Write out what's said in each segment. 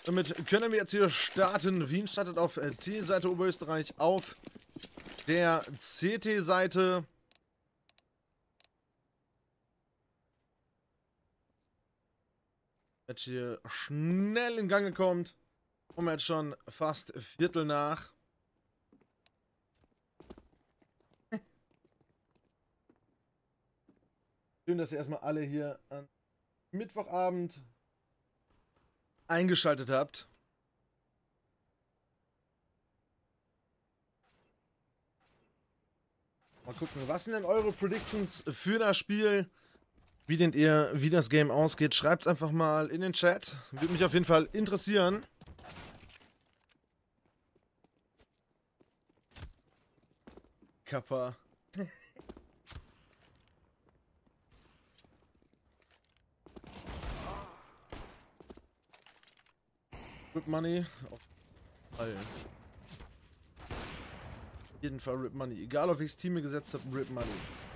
Damit können wir jetzt hier starten. Wien startet auf T-Seite, Oberösterreich auf der CT-Seite. Jetzt hier schnell in Gang kommt. Und jetzt schon fast Viertel nach. Schön, dass ihr erstmal alle hier am Mittwochabend eingeschaltet habt. Mal gucken, was sind denn eure Predictions für das Spiel? Wie denkt ihr, wie das Game ausgeht? Schreibt es einfach mal in den Chat. Würde mich auf jeden Fall interessieren. Kappa. Rip Money. Auf jeden Fall Rip Money. Egal auf welches Team ihr gesetzt habt, Rip Money.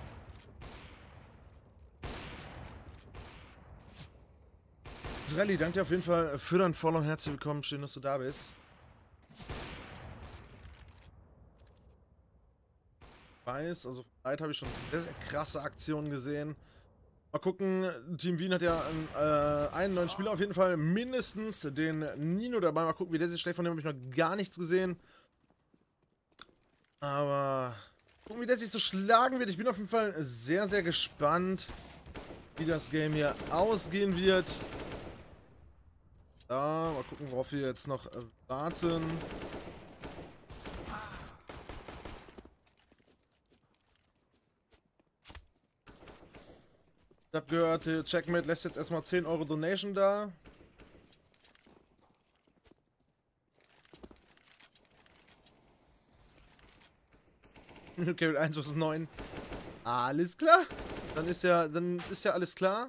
Rally, danke dir auf jeden Fall für dein Follow. Herzlich willkommen. Schön, dass du da bist. Weiß, also vielleicht habe ich schon sehr, sehr krasse Aktionen gesehen. Mal gucken, Team Wien hat ja einen neuen Spieler auf jeden Fall, mindestens den Nino dabei. Mal gucken, wie der sich schlägt, von dem habe ich noch gar nichts gesehen. Aber gucken, wie der sich so schlagen wird. Ich bin auf jeden Fall sehr, sehr gespannt, wie das Game hier ausgehen wird. Ja, mal gucken, worauf wir jetzt noch warten. Ich habe gehört, Checkmate lässt jetzt erstmal 10 Euro Donation da. Okay, mit 1 vs 9. Alles klar. Dann ist ja alles klar.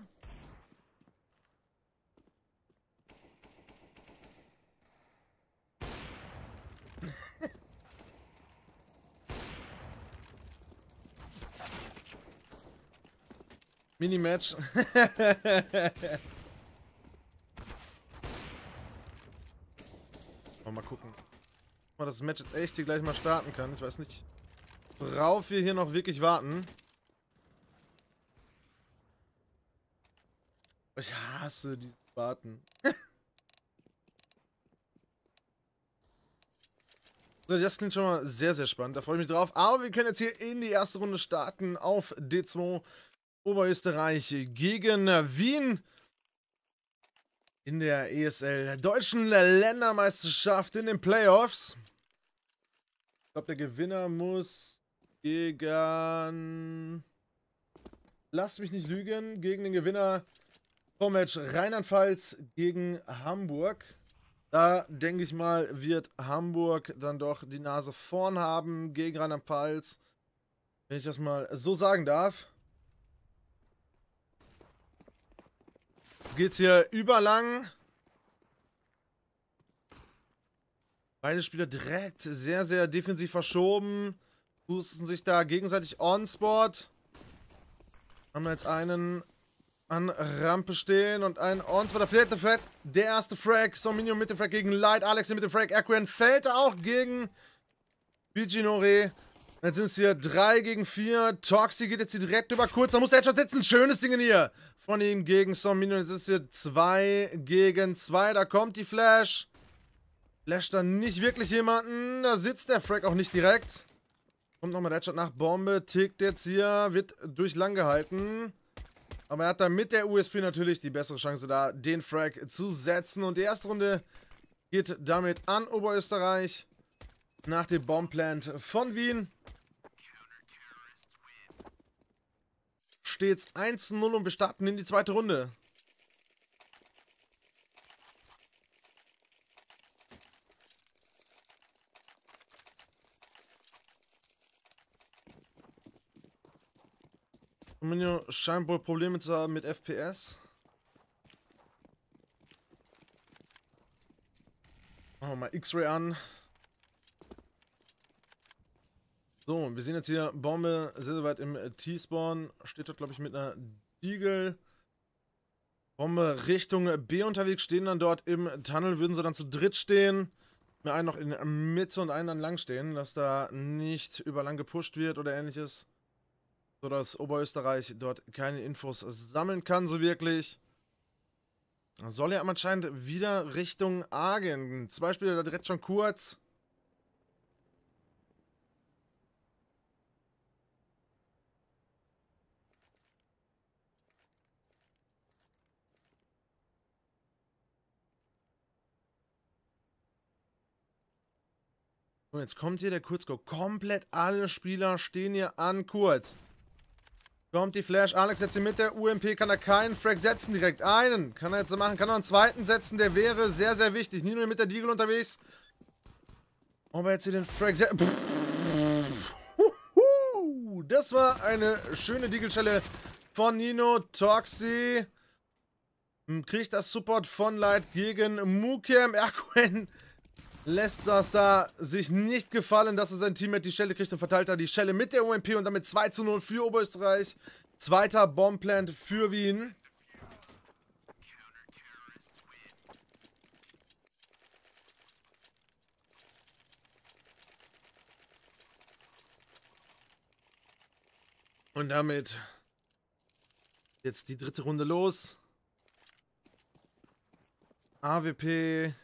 Minimatch. Mal gucken. Ob das Match jetzt echt hier gleich mal starten kann. Ich weiß nicht, worauf wir hier noch wirklich warten. Ich hasse dieses Warten. So, das klingt schon mal sehr, sehr spannend. Da freue ich mich drauf. Aber wir können jetzt hier in die erste Runde starten auf D2 Oberösterreich gegen Wien. In der ESL Deutschen Ländermeisterschaft in den Playoffs. Ich glaube, der Gewinner muss gegen... Lasst mich nicht lügen. Gegen den Gewinner vom Match Rheinland-Pfalz gegen Hamburg. Da denke ich mal, wird Hamburg dann doch die Nase vorn haben gegen Rheinland-Pfalz. Wenn ich das mal so sagen darf. Jetzt geht's hier überlang. Beide Spieler direkt sehr, sehr defensiv verschoben. Pusten sich da gegenseitig on-spot. Haben wir jetzt einen an Rampe stehen und einen on-spot. Da fehlt der erste Frag. Somminio mit dem Frag gegen Light. Alex mit dem Frag. Aquan fällt auch gegen Bijinore. Jetzt sind es hier 3 gegen 4. Toxi geht jetzt hier direkt über kurz. Da muss der Headshot sitzen. Schönes Ding hier. Von ihm gegen Somminio. Jetzt ist hier 2 gegen 2. Da kommt die Flash. Flasht dann nicht wirklich jemanden. Da sitzt der Frag auch nicht direkt. Kommt nochmal der Headshot nach Bombe. Tickt jetzt hier. Wird durch lang gehalten. Aber er hat dann mit der USP natürlich die bessere Chance da, den Frag zu setzen. Und die erste Runde geht damit an Oberösterreich. Nach dem Bombplant von Wien. Steht's 1:0 und wir starten in die zweite Runde. Domino scheint wohl Probleme zu haben mit FPS. Machen wir mal X-Ray an. So, wir sehen jetzt hier Bombe sehr, sehr weit im T-Spawn. Steht dort, glaube ich, mit einer Deagle. Bombe Richtung B unterwegs, stehen dann dort im Tunnel, würden sie dann zu dritt stehen. Mir einen noch in der Mitte und einen dann lang stehen, dass da nicht über lang gepusht wird oder ähnliches. Sodass Oberösterreich dort keine Infos sammeln kann, so wirklich. Soll ja anscheinend wieder Richtung A gehen. 2 Spieler da direkt schon kurz. Und jetzt kommt hier der Kurzgo. Komplett alle Spieler stehen hier an kurz. Kommt die Flash. Alex jetzt hier mit der UMP. Kann er keinen Frag setzen direkt. Einen kann er jetzt so machen. Kann er einen zweiten setzen. Der wäre sehr, sehr wichtig. Nino mit der Deagle unterwegs. Ob er jetzt hier den Frag setzt. Das war eine schöne Deagle-Schelle von Nino. Toxi kriegt das Support von Light gegen Mukem. Erquen lässt das da sich nicht gefallen, dass er sein Teammate die Schelle kriegt und verteilt da die Schelle mit der UMP und damit 2:0 für Oberösterreich. Zweiter Bombplant für Wien. Und damit jetzt die dritte Runde los. AWP.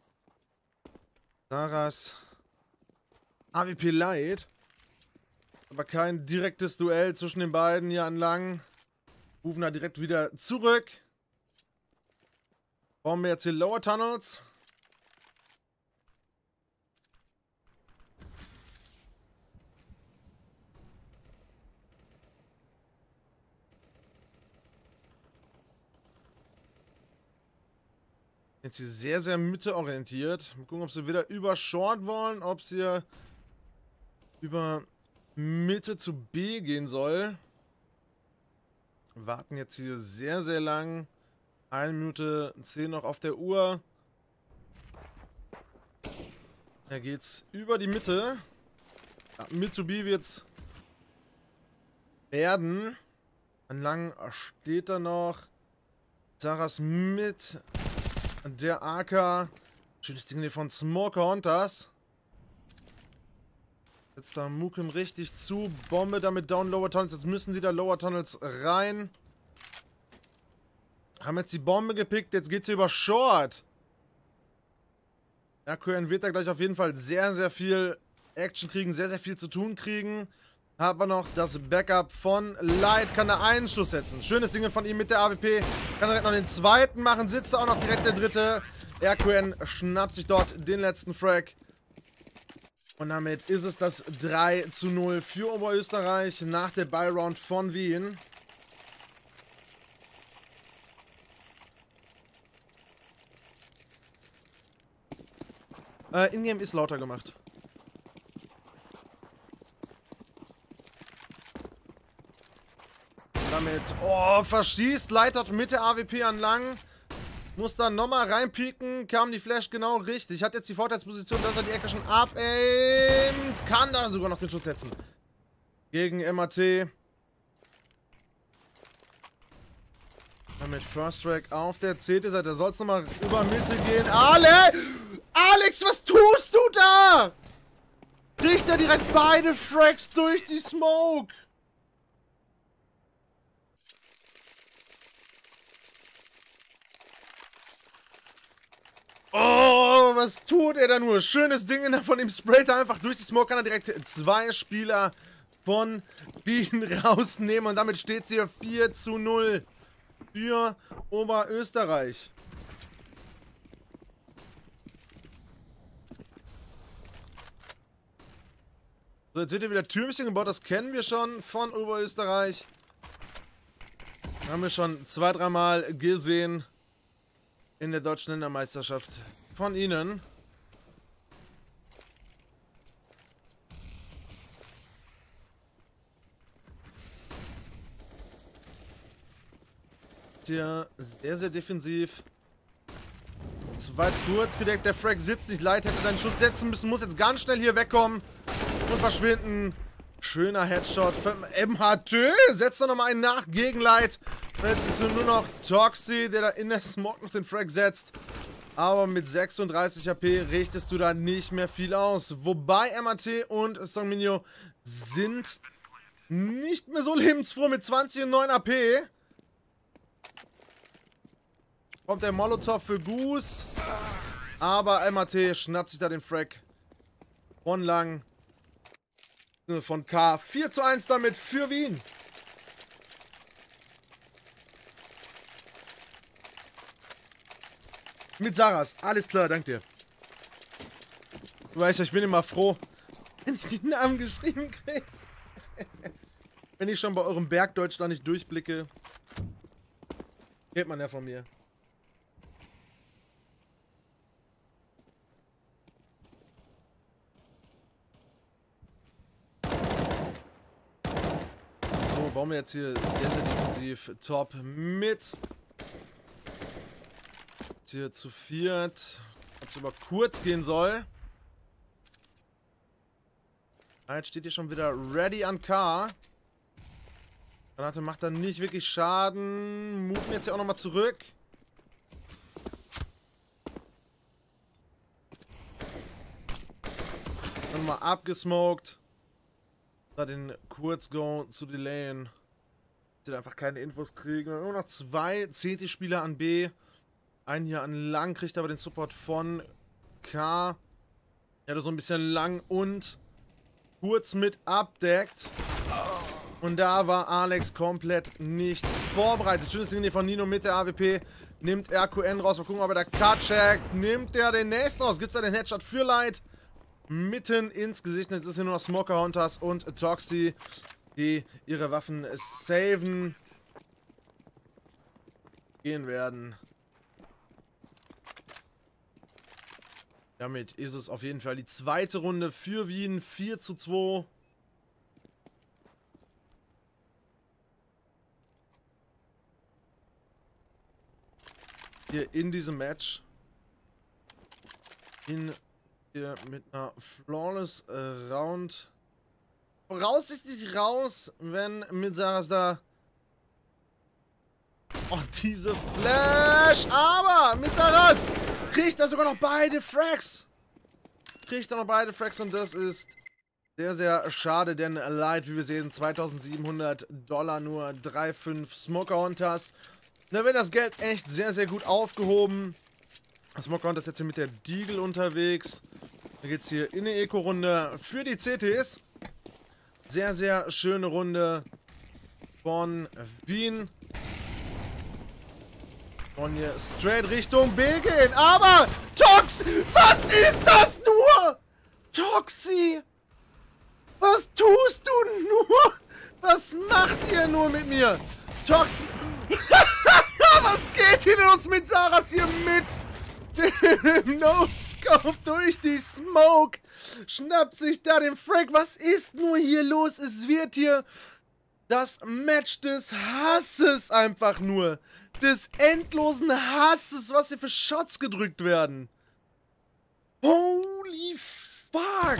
Saras. AWP Light. Aber kein direktes Duell zwischen den beiden hier an lang. Rufen da direkt wieder zurück. Brauchen wir jetzt hier Lower Tunnels. Jetzt hier sehr, sehr mitteorientiert. Mal gucken, ob sie wieder über Short wollen, ob sie über Mitte zu B gehen soll. Warten jetzt hier sehr, sehr lang. 1 Minute 10 noch auf der Uhr. Da geht's über die Mitte. Ja, Mid to B wird's werden. An lang steht da noch. Saras mit der AK. Schönes Ding hier von Smoker Hunters. Setzt da Mukem richtig zu. Bombe damit down Lower Tunnels. Jetzt müssen sie da Lower Tunnels rein. Haben jetzt die Bombe gepickt. Jetzt geht's hier über Short. RQN wird da gleich auf jeden Fall sehr, sehr viel Action kriegen. Sehr, sehr viel zu tun kriegen. Hat aber noch das Backup von Light. Kann da einen Schuss setzen. Schönes Ding von ihm mit der AWP. Kann direkt noch den zweiten machen. Sitzt da auch noch direkt der dritte. RQN schnappt sich dort den letzten Frag. Und damit ist es das 3:0 für Oberösterreich nach der Buy-Round von Wien. Ingame ist lauter gemacht. Damit, oh, verschießt, Leitert mit der AWP an lang. Muss dann nochmal reinpieken, kam die Flash genau richtig. Hat jetzt die Vorteilsposition, dass er die Ecke schon abaimt. Kann da sogar noch den Schuss setzen. Gegen MAT. Damit First Track auf der CT-Seite. Soll es nochmal über Mitte gehen. Alex, was tust du da? Kriegt er direkt beide Frags durch die Smoke. Oh, was tut er da nur? Schönes Ding von dem Sprayt er einfach durch die Smoke. Kann er direkt 2 Spieler von Wien rausnehmen. Und damit steht es hier 4:0 für Oberösterreich. So, jetzt wird hier wieder Türmchen gebaut. Das kennen wir schon von Oberösterreich. Haben wir schon 2-3 Mal gesehen. In der deutschen Ländermeisterschaft von ihnen. Hier sehr, sehr defensiv. Zu weit kurz gedeckt. Der Frag sitzt nicht. Light hätte einen Schuss setzen müssen. Muss jetzt ganz schnell hier wegkommen und verschwinden. Schöner Headshot für MHT. Setzt doch nochmal einen nach. Gegenleit. Und jetzt ist nur noch Toxi, der da in der Smoke noch den Frag setzt. Aber mit 36 HP richtest du da nicht mehr viel aus. Wobei MHT und Songminho sind nicht mehr so lebensfroh mit 20 und 9 AP. Kommt der Molotov für Goose. Aber MHT schnappt sich da den Frag von Lang. Von K. 4:1 damit für Wien. Mit Saras. Alles klar, dank dir. Du weißt ja, ich bin immer froh, wenn ich die Namen geschrieben kriege. Wenn ich schon bei eurem Bergdeutsch da nicht durchblicke. Kennt man ja von mir. So, bauen wir jetzt hier sehr, sehr defensiv top mit. Jetzt hier zu viert. Ob es über kurz gehen soll. Jetzt steht hier schon wieder ready an K. Granate macht dann nicht wirklich Schaden. Moven jetzt hier auch nochmal zurück. Dann mal abgesmoked. Da den Kurzgo zu delayen. Die einfach keine Infos kriegen. Nur noch 2 CT-Spieler an B. Einen hier an Lang, kriegt aber den Support von K. Ja, so ein bisschen Lang und kurz mit abdeckt. Und da war Alex komplett nicht vorbereitet. Schönes Ding hier von Nino mit der AWP. Nimmt RQN raus. Mal gucken, ob er da Cut checkt. Nimmt er den nächsten raus. Gibt es da den Headshot für Light. Mitten ins Gesicht. Jetzt ist hier nur noch Smoker Hunters und Toxi, die ihre Waffen saven. Gehen werden. Damit ist es auf jeden Fall die zweite Runde für Wien. 4:2. Hier in diesem Match. Hier mit einer Flawless Round. Voraussichtlich raus, wenn mit Saras da. Oh, diese Flash. Aber mit Saras kriegt er sogar noch beide Frags. Und das ist sehr, sehr schade, denn Light, wie wir sehen, $2.700 nur 3,5 Smoker Hunters. Da wird das Geld echt sehr, sehr gut aufgehoben. Smoker Hunters jetzt hier mit der Deagle unterwegs. Da geht es hier in eine Eco-Runde für die CTs. Sehr, sehr schöne Runde von Wien. Und hier straight Richtung B gehen. Aber Tox, was ist das nur? Toxi, was tust du nur? Was macht ihr nur mit mir? Toxi. Was geht hier los mit Saras hier mit dem No-Scope durch die Smoke? Schnappt sich da den Frag. Was ist nur hier los? Es wird hier das Match des Hasses einfach nur. Des endlosen Hasses, was hier für Shots gedrückt werden. Holy fuck.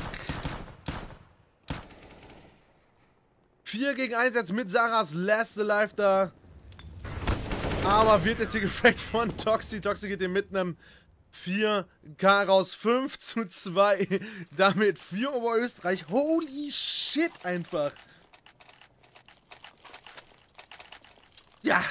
4 gegen 1 jetzt mit Saras Last Alive da. Aber wird jetzt hier gefleckt von Toxi. Toxi geht hier mit einem 4K raus. 5:2. Damit für Oberösterreich. Holy shit einfach. Ja.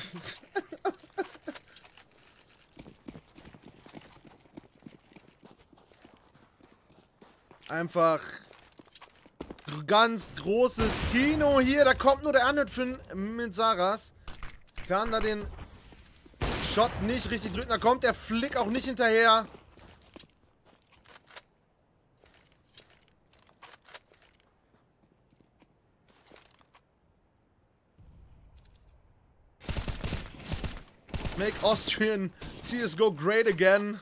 Einfach ganz großes Kino hier. Da kommt nur der Unhurt mit Saras. Kann da den Shot nicht richtig drücken. Da kommt der Flick auch nicht hinterher. Make Austrian CSGO great again.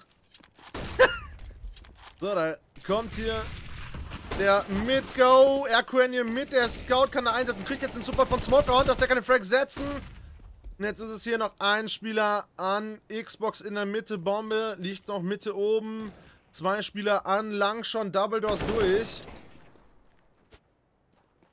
So, da kommt hier der Mid-Go. RQN hier mit der Scout kann er einsetzen. Kriegt jetzt den Super von Smoker Hunters. Der kann den Frag setzen. Und jetzt ist es hier noch ein Spieler an Xbox in der Mitte. Bombe liegt noch Mitte oben. 2 Spieler an Lang schon. Double Doors durch.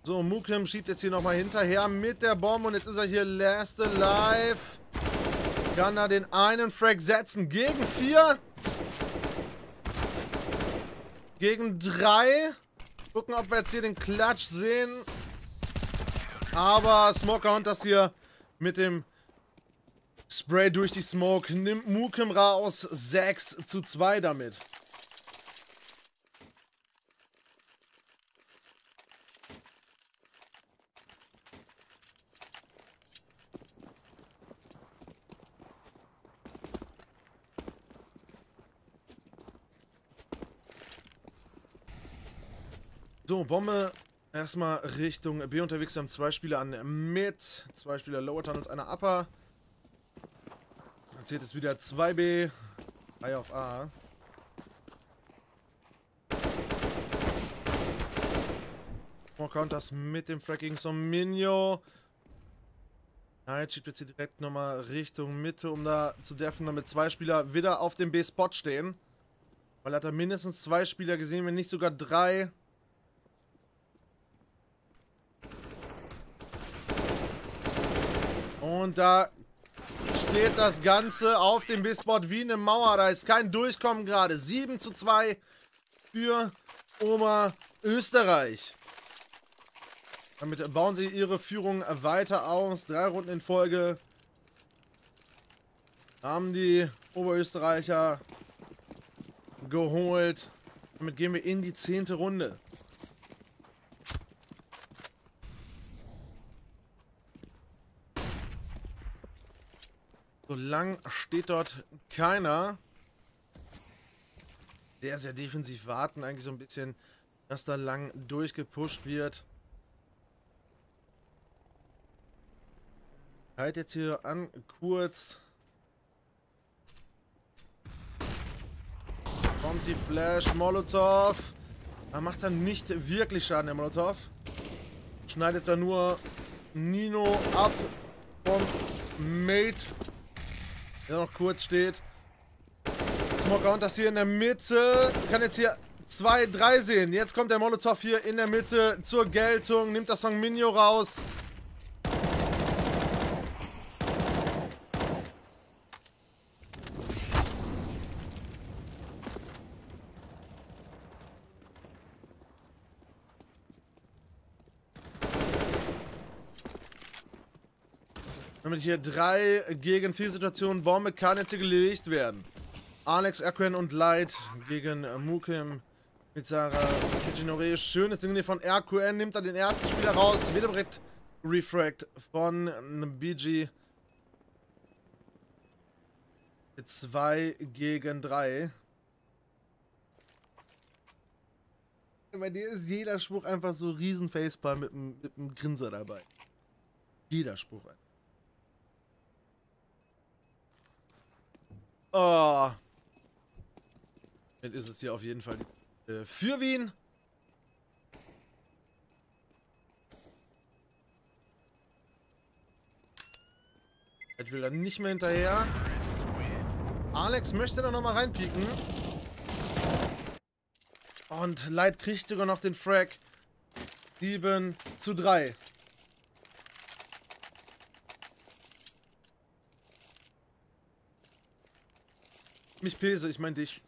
So, Mukim schiebt jetzt hier nochmal hinterher mit der Bombe und jetzt ist er hier last alive. Kann er den einen Frag setzen gegen 4. Gegen 3. Gucken, ob wir jetzt hier den Klatsch sehen. Aber Smoker Hunters hier mit dem Spray durch die Smoke nimmt Mukim raus. 6:2 damit. So, Bombe erstmal Richtung B unterwegs. Wir haben 2 Spieler an Mid, 2 Spieler Lower Tunnels, einer Upper. Dann zählt es wieder 2B, 3 auf A. More Counters mit dem Fracking Somminio. Knight schiebt jetzt hier direkt nochmal Richtung Mitte, um da zu deffen, damit 2 Spieler wieder auf dem B-Spot stehen. Weil er hat da mindestens 2 Spieler gesehen, wenn nicht sogar 3. Und da steht das Ganze auf dem B-Spot wie eine Mauer. Da ist kein Durchkommen gerade. 7:2 für Oberösterreich. Damit bauen sie ihre Führung weiter aus. 3 Runden in Folge haben die Oberösterreicher geholt. Damit gehen wir in die 10. Runde. So lang steht dort keiner. Sehr, sehr defensiv warten. Eigentlich so ein bisschen, dass da lang durchgepusht wird. Halt jetzt hier an, kurz. Kommt die Flash, Molotov. Er macht dann nicht wirklich Schaden, der Molotov. Schneidet da nur Nino ab vom Mate, der noch kurz steht. Smoker und das hier in der Mitte. Kann jetzt hier 2, 3 sehen. Jetzt kommt der Molotov hier in der Mitte zur Geltung. Nimmt das Somminio raus. Damit hier 3 gegen 4 Situationen. Bombe kann jetzt hier gelegt werden. Alex, Erquen und Light gegen Mukim. Pizarras, Kijinore. Schönes Ding hier von Erquen. Nimmt dann den ersten Spieler raus. Wieder direkt Refragt von BG. 2 gegen 3. Bei dir ist jeder Spruch einfach so riesen Facepalm mit einem Grinser dabei. Jeder Spruch. Oh. Jetzt ist es hier auf jeden Fall für Wien. Jetzt will er nicht mehr hinterher. Alex möchte da nochmal reinpieken. Und Light kriegt sogar noch den Frag. 7:3. Mich Pese, ich mein dich.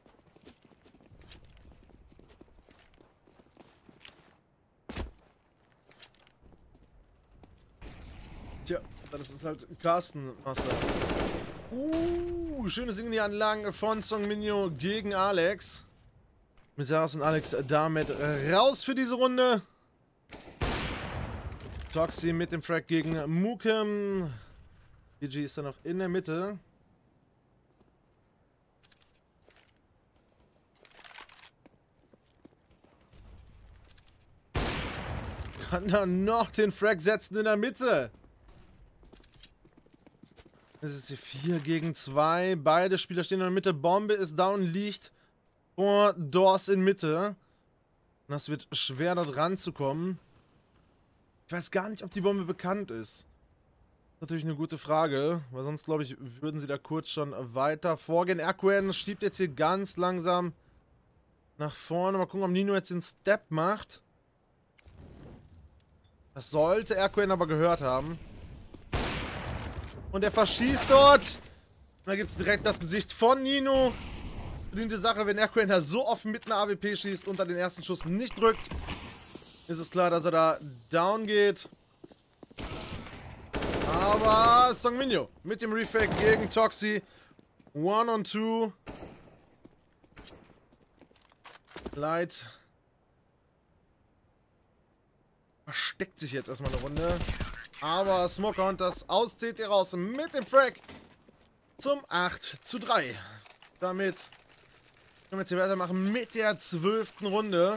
Tja, das ist halt Carsten Master. Schönes Ding in die Anlagen von Somminio gegen Alex. Mit Saras und Alex damit raus für diese Runde. Toxi mit dem Frag gegen Mukim. BG ist dann noch in der Mitte. Kann dann noch den Frag setzen in der Mitte. Es ist hier 4 gegen 2. Beide Spieler stehen in der Mitte. Bombe ist down, liegt vor Doors in Mitte. Das wird schwer, dort ranzukommen. Ich weiß gar nicht, ob die Bombe bekannt ist. Das ist natürlich eine gute Frage, weil sonst, glaube ich, würden sie da kurz schon weiter vorgehen. Erquen schiebt jetzt hier ganz langsam nach vorne. Mal gucken, ob Nino jetzt den Step macht. Das sollte Airquane aber gehört haben. Und er verschießt dort. Und da gibt es direkt das Gesicht von Nino. Verdiente Sache, wenn Airquane da so offen mit einer AWP schießt und dann den ersten Schuss nicht drückt, ist es klar, dass er da down geht. Aber Songminho mit dem Refake gegen Toxi. 1 on 2. Light versteckt sich jetzt erstmal eine Runde. Aber Smoker Hunters aus CT raus mit dem Frag zum 8:3. Damit können wir jetzt hier weitermachen mit der 12. Runde.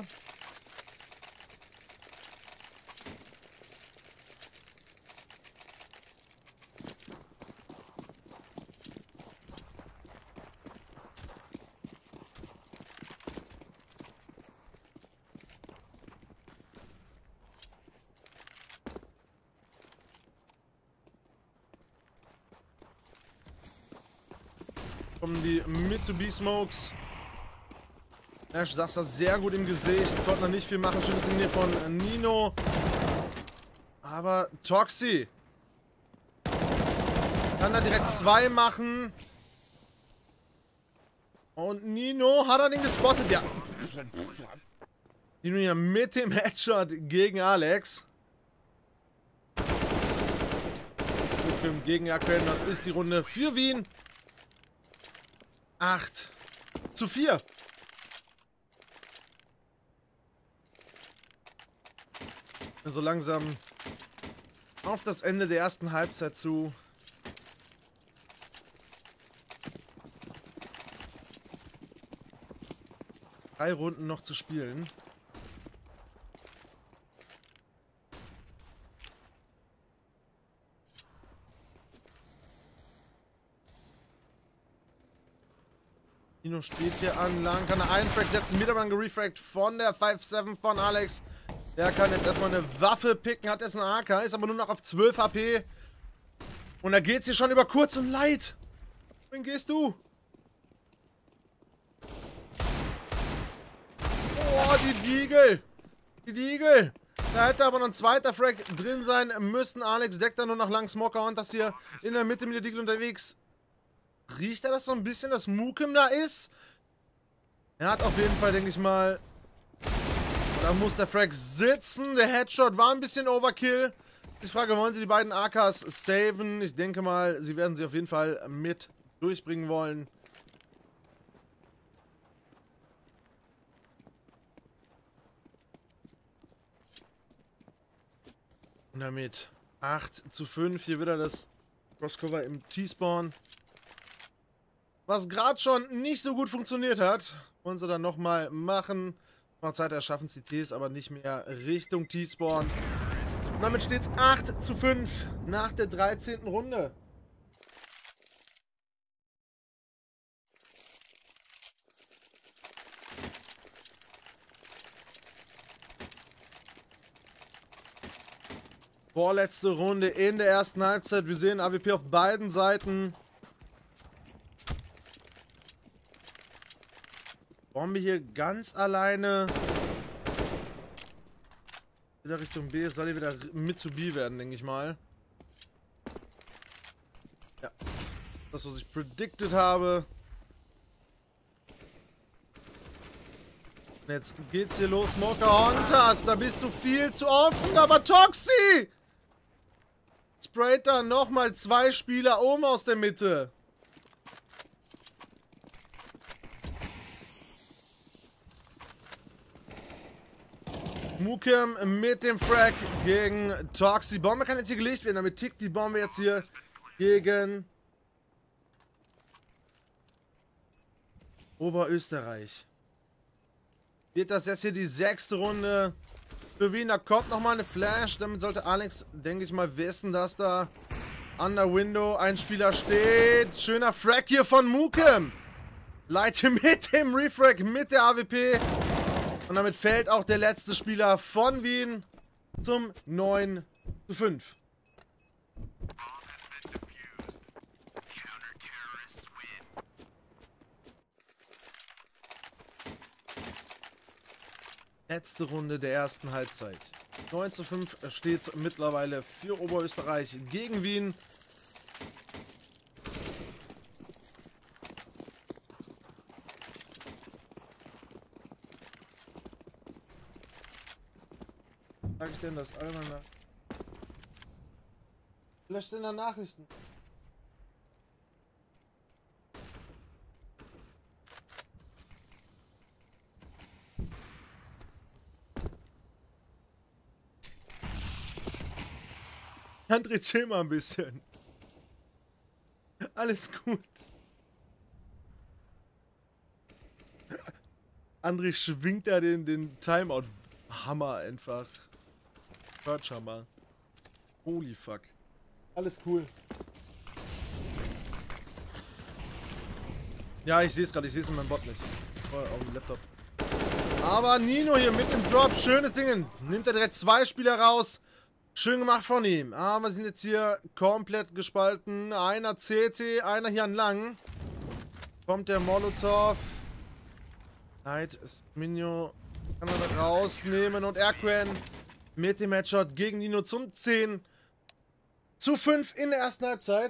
Kommen die Mid-to-B-Smokes. Ash saß da sehr gut im Gesicht. Konnte noch nicht viel machen. Schönes Ding hier von Nino. Aber Toxi kann da direkt 2 machen. Und Nino hat er den gespottet. Ja. Nino hier mit dem Headshot gegen Alex. Gegen Airquane. Das ist die Runde für Wien. 8:4. So langsam auf das Ende der ersten Halbzeit zu. Drei Runden noch zu spielen. Nino steht hier an, lang kann er einen Frag setzen, wieder mal gerefragt von der 5-7 von Alex. Der kann jetzt erstmal eine Waffe picken, hat jetzt eine AK, ist aber nur noch auf 12 HP. Und da geht's hier schon über kurz und Leid. Wohin gehst du? Oh, die Deagle. Die Deagle. Da hätte aber noch ein zweiter Frag drin sein müssen. Alex deckt da nur noch lang Smoker und das hier in der Mitte mit der Deagle unterwegs. Riecht er das so ein bisschen, dass Mukim da ist? Er hat auf jeden Fall, denke ich mal... Da muss der Frag sitzen. Der Headshot war ein bisschen Overkill. Ich frage, wollen sie die beiden AKs saven? Ich denke mal, sie werden sie auf jeden Fall mit durchbringen wollen. Und damit 8:5. Hier wieder das Crosscover im T-Spawn. Was gerade schon nicht so gut funktioniert hat. Wollen sie dann nochmal machen. Mal Zeit erschaffen sie Ts, aber nicht mehr Richtung T-Spawn. Damit steht es 8:5 nach der 13. Runde. Vorletzte Runde in der ersten Halbzeit. Wir sehen AWP auf beiden Seiten. Bombe hier ganz alleine. Wieder Richtung B. Es soll hier wieder mit zu B werden, denke ich mal. Ja. Das, was ich predicted habe. Jetzt geht's hier los. Smoker Hunters. Da bist du viel zu offen. Aber Toxi! Sprayt da nochmal 2 Spieler oben aus der Mitte. Mukim mit dem Frag gegen Toxi. Die Bombe kann jetzt hier gelegt werden. Damit tickt die Bombe jetzt hier gegen Oberösterreich. Wird das jetzt hier die 6. Runde für Wien? Da kommt nochmal eine Flash. Damit sollte Alex, denke ich mal, wissen, dass da an der Window ein Spieler steht. Schöner Frag hier von Mukim. Leite mit dem Refrag mit der AWP. Und damit fällt auch der letzte Spieler von Wien zum 9:5. Letzte Runde der ersten Halbzeit. 9:5 steht es mittlerweile für Oberösterreich gegen Wien. Sag ich denn das einmal nach? Vielleicht in der Nachrichten. André, chill mal ein bisschen. Alles gut. André schwingt da den Timeout-Hammer einfach. Perch-Hammer. Holy fuck. Alles cool. Ja, ich sehe es gerade. Ich sehe es in meinem Bot nicht. Auf dem Laptop. Aber Nino hier mit dem Drop. Schönes Ding. Nimmt er direkt 2 Spieler raus. Schön gemacht von ihm. Aber wir sind jetzt hier komplett gespalten. Einer CT, einer hier an lang. Kommt der Molotov. Knight Minio kann er da rausnehmen. Und Erquen mit dem Headshot gegen Nino zum 10:5 in der ersten Halbzeit.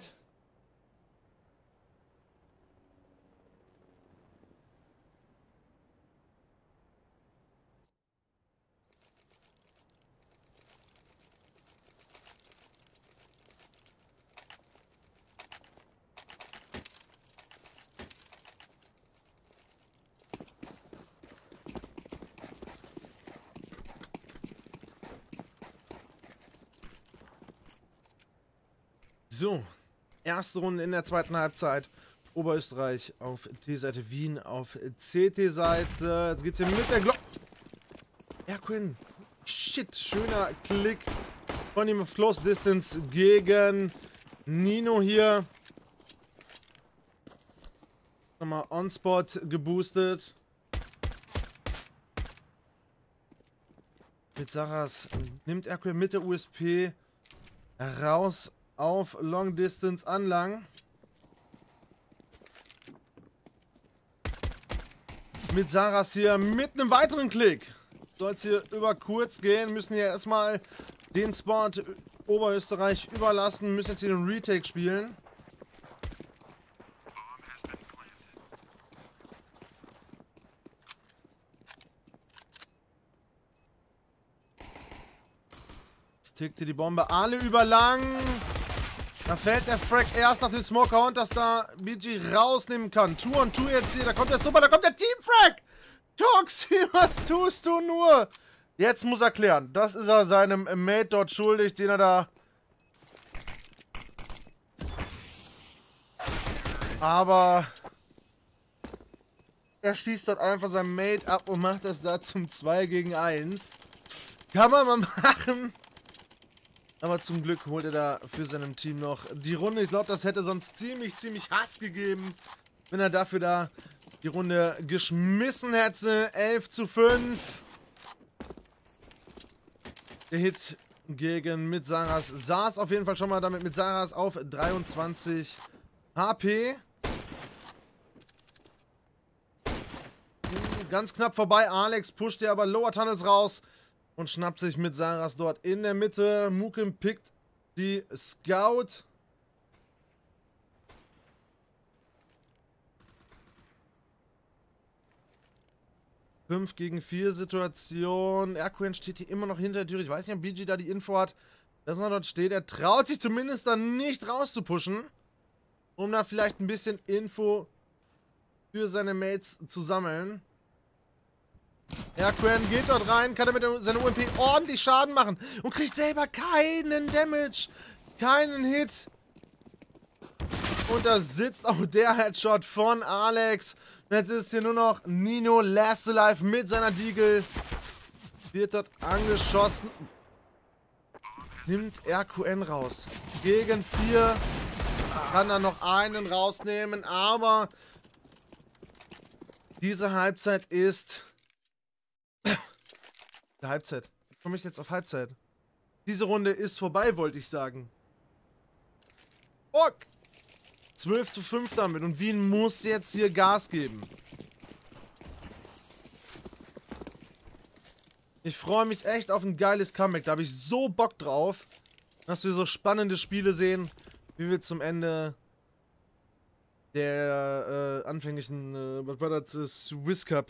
So, erste Runde in der zweiten Halbzeit. Oberösterreich auf T-Seite, Wien auf CT-Seite. Jetzt geht's hier mit der Glock. Erquen. Shit, schöner Klick von ihm auf Close Distance gegen Nino hier. Nochmal On-Spot geboostet. Mit Saras nimmt Erquen mit der USP raus auf Long Distance anlang. Mit Saras hier mit einem weiteren Klick. Soll es hier über kurz gehen. Müssen hier erstmal den Spot Oberösterreich überlassen. Müssen jetzt hier den Retake spielen. Jetzt tickt hier die Bombe alle über lang. Da fällt der Frag erst nach dem Smoke-Count, dass da BG rausnehmen kann. 2-on-2 jetzt hier, da kommt der Super, da kommt der Team-Frag! Toxi, was tust du nur? Jetzt muss er klären. Das ist er seinem Mate dort schuldig, den er da... Aber... er schießt dort einfach seinen Mate ab und macht das da zum 2 gegen 1. Kann man mal machen. Aber zum Glück holt er da für seinem Team noch die Runde. Ich glaube, das hätte sonst ziemlich Hass gegeben, wenn er dafür da die Runde geschmissen hätte. 11:5. Der Hit gegen Mitsaras saß auf jeden Fall schon mal damit mit Saras auf 23 HP. Ganz knapp vorbei. Alex pusht hier aber Lower Tunnels raus. Und schnappt sich mit Saras dort in der Mitte. Mukim pickt die Scout. Fünf gegen 4 Situation. Erquen steht hier immer noch hinter der Tür. Ich weiß nicht, ob BG da die Info hat, dass er dort steht. Er traut sich zumindest dann nicht rauszupushen, um da vielleicht ein bisschen Info für seine Mates zu sammeln. Erquen geht dort rein, kann er mit seiner UMP ordentlich Schaden machen und kriegt selber keinen Damage, keinen Hit. Und da sitzt auch der Headshot von Alex. Und jetzt ist hier nur noch Nino Last Alive mit seiner Deagle. Wird dort angeschossen. Nimmt RQN raus. Gegen 4 kann er noch einen rausnehmen, aber diese Halbzeit ist... Halbzeit. Wie komme ich jetzt auf Halbzeit? Diese Runde ist vorbei, wollte ich sagen. Fuck! 12:5 damit und Wien muss jetzt hier Gas geben. Ich freue mich echt auf ein geiles Comeback. Da habe ich so Bock drauf, dass wir so spannende Spiele sehen, wie wir zum Ende der anfänglichen, was war das, Swiss Cup,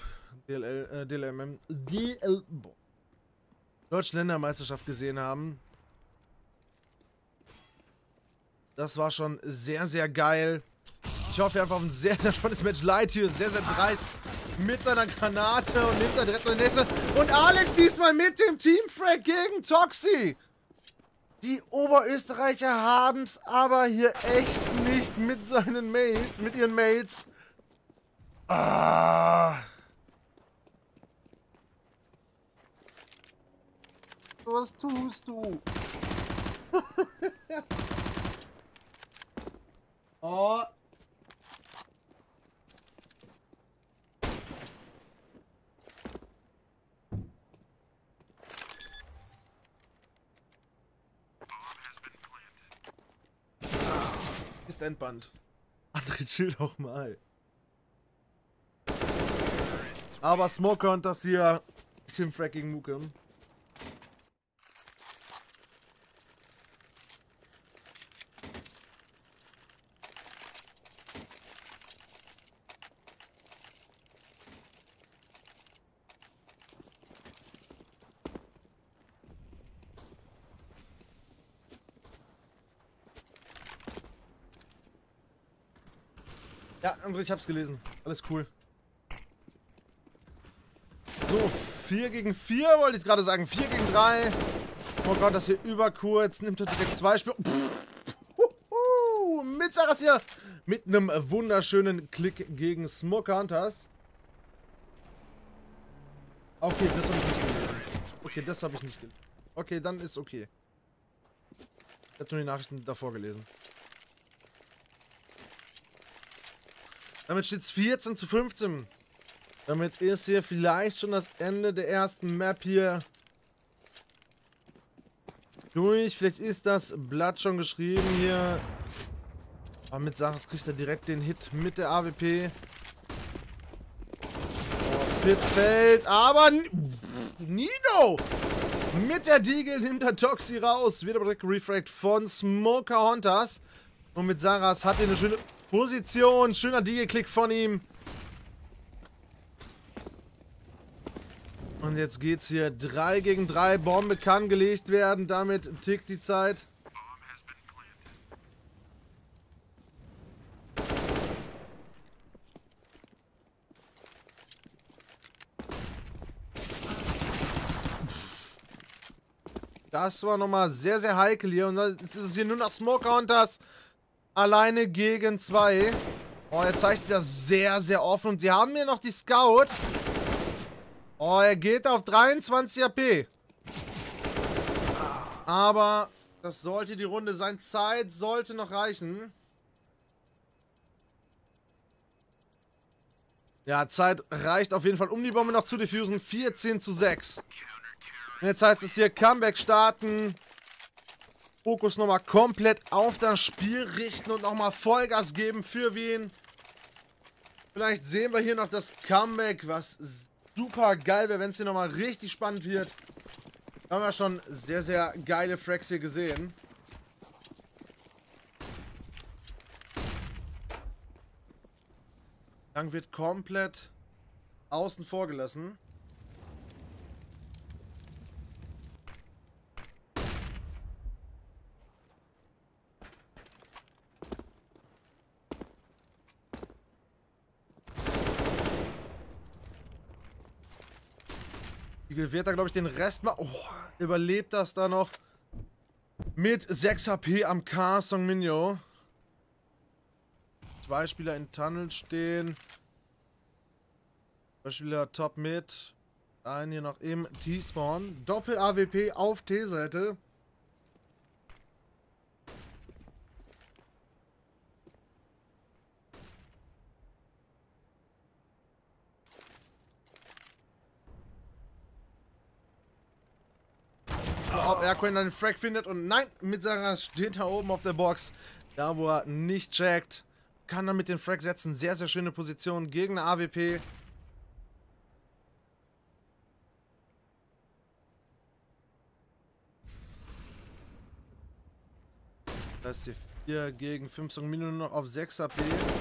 Deutschen Ländermeisterschaft gesehen haben. Das war schon sehr, sehr geil. Ich hoffe einfach auf ein sehr, sehr spannendes Match. Light hier sehr, sehr dreist mit seiner Granate und nimmt dann direkt noch die nächste. Und Alex diesmal mit dem Teamfrag gegen Toxi. Die Oberösterreicher haben es aber hier echt nicht mit seinen Mates, mit ihren Mates. Ah. Was tust du? Oh. Ist Endband. André, chill doch mal. Aber Smoker und das hier. Teamfrag gegen Muke. Ja, André, ich hab's gelesen. Alles cool. So, 4 gegen 4 wollte ich gerade sagen. 4 gegen 3. Oh Gott, das hier überkurz. Nimmt er direkt 2 Spiele. Mit Saras hier. Mit einem wunderschönen Klick gegen Smoke Hunters. Okay, das habe ich nicht gelesen. Okay, das habe ich nicht gelesen. Okay, dann ist okay. Ich habe nur die Nachrichten davor gelesen. Damit steht es 14:15. Damit ist hier vielleicht schon das Ende der ersten Map hier durch. Vielleicht ist das Blatt schon geschrieben hier. Aber mit Saras kriegt er direkt den Hit mit der AWP. Oh, Pit fällt, aber Nino! Mit der Deagle nimmt der Toxi raus. Wird aber direkt refragt von Smoker Hunters. Und mit Saras hat er eine schöne Position. Schöner Deagle-Klick von ihm. Und jetzt geht's hier 3 gegen 3. Bombe kann gelegt werden. Damit tickt die Zeit. Das war nochmal sehr, sehr heikel hier. Und jetzt ist es hier nur noch Smoker Hunters. Alleine gegen 2. Oh, er zeigt sich das sehr, sehr offen. Und sie haben hier noch die Scout. Oh, er geht auf 23 AP. Aber das sollte die Runde sein. Zeit sollte noch reichen. Ja, Zeit reicht auf jeden Fall, um die Bombe noch zu diffusen. 14:6. Und jetzt heißt es hier Comeback starten. Fokus nochmal komplett auf das Spiel richten und nochmal Vollgas geben für Wien. Vielleicht sehen wir hier noch das Comeback, was super geil wäre, wenn es hier nochmal richtig spannend wird. Da haben wir schon sehr, sehr geile Frags hier gesehen. Dann wird komplett außen vor gelassen. Wird da, glaube ich, den Rest mal... Oh, überlebt das da noch. Mit 6 HP am K, Song Minyo. 2 Spieler in Tunnel stehen. 2 Spieler top mit. Ein hier noch im T-Spawn. Doppel-AWP auf T-Seite. Ob Airqueen einen Frag findet und nein, Mitsaras steht da oben auf der Box. Da, wo er nicht checkt. Kann er mit den Frag setzen. Sehr, sehr schöne Position gegen eine AWP. Das ist hier 4 gegen 5 Song Mino nur noch auf 6 AP.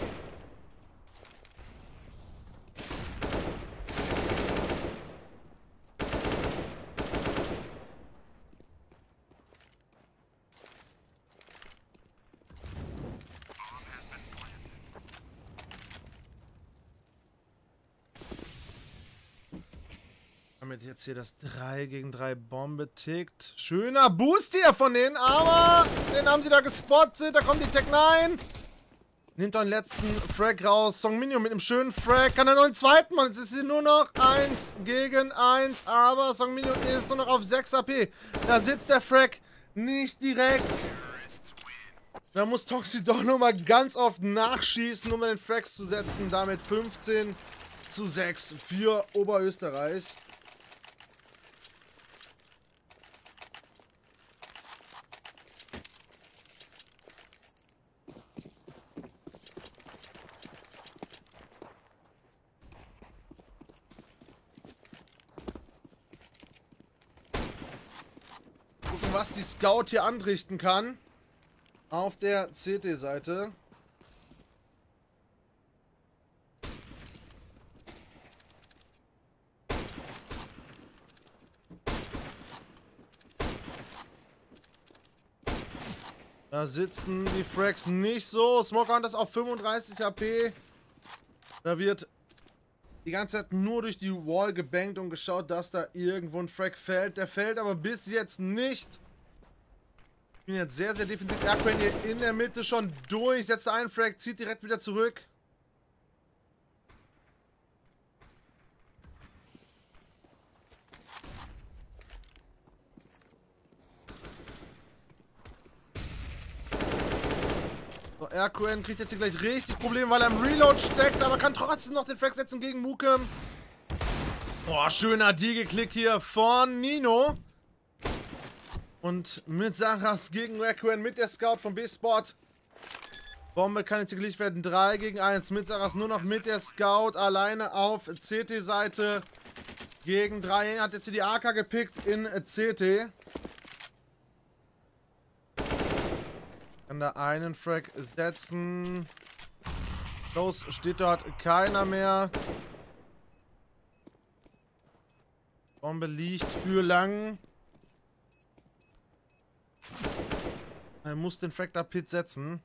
Damit jetzt hier das 3 gegen 3 Bombe tickt. Schöner Boost hier von denen, aber den haben sie da gespottet. Da kommt die Tech 9. Nimmt doch den letzten Frag raus. Song Minio mit einem schönen Frag. Kann er noch einen zweiten machen. Jetzt ist sie nur noch 1 gegen 1. Aber Song Minio ist nur noch auf 6 AP. Da sitzt der Frag nicht direkt. Da muss Toxi doch nochmal ganz oft nachschießen, um den Frags zu setzen. Damit 15:6 für Oberösterreich. Was die Scout hier anrichten kann auf der CT-Seite. Da sitzen die Frags nicht so. Smoke Hunters auf 35 AP. Da wird die ganze Zeit nur durch die Wall gebankt und geschaut, dass da irgendwo ein Frag fällt. Der fällt aber bis jetzt nicht. Ich bin jetzt sehr, sehr defensiv. Aircrane hier in der Mitte schon durch. Setzt einen Frag, zieht direkt wieder zurück. So, Aircrane kriegt jetzt hier gleich richtig Probleme, weil er im Reload steckt, aber kann trotzdem noch den Frag setzen gegen Mukem. Boah, schöner Deagle-Klick hier von Nino. Und mit Saras gegen Requien mit der Scout vom B-Spot. Bombe kann jetzt hier gelegt werden. 3 gegen 1. Mit Saras nur noch mit der Scout. Alleine auf CT-Seite. Gegen 3. Hat jetzt hier die AK gepickt in CT. Kann da einen Frag setzen. Close steht dort keiner mehr. Bombe liegt für lang. Er muss den Fractor Pit setzen.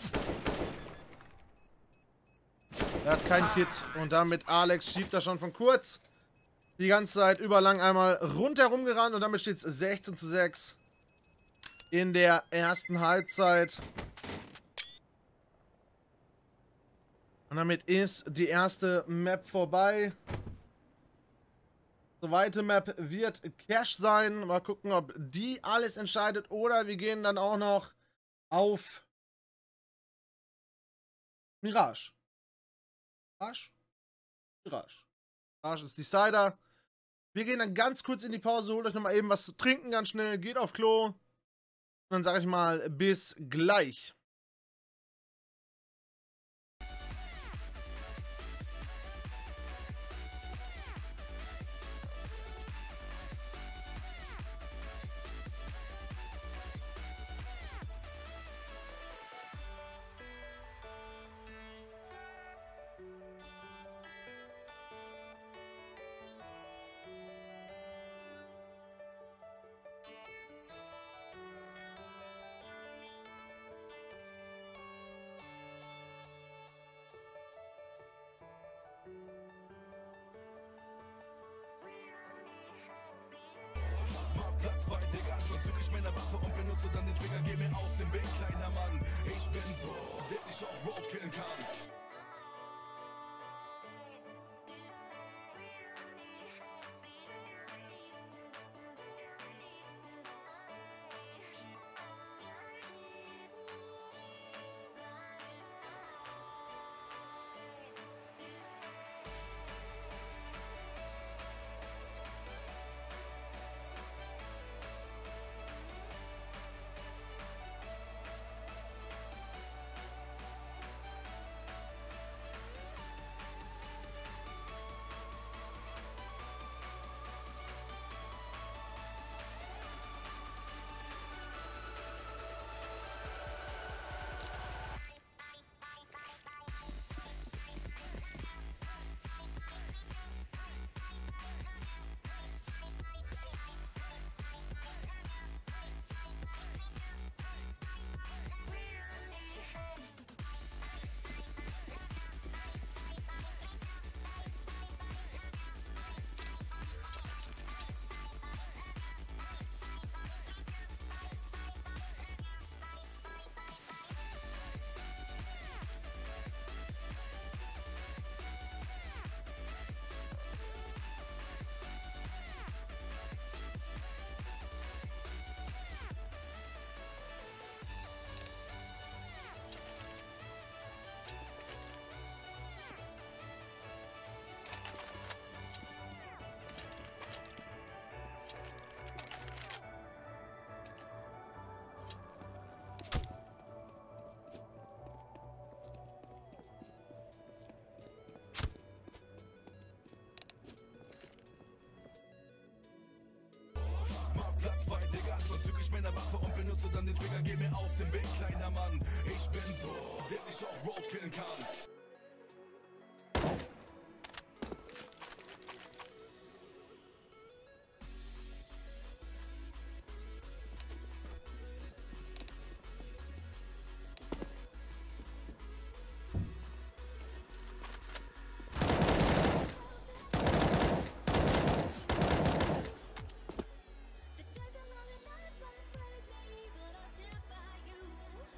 Er hat keinen Kit und damit Alex schiebt er schon von kurz. Die ganze Zeit über lang einmal rundherum gerannt und damit steht es 16:6 in der ersten Halbzeit. Und damit ist die erste Map vorbei. Zweite Map wird Cash sein. Mal gucken, ob die alles entscheidet. Oder wir gehen dann auch noch auf Mirage. Mirage? Mirage. Mirage ist Decider. Wir gehen dann ganz kurz in die Pause. Holt euch nochmal eben was zu trinken, ganz schnell. Geht auf Klo. Und dann sage ich mal, bis gleich. Platz bei, Digga, schon zück ich meine Waffe und benutze dann den Trigger, geh mir aus dem Weg, kleiner Mann. Ich bin der dich auf Road killen kann. dann den Trigger, geh mir aus dem Weg, kleiner Mann. Ich bin der dich auch roadkillen kann. The days are long and nights wanna break me, but I'll stand by you.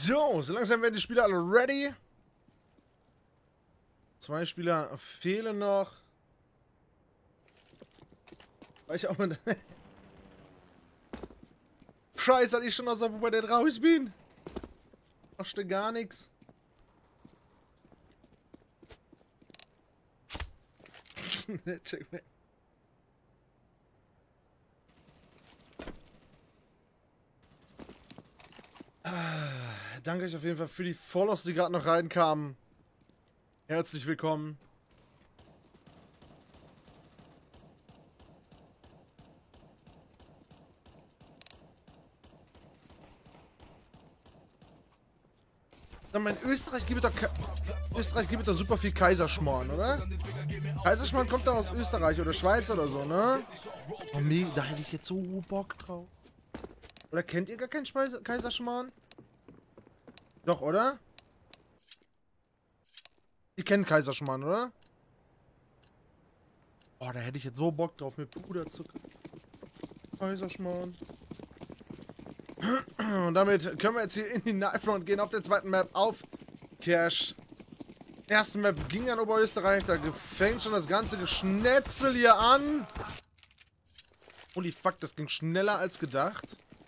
So langsam werden die Spieler alle ready. 2 Spieler fehlen noch. Weil ich auch mal... Scheiße, hatte ich schon aus der Pubertät raus bin. Verstehe gar nichts. Danke euch auf jeden Fall für die Follows, die gerade noch reinkamen. Herzlich willkommen. In Österreich gibt es doch super viel Kaiserschmarrn, oder? Kaiserschmarrn kommt da aus Österreich oder Schweiz oder so, ne? Oh, da hätte ich jetzt so Bock drauf. Oder kennt ihr gar keinen Kaiserschmarrn? Doch, oder? Ihr kennt Kaiserschmarrn, oder? Oh, da hätte ich jetzt so Bock drauf mit Puderzucker. Kaiserschmarrn. Und damit können wir jetzt hier in die Nightfront gehen auf der zweiten Map auf Cash. Erste Map ging an Oberösterreich, da fängt schon das ganze Geschnetzel hier an. Holy fuck, das ging schneller als gedacht.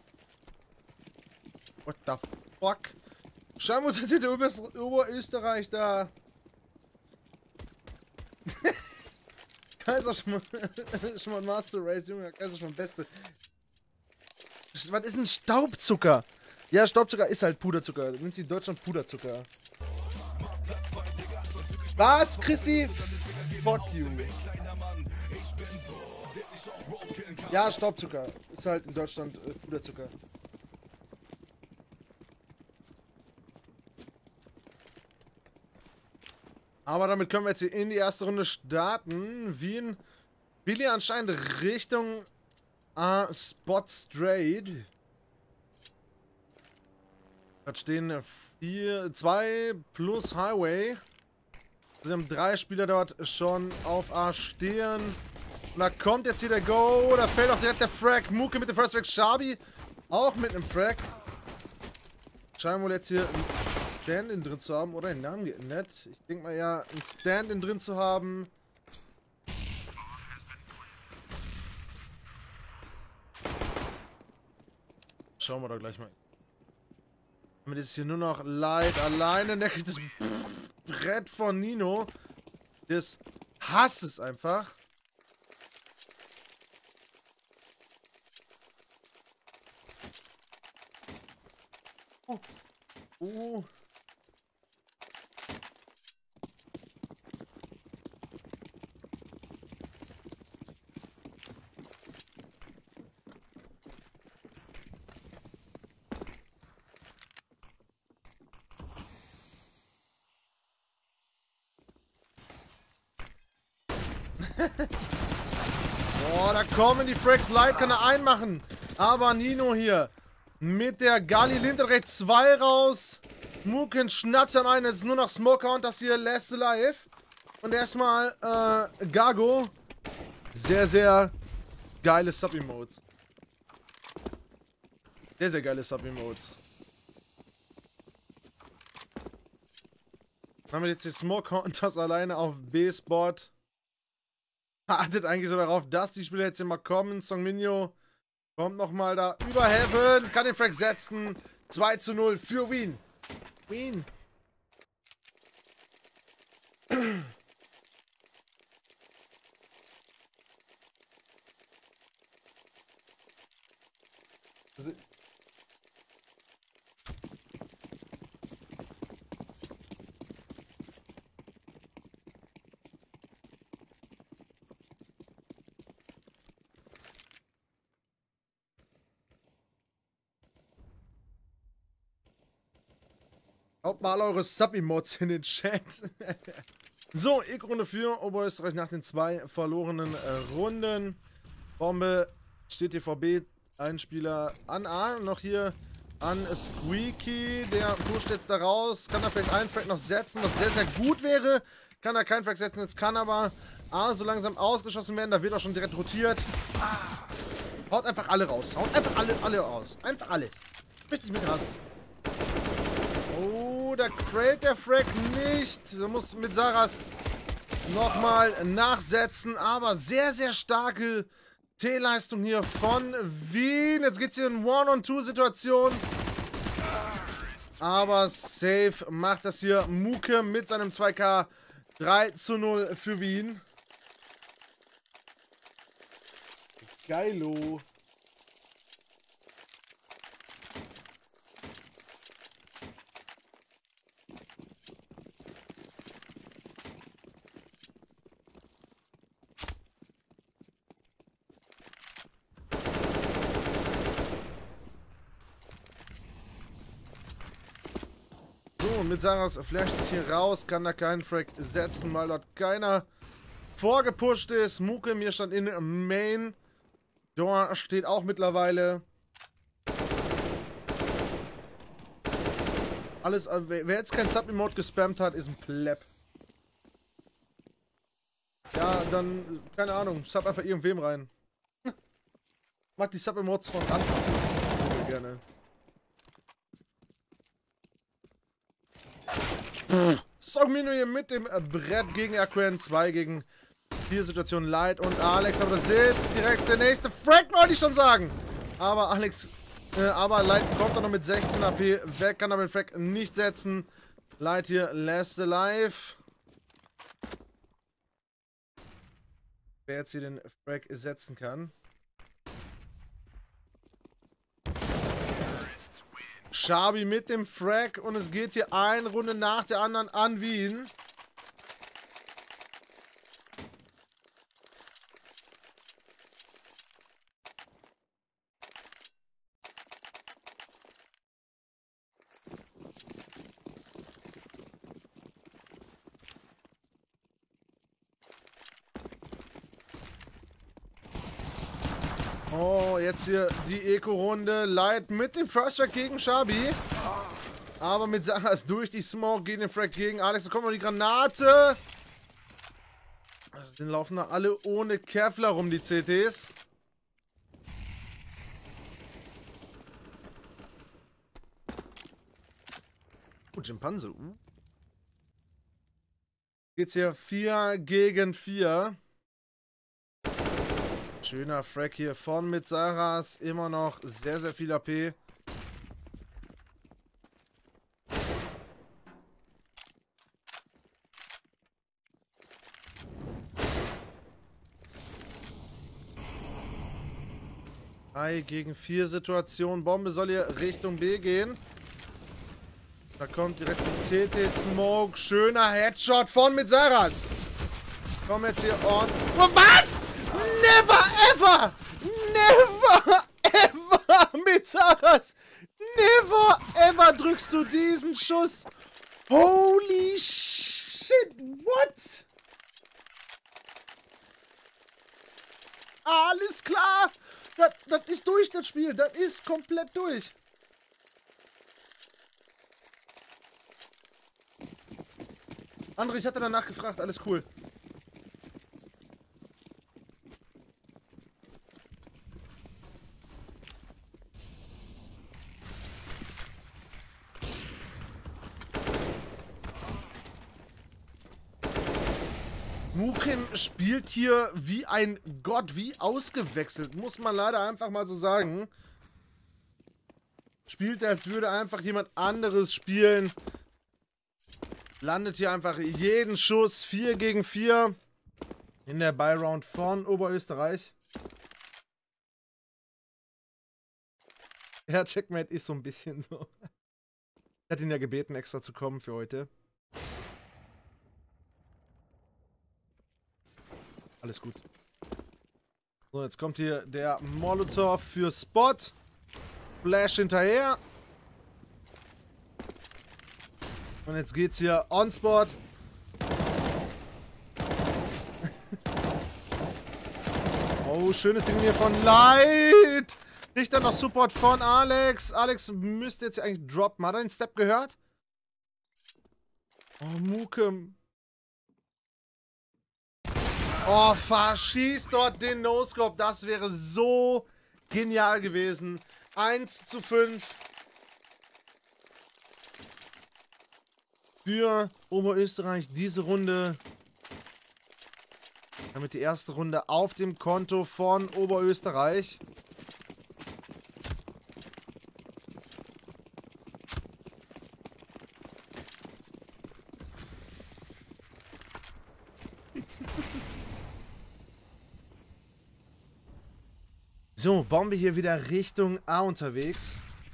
What the fuck? Schauen wir uns jetzt in Oberösterreich da. Kaiserschmarrn Master Race, Junge, Kaiserschmarrn Beste. Was ist ein Staubzucker? Ja, Staubzucker ist halt Puderzucker. Du nennst in Deutschland Puderzucker. Was, Chrissy? Fuck you. Ja, Staubzucker. Ist halt in Deutschland Puderzucker. Aber damit können wir jetzt hier in die erste Runde starten. Wien. Billy anscheinend Richtung Spot Straight. Da stehen 2 plus Highway. Sie haben 3 Spieler dort schon auf A stehen. Und da kommt jetzt hier der Go. Da fällt auch direkt der Frag. Muke mit dem First Frag. Shabi auch mit einem Frag. Scheinen wohl jetzt hier ein Stand-in drin zu haben. Oder den Namen geändert. Ich denke mal ja, ein Stand-in drin zu haben. Schauen wir doch gleich mal. Damit ist hier nur noch Light alleine. Der kriegt das Brett von Nino. Das hasst es einfach. Boah, da kommen die Frags. Light kann er einmachen. Aber Nino hier mit der Gali Linter direkt 2 raus. Muken schnappt dann ein. Jetzt ist nur noch Smoker und das hier Last Alive. Und erstmal Gago. Sehr, sehr geile Sub-Emotes. Sehr, sehr geile Sub-Emotes. Dann haben wir jetzt die Smoker und das alleine auf B-Spot. Wartet eigentlich so darauf, dass die Spieler jetzt hier mal kommen. Songminho kommt nochmal da über Heaven. Kann den Frag setzen. 2:0 für Wien. Wien. Haut mal eure Sub-Emotes in den Chat. So, Runde für Oberösterreich nach den 2 verlorenen Runden. Bombe steht hier vor B. Ein Spieler an A. Noch hier an Squeaky. Der pusht jetzt da raus. Kann er vielleicht einen Frag noch setzen, was sehr, sehr gut wäre. Kann er keinen Frag setzen. Jetzt kann aber A so langsam ausgeschossen werden. Da wird auch schon direkt rotiert. Haut einfach alle raus. Haut einfach alle raus. Einfach alle. Richtig mit Hass. Oh, da crate der Frag nicht. Da muss mit Saras nochmal nachsetzen. Aber sehr, sehr starke T-Leistung hier von Wien. Jetzt geht es hier in One-on-Two-Situation. Aber safe macht das hier Muke mit seinem 2K 3:0 für Wien. Geilo. So, mit Saras flasht es hier raus, kann da keinen Frag setzen, weil dort keiner vorgepusht ist. Muke mir stand in Main. Door steht auch mittlerweile. Alles, wer jetzt kein Sub-Emote gespammt hat, ist ein Pleb. Ja, dann, keine Ahnung, sub einfach irgendwem rein. Mag die Sub-Emotes von Anfang gerne. Songmino hier mit dem Brett gegen Aquan 2 gegen 4 Situationen Light und Alex, aber das ist direkt der nächste Frag, wollte ich schon sagen. Aber Alex, Light kommt dann noch mit 16 AP weg, kann aber den Frag nicht setzen. Light hier last alive. Wer jetzt hier den Frag setzen kann. Schabi mit dem Frag und es geht hier eine Runde nach der anderen an Wien. Oh, jetzt hier die Eco-Runde. Light mit dem First Frag gegen Schabi. Aber mit Saras durch die Smoke gegen den Frag gegen Alex. Da kommt noch die Granate. Den laufen da alle ohne Kevlar rum, die CTs. Schimpanse. Geht's hier 4 gegen 4. Schöner Frag hier von mit Saras. Immer noch sehr, sehr viel AP. Gegen 4 Situation. Bombe soll hier Richtung B gehen. Da kommt direkt die CT Smoke. Schöner Headshot von mit Saras. Komm jetzt hier on. Oh, was? Never ever! Never ever mit Saras! Never ever drückst du diesen Schuss! Holy shit! What? Alles klar! Das ist durch, das Spiel. Das ist komplett durch. André, ich hatte danach gefragt. Alles cool. Mukim spielt hier wie ein Gott, wie ausgewechselt, muss man leider einfach mal so sagen. Spielt, als würde einfach jemand anderes spielen. Landet hier einfach jeden Schuss 4 gegen 4 in der Buy-Round von Oberösterreich. Ja, Checkmate ist so ein bisschen so. Ich hatte ihn ja gebeten, extra zu kommen für heute. Alles gut. So, jetzt kommt hier der Molotov für Spot. Flash hinterher. Und jetzt geht's hier on Spot. Oh, schönes Ding hier von Light. Kriegt dann noch Support von Alex. Alex müsste jetzt eigentlich droppen. Hat er den Step gehört? Oh, Muke. Oh, verschießt dort den No-Scope. Das wäre so genial gewesen. 1:5. für Oberösterreich diese Runde. Damit die erste Runde auf dem Konto von Oberösterreich. So, bauen wir hier wieder Richtung A unterwegs.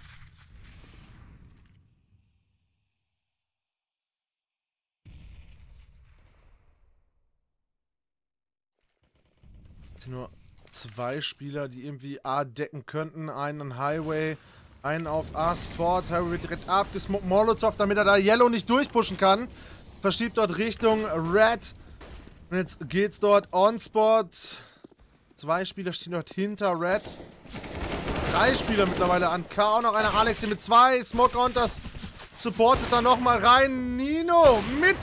Nur 2 Spieler, die irgendwie A decken könnten. Einen an Highway, einen auf A-Sport. Highway wird direkt abgesmoked. Molotov, damit er da Yellow nicht durchpushen kann. Verschiebt dort Richtung Red. Und jetzt geht's dort On-Spot. 2 Spieler stehen dort hinter Red. 3 Spieler mittlerweile an K. Auch noch einer Alex hier mit 2. Smoke on, das supportet dann nochmal rein. Nino mit...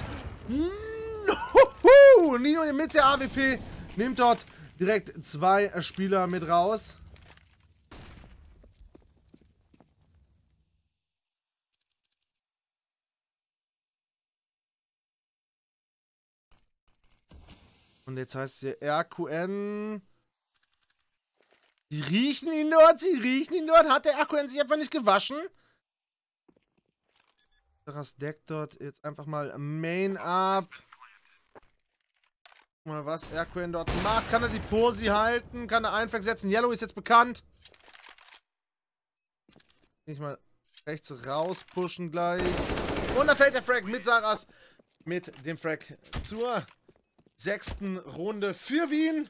Nino mit der AWP nimmt dort direkt 2 Spieler mit raus. Und jetzt heißt es hier RQN. Die riechen ihn dort, Hat der RQN sich einfach nicht gewaschen? Das deckt dort jetzt einfach mal Main ab. Mal was RQN dort macht. Kann er die Posi halten? Kann er Einflag setzen? Yellow ist jetzt bekannt. Ich mal rechts raus pushen gleich. Und da fällt der Frag mit Saras. Mit dem Frag zur 6. Runde für Wien.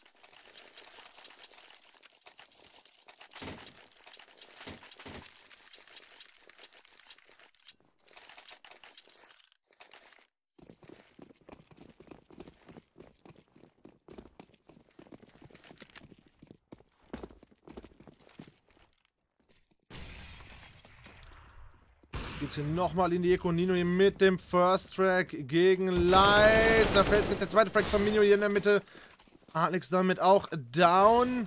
Geht's hier nochmal in die Eco. Nino hier mit dem First Track gegen Light. Da fällt der zweite Track von Nino hier in der Mitte. Alex damit auch down.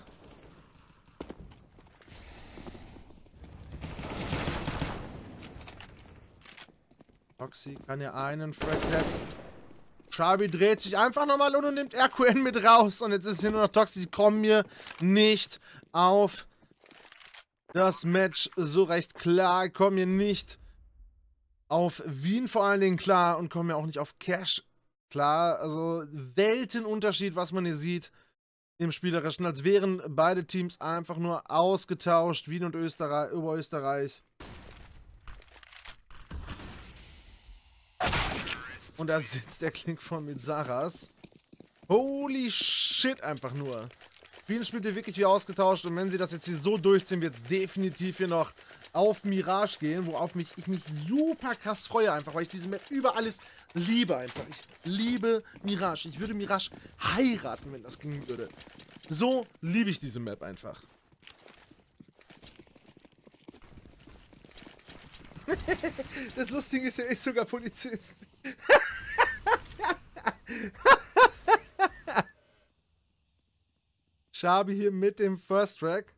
Toxi kann hier einen Track setzen. Sharby dreht sich einfach nochmal um und nimmt RQN mit raus. Und jetzt ist hier nur noch Toxi. Die kommen mir nicht auf das Match so recht klar. Kommen hier nicht auf Wien vor allen Dingen klar und kommen ja auch nicht auf Cash klar. Also Weltenunterschied, was man hier sieht im Spielerischen, als wären beide Teams einfach nur ausgetauscht. Wien und Österreich, Oberösterreich. Und da sitzt der Klink von Mitsaras. Holy shit, einfach nur. Wien spielt hier wirklich wie ausgetauscht und wenn sie das jetzt hier so durchziehen, wird es definitiv hier noch auf Mirage gehen, worauf ich mich super krass freue einfach, weil ich diese Map über alles liebe einfach. Ich liebe Mirage. Ich würde Mirage heiraten, wenn das gehen würde. So liebe ich diese Map einfach. Das Lustige ist, er ist sogar Polizist. Sharby hier mit dem First Track.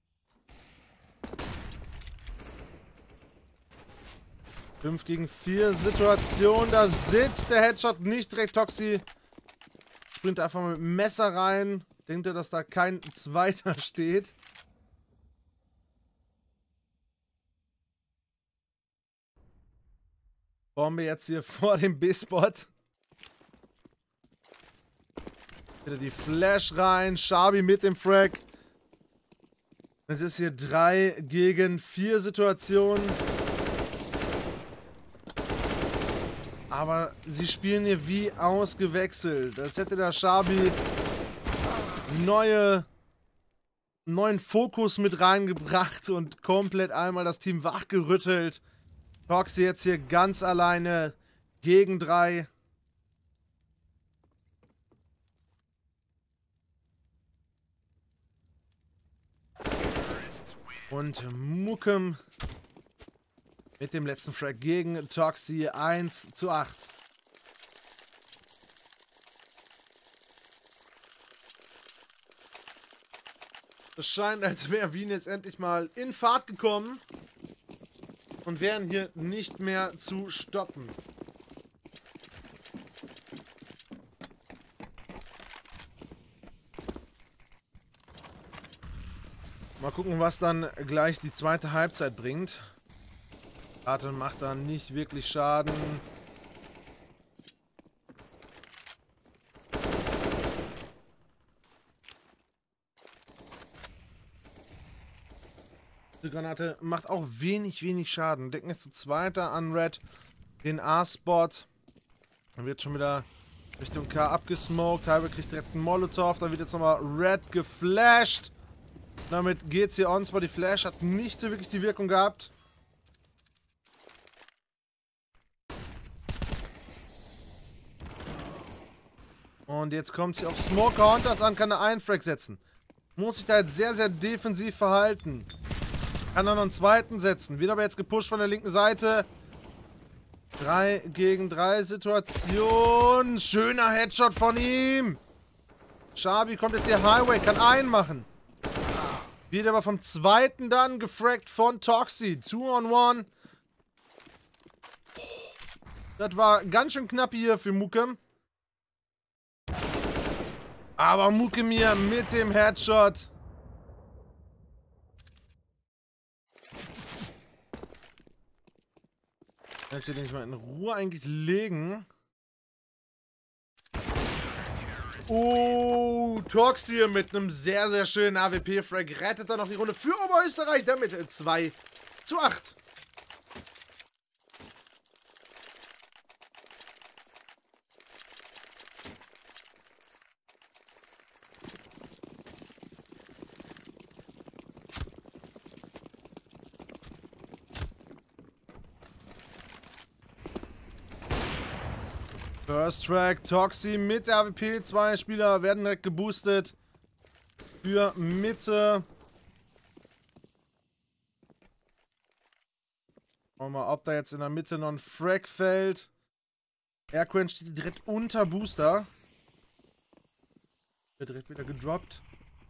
Fünf gegen 4 Situation. Da sitzt der Headshot nicht direkt. Toxi sprintet einfach mal mit dem Messer rein. Denkt er, dass da kein zweiter steht. Bombe jetzt hier vor dem B-Spot. Wieder die Flash rein. Sharby mit dem Frag. Es ist hier 3 gegen 4 Situation. Aber sie spielen hier wie ausgewechselt. Das hätte der Sharby neuen Fokus mit reingebracht und komplett einmal das Team wachgerüttelt. Toxi jetzt hier ganz alleine gegen 3. Und Mukem mit dem letzten Frag gegen Toxi 1:8. Es scheint, als wäre Wien jetzt endlich mal in Fahrt gekommen und wären hier nicht mehr zu stoppen. Mal gucken, was dann gleich die zweite Halbzeit bringt. Karte macht dann nicht wirklich Schaden. Die Granate macht auch wenig Schaden. Decken jetzt zu zweiter an Red den A-Spot. Dann wird schon wieder Richtung K abgesmoked. Halbe kriegt direkt einen Molotov. Dann wird jetzt nochmal Red geflasht. Damit geht's hier on Spot. Die Flash hat nicht so wirklich die Wirkung gehabt. Und jetzt kommt sie auf Smoker Hunters an, kann eine Einfrag setzen. Muss sich da jetzt sehr defensiv verhalten. Kann dann noch einen zweiten setzen. Wird aber jetzt gepusht von der linken Seite. 3 gegen 3 Situation. Schöner Headshot von ihm. Shabi kommt jetzt hier Highway, kann einen machen. Wird aber vom zweiten dann gefragt von Toxi. 2-on-1. Das war ganz schön knapp hier für Mukem. Aber Mukemir mit dem Headshot. Jetzt hier denke ich mal in Ruhe eigentlich legen. Oh, Tox hier mit einem sehr schönen AWP-Frag rettet dann noch die Runde für Oberösterreich, damit 2:8. First Track, Toxi mit der AWP. 2 Spieler werden direkt geboostet. Für Mitte. Schauen wir mal, ob da jetzt in der Mitte noch ein Frag fällt. Airquench steht direkt unter Booster. Wird direkt wieder gedroppt.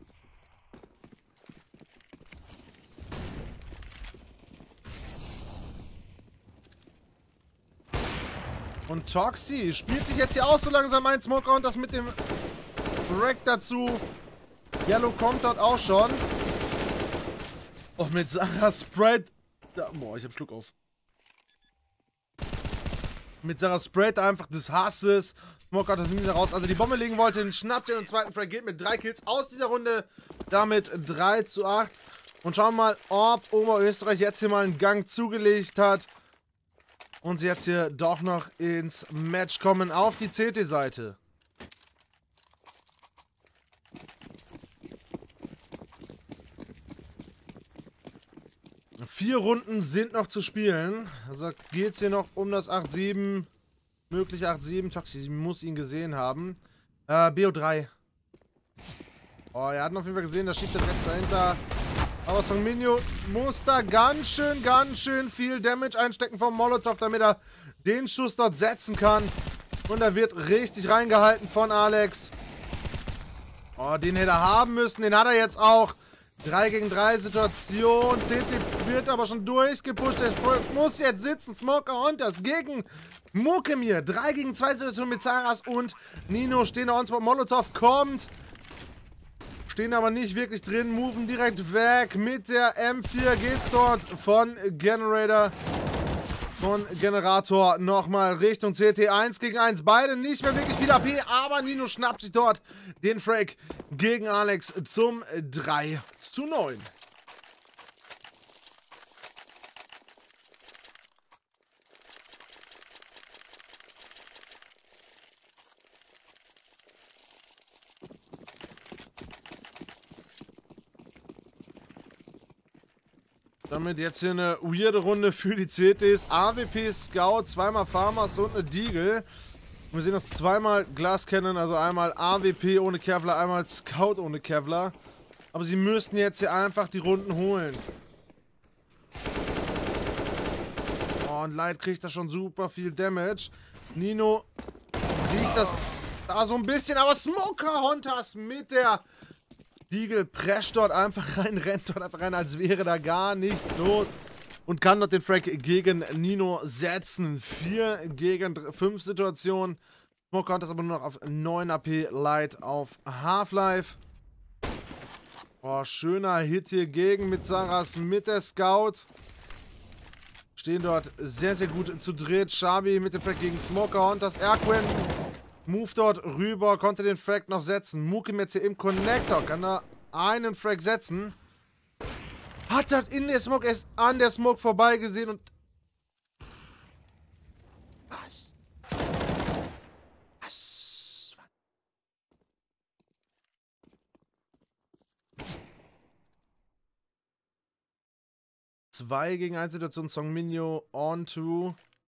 Und Toxi spielt sich jetzt hier auch so langsam ein. Smoker und das mit dem Wreck dazu. Yellow kommt dort auch schon. Und mit Sarah Sprite. Boah, ich hab Schluck auf. Mit Sarah Sprite einfach des Hasses. Smoker hat das nicht raus. Also die Bombe legen wollte, den schnappt den zweiten Frag, geht mit 3 Kills aus dieser Runde. Damit 3:8. Und schauen wir mal, ob Oberösterreich jetzt hier mal einen Gang zugelegt hat. Und sie jetzt hier doch noch ins Match kommen auf die CT-Seite. Vier Runden sind noch zu spielen. Also geht es hier noch um das 8-7. Möglich 8-7. Toxi muss ihn gesehen haben. BO3. Oh, er hat ihn auf jeden Fall gesehen. Da schiebt er direkt dahinter. Aber Song Minho muss da ganz schön viel Damage einstecken vom Molotov, damit er den Schuss dort setzen kann. Und er wird richtig reingehalten von Alex. Oh, den hätte er haben müssen. Den hat er jetzt auch. 3 gegen 3 Situation. CT wird aber schon durchgepusht. Der muss jetzt sitzen. Smoker Hunters gegen Mukemir. 3 gegen 2 Situation mit Zaras und Nino stehen da. Und Molotov kommt. Stehen aber nicht wirklich drin, moven direkt weg. Mit der M4 geht's dort von Generator nochmal Richtung CT 1 gegen 1. Beide nicht mehr wirklich viel AP, aber Nino schnappt sich dort den Frag gegen Alex zum 3:9. Damit jetzt hier eine weirde Runde für die CTs. AWP, Scout, zweimal Farmers und eine Deagle. Wir sehen das zweimal Glass Cannon, also einmal AWP ohne Kevlar, einmal Scout ohne Kevlar. Aber sie müssen jetzt hier einfach die Runden holen. Oh, und Light kriegt da schon super viel Damage. Nino riecht das da so ein bisschen, aber Smoker Hunters mit der Deagle prescht dort einfach rein, rennt dort einfach rein, als wäre da gar nichts los. Und kann dort den Frag gegen Nino setzen. 4 gegen 5 Situation. Smoker hat das aber nur noch auf 9 AP, Light auf Half-Life. Oh, schöner Hit hier gegen mit Saras mit der Scout. Stehen dort sehr, sehr gut zu dritt. Shabi mit dem Frag gegen Smoker und das Erquin. Move dort rüber, konnte den Frag noch setzen. Mukim jetzt hier im Connector, kann da einen Frag setzen. Hat dort in der Smoke, erst an der Smoke vorbeigesehen und... Was? Was? 2 gegen 1 Situation, Songminyo on to.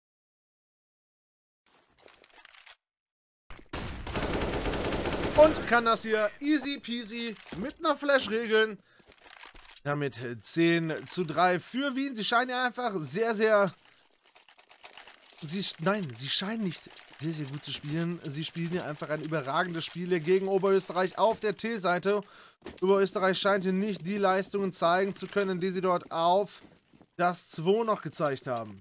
Und kann das hier easy peasy mit einer Flash regeln. Damit 10:3 für Wien. Sie scheinen ja einfach sehr, sehr... Nein, sie scheinen nicht sehr, sehr gut zu spielen. Sie spielen hier einfach ein überragendes Spiel gegen Oberösterreich auf der T-Seite. Oberösterreich scheint hier nicht die Leistungen zeigen zu können, die sie dort auf das 2 noch gezeigt haben.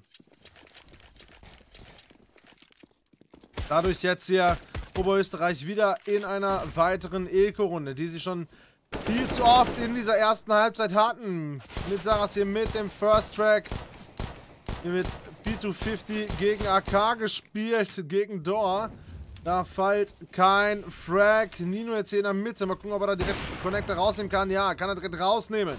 Dadurch jetzt hier Oberösterreich wieder in einer weiteren Eco-Runde, die sie schon viel zu oft in dieser ersten Halbzeit hatten. Mit Saras hier mit dem First Track. Hier wird P250 gegen AK gespielt, gegen Door. Da fällt kein Frag. Nino jetzt hier in der Mitte. Mal gucken, ob er da direkt Connector rausnehmen kann. Ja, kann er direkt rausnehmen.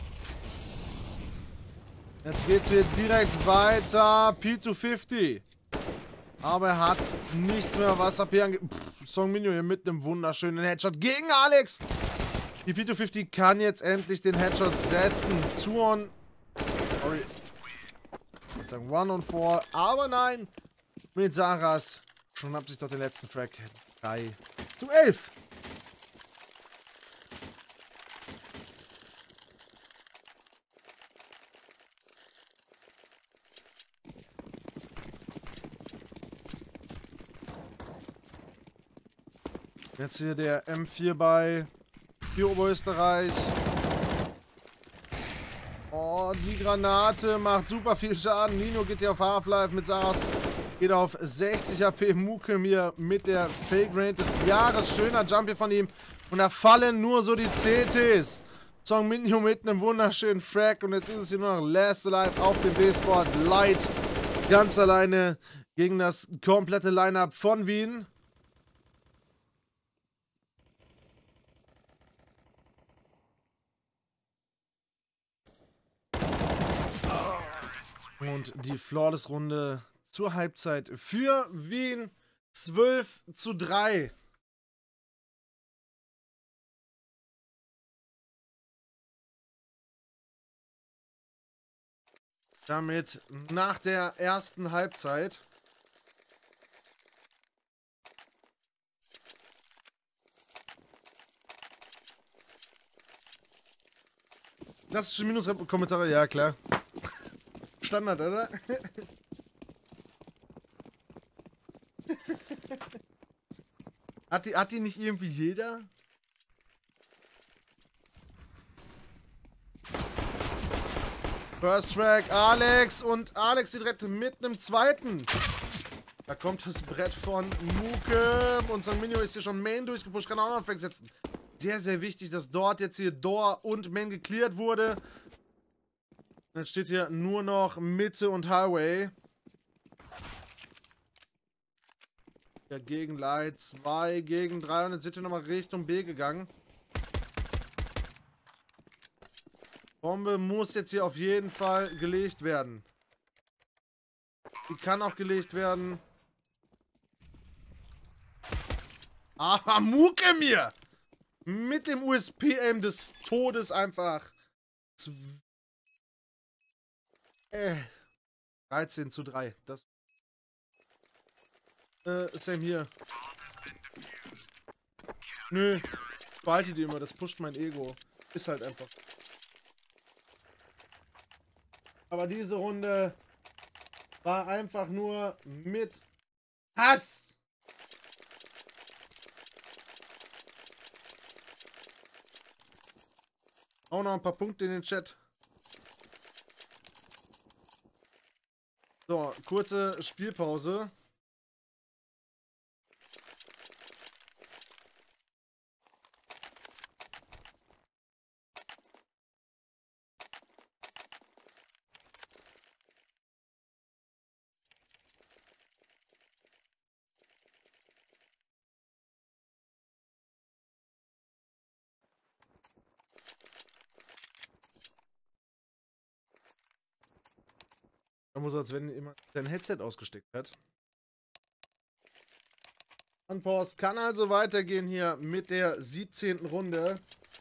Jetzt geht's hier direkt weiter. P250. Aber er hat nichts mehr, was AP angeht. Songminyo hier mit einem wunderschönen Headshot gegen Alex. Die P250 kann jetzt endlich den Headshot setzen. 2 on... Sorry. Ich würde sagen 1 on 4. Aber nein. Mit Saras schnappt sich doch den letzten Frag. 3:11. Jetzt hier der M4 bei für Oberösterreich. Oh, die Granate macht super viel Schaden. Nino geht hier auf Half-Life mit Saras. Geht auf 60 AP. Mukim hier mit der Fake-Range des Jahres. Schöner Jump hier von ihm. Und da fallen nur so die CTs. Songminyo mit einem wunderschönen Frag. Und jetzt ist es hier nur noch Last Alive auf dem B-Spot. Light ganz alleine gegen das komplette Line-Up von Wien. Und die Flawless-Runde zur Halbzeit für Wien 12:3. Damit nach der ersten Halbzeit. Klassische Minus-Kommentare, ja klar. Standard, oder? Hat die nicht irgendwie jeder? First Track, Alex und Alex direkt mit einem zweiten. Da kommt das Brett von Muke und Songminyo ist hier schon Main durchgepusht, kann auch noch einen Frag setzen. Sehr, sehr wichtig, dass dort jetzt hier Door und Main geklärt wurde. Dann steht hier nur noch Mitte und Highway. Ja, gegen Light 2, gegen 3 und jetzt sind wir nochmal Richtung B gegangen. Bombe muss jetzt hier auf jeden Fall gelegt werden. Die kann auch gelegt werden. Aber Muke mir! Mit dem USP-Aim des Todes einfach. 13:3. Das. Same hier. Nö. Behalte die immer, das pusht mein Ego. Ist halt einfach. Aber diese Runde war einfach nur mit Hass. Auch noch ein paar Punkte in den Chat. So, kurze Spielpause. So, als wenn jemand sein Headset ausgesteckt hat. Unpause kann also weitergehen hier mit der 17. Runde.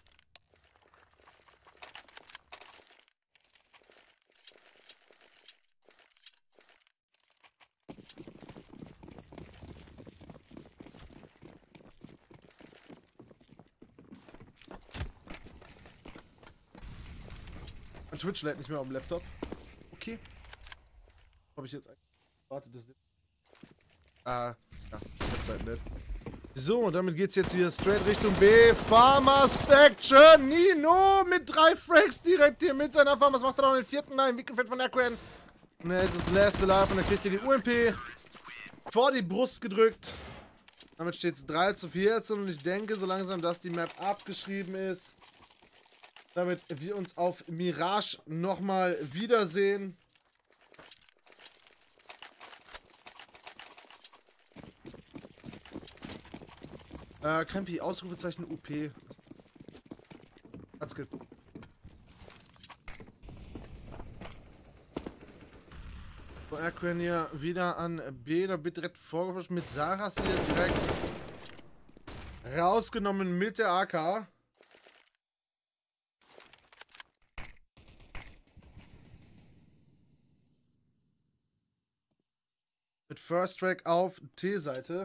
Twitch lädt nicht mehr auf dem Laptop. Okay. Habe ich jetzt eigentlich erwartet, dass... ja, Webseiten lädt. So, damit geht's jetzt hier straight Richtung B. Farmers Faction. Nino mit 3 Frags direkt hier mit seiner Farmers. Macht er noch den 4. Nein, Wickelfeld von Aquan. Und jetzt ist Last Alive und dann kriegt er die UMP vor die Brust gedrückt. Damit steht es 3:14 und ich denke so langsam, dass die Map abgeschrieben ist. Damit wir uns auf Mirage nochmal wiedersehen. Krempi, Ausrufezeichen UP. Hat's ge... So, Aquan hier wieder an B. Da wird direkt vorgepusht mit Saras hier direkt rausgenommen mit der AK. Mit First Track auf T-Seite.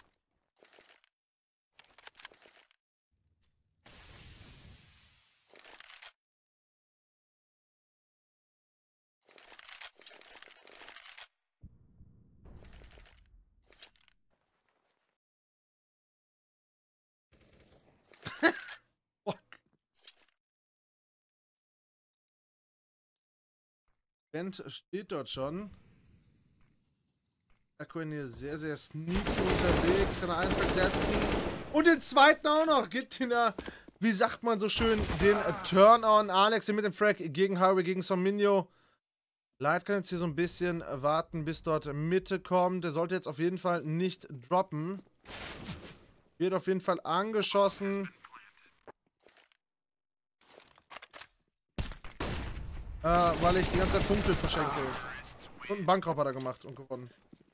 Bent steht dort schon. Aquan hier sehr, sehr sneaky unterwegs. Kann er einen versetzen. Und den zweiten auch noch. Gibt ihn da, wie sagt man so schön, den Turn-on. Alex hier mit dem Frag gegen Harvey, gegen Somminio. Light kann jetzt hier so ein bisschen warten, bis dort Mitte kommt. Der sollte jetzt auf jeden Fall nicht droppen. Wird auf jeden Fall angeschossen. Weil ich die ganze Zeit Punkte verschenke. Und einen Bankraub hat er gemacht und gewonnen.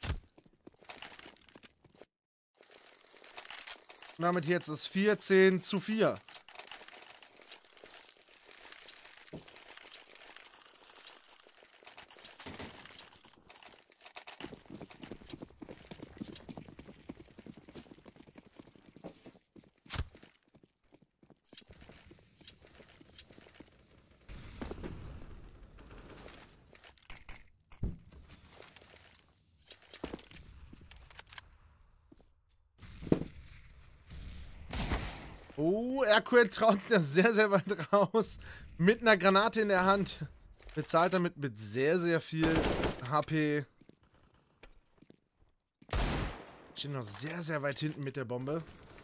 Und damit jetzt ist 14:4. Oh, Aquan traut sich da sehr, sehr weit raus. Mit einer Granate in der Hand. Bezahlt damit mit sehr, sehr viel HP. Steht noch sehr, sehr weit hinten mit der Bombe.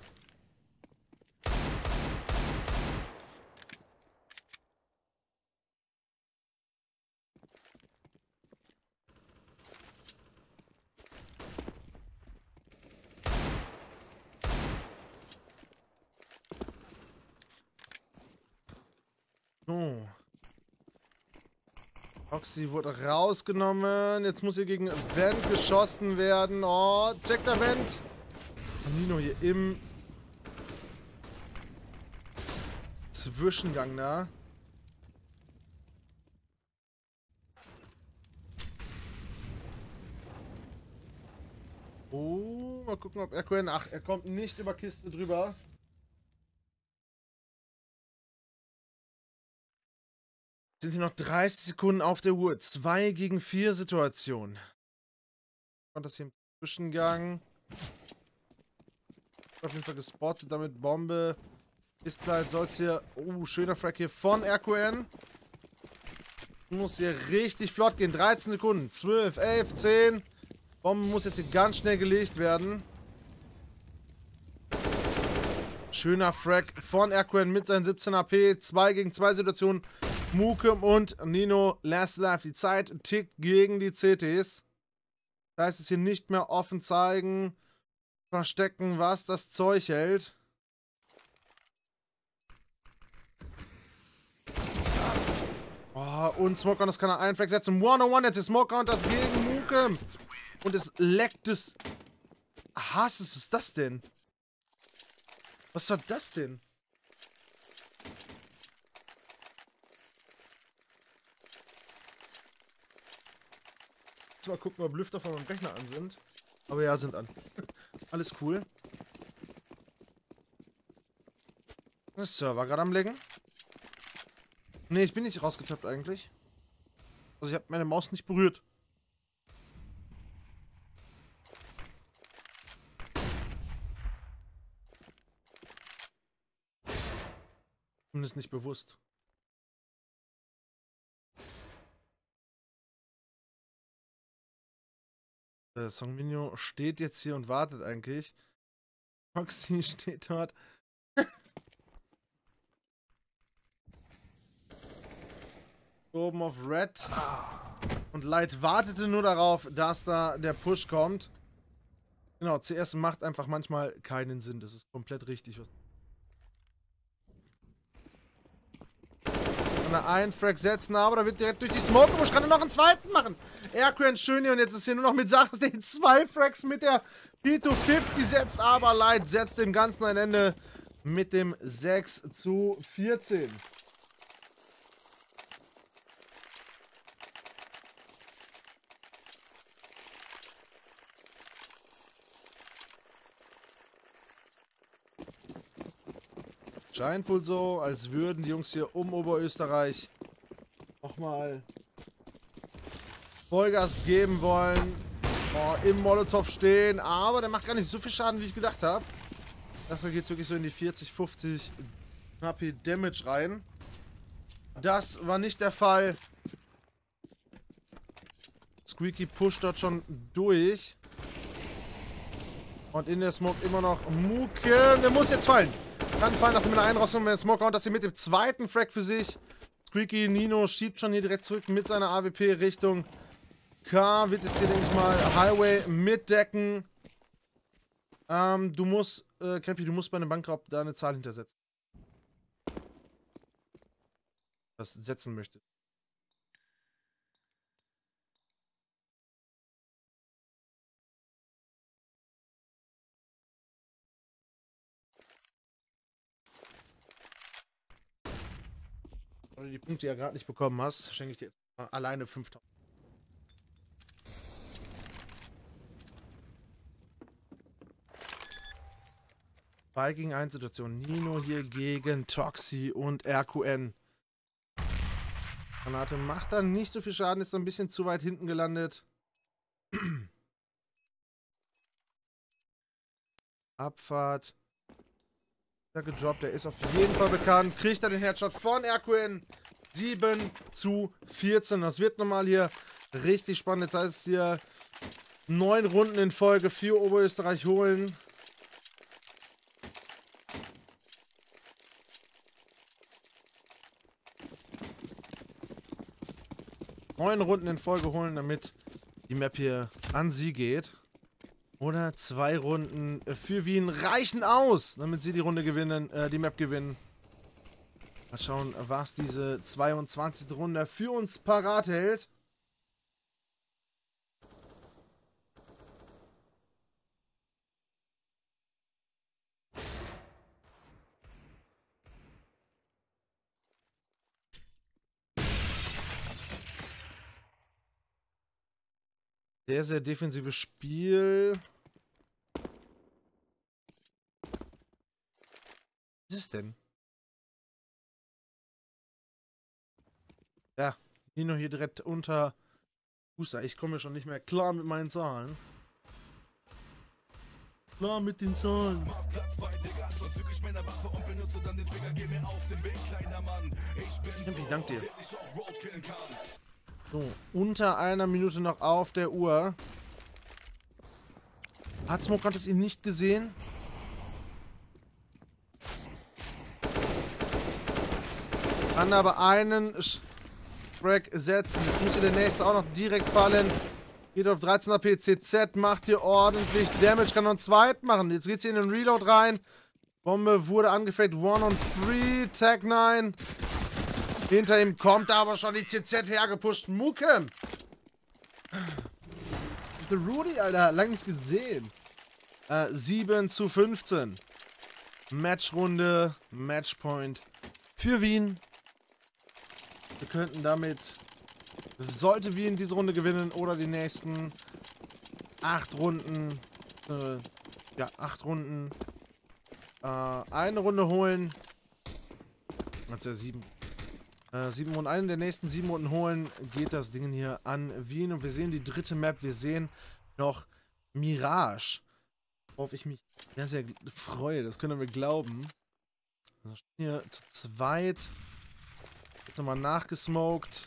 Oh. Roxy wurde rausgenommen. Jetzt muss hier gegen Vent geschossen werden. Oh, checkt der Vent. Und Nino hier im Zwischengang da. Oh, mal gucken, ob Aquan... Ach, er kommt nicht über Kiste drüber. Sind hier noch 30 Sekunden auf der Uhr. 2 gegen 4 Situation. Und das hier im Zwischengang. Auf jeden Fall gespottet, damit Bombe. Ist gleich, soll es hier... Oh, schöner Frag hier von Aquan. Muss hier richtig flott gehen. 13 Sekunden. 12, 11, 10. Bombe muss jetzt hier ganz schnell gelegt werden. Schöner Frag von Aquan mit seinen 17 AP. 2 gegen 2 Situationen. Mukem und Nino Last Life. Die Zeit tickt gegen die CTs. Das heißt, es hier nicht mehr offen zeigen, verstecken, was das Zeug hält. Oh, und Smoke on, das kann er einen Flag setzen. 1-on-1, jetzt ist Smoke on das gegen Mukem. Und es leckt des Hasses. Was ist das denn? Was war das denn? Jetzt mal gucken, ob Lüfter von meinem Rechner an sind. Aber ja, sind an. Alles cool. Der Server gerade am Lecken. Ne, ich bin nicht rausgetappt eigentlich. Also ich habe meine Maus nicht berührt. Zumindest nicht bewusst. Der Songminio steht jetzt hier und wartet eigentlich. Foxy steht dort. Oben auf Red. Und Light wartete nur darauf, dass da der Push kommt. Genau, CS macht einfach manchmal keinen Sinn. Das ist komplett richtig. Kann er einen Frag setzen, aber da wird direkt durch die Smoke Bush. Kann er noch einen zweiten machen. Erquan schön hier und jetzt ist hier nur noch mit Sachen, der 2 Frags mit der P250 setzt. Aber Light setzt dem Ganzen ein Ende mit dem 6:14. Scheint wohl so, als würden die Jungs hier um Oberösterreich nochmal Vollgas geben wollen. Oh, im Molotow stehen, aber der macht gar nicht so viel Schaden, wie ich gedacht habe. Dafür geht es wirklich so in die 40, 50 HP Damage rein. Das war nicht der Fall. Squeaky pusht dort schon durch. Und in der Smoke immer noch Muke. Der muss jetzt fallen. Kann fallen, nachdem er einrostet mit der Smoke und das hier mit dem zweiten Frag für sich. Squeaky Nino schiebt schon hier direkt zurück mit seiner AWP Richtung K. Wird jetzt hier, denke ich mal, Highway mitdecken. Du musst, Cappy, du musst bei einem Bankraub da eine Zahl hintersetzen. Das setzen möchtest. Weil du die Punkte ja gerade nicht bekommen hast, schenke ich dir jetzt mal alleine 5000. Viking 1 Situation. Nino hier gegen Toxi und RQN. Granate macht dann nicht so viel Schaden, ist so ein bisschen zu weit hinten gelandet. Abfahrt. Der gedroppt, der ist auf jeden Fall bekannt. Kriegt er den Headshot von RQN. 7:14. Das wird nochmal hier richtig spannend. Jetzt heißt es hier 9 Runden in Folge für Oberösterreich holen. Neun Runden in Folge holen, damit die Map hier an sie geht. Oder 2 Runden für Wien reichen aus, damit sie die Runde gewinnen, die Map gewinnen. Mal schauen, was diese 22. Runde für uns parat hält. Sehr, sehr defensives Spiel. Was ist denn? Ja, Nino hier direkt unter Booster. Ich komme schon nicht mehr klar mit meinen Zahlen. Klar mit den Zahlen. Ich danke dir. So, unter einer Minute noch auf der Uhr. Hat Smoke hat es ihn nicht gesehen? Kann aber einen Frag setzen. Jetzt müsste der nächste auch noch direkt fallen. Geht auf 13er PCZ, macht hier ordentlich Damage, kann noch einen zweiten machen. Jetzt geht's hier in den Reload rein. Bombe wurde angefaked. 1 on 3, Tag 9. Hinter ihm kommt aber schon die CZ hergepusht. Mukem. Der Rudy, Alter, lang nicht gesehen. 7:15. Matchrunde, Matchpoint für Wien. Wir könnten damit, sollte Wien diese Runde gewinnen oder die nächsten 8 Runden, 8 Runden, eine Runde holen. Also ja 7. 7 Runden, eine der nächsten 7 Runden holen, geht das Ding hier an Wien. Und wir sehen die dritte Map. Wir sehen noch Mirage. Worauf ich mich sehr, sehr freue. Das könnt ihr mir glauben. Also hier zu zweit. Wird nochmal nachgesmoked.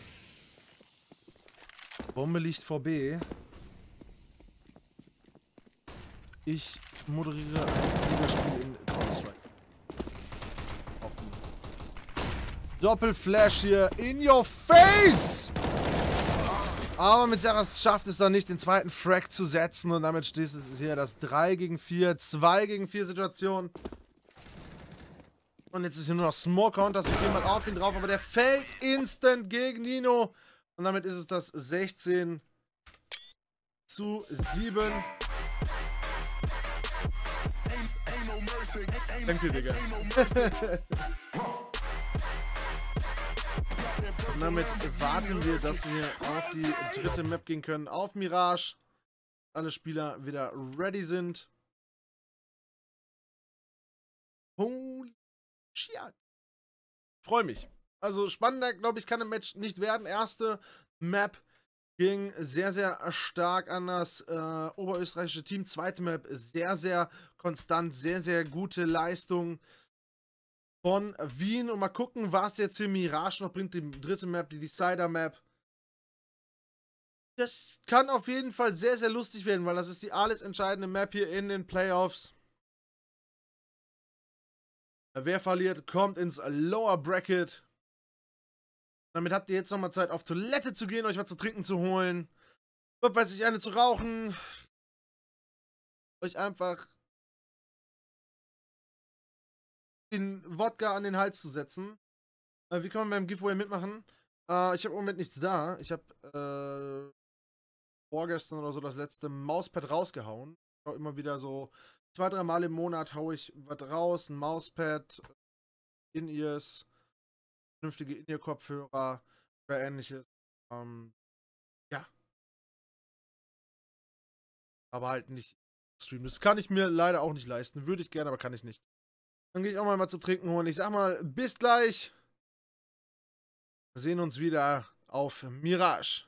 Bombe liegt vor B. Ich moderiere ein Ligaspiel in Counter-Strike. Doppelflash hier in your face! Aber mit Serras schafft es dann nicht, den zweiten Frag zu setzen. Und damit steht es hier das 3 gegen 4, 2 gegen 4 Situation. Und jetzt ist hier nur noch Smoke Counters. Ich gehe mal auf ihn drauf, aber der fällt instant gegen Nino. Und damit ist es das 16:7. Danke dir, Digga. Und damit warten wir, dass wir auf die dritte Map gehen können. Auf Mirage. Alle Spieler wieder ready sind. Holy shit. Freue mich. Also spannender, glaube ich, kann ein Match nicht werden. Erste Map ging sehr, sehr stark an das oberösterreichische Team. Zweite Map sehr, sehr konstant. Sehr, sehr gute Leistung von Wien. Und mal gucken, was jetzt hier Mirage noch bringt. Die dritte Map, die Decider Map. Das kann auf jeden Fall sehr, sehr lustig werden, weil das ist die alles entscheidende Map hier in den Playoffs. Wer verliert, kommt ins Lower Bracket. Damit habt ihr jetzt nochmal Zeit, auf Toilette zu gehen, euch was zu trinken zu holen. Was weiß ich, eine zu rauchen. Euch einfach den Wodka an den Hals zu setzen. Wie kann man beim Giveaway mitmachen? Ich habe im Moment nichts da. Ich habe vorgestern oder so das letzte Mauspad rausgehauen. Ich hau immer wieder so 2-3 Mal im Monat haue ich was raus. Ein Mauspad, In-Ears, vernünftige In-Ear-Kopfhörer oder ähnliches. Ja. Aber halt nicht streamen. Das kann ich mir leider auch nicht leisten. Würde ich gerne, aber kann ich nicht. Dann gehe ich auch mal was zu trinken holen. Ich sag mal, bis gleich. Wir sehen uns wieder auf Mirage.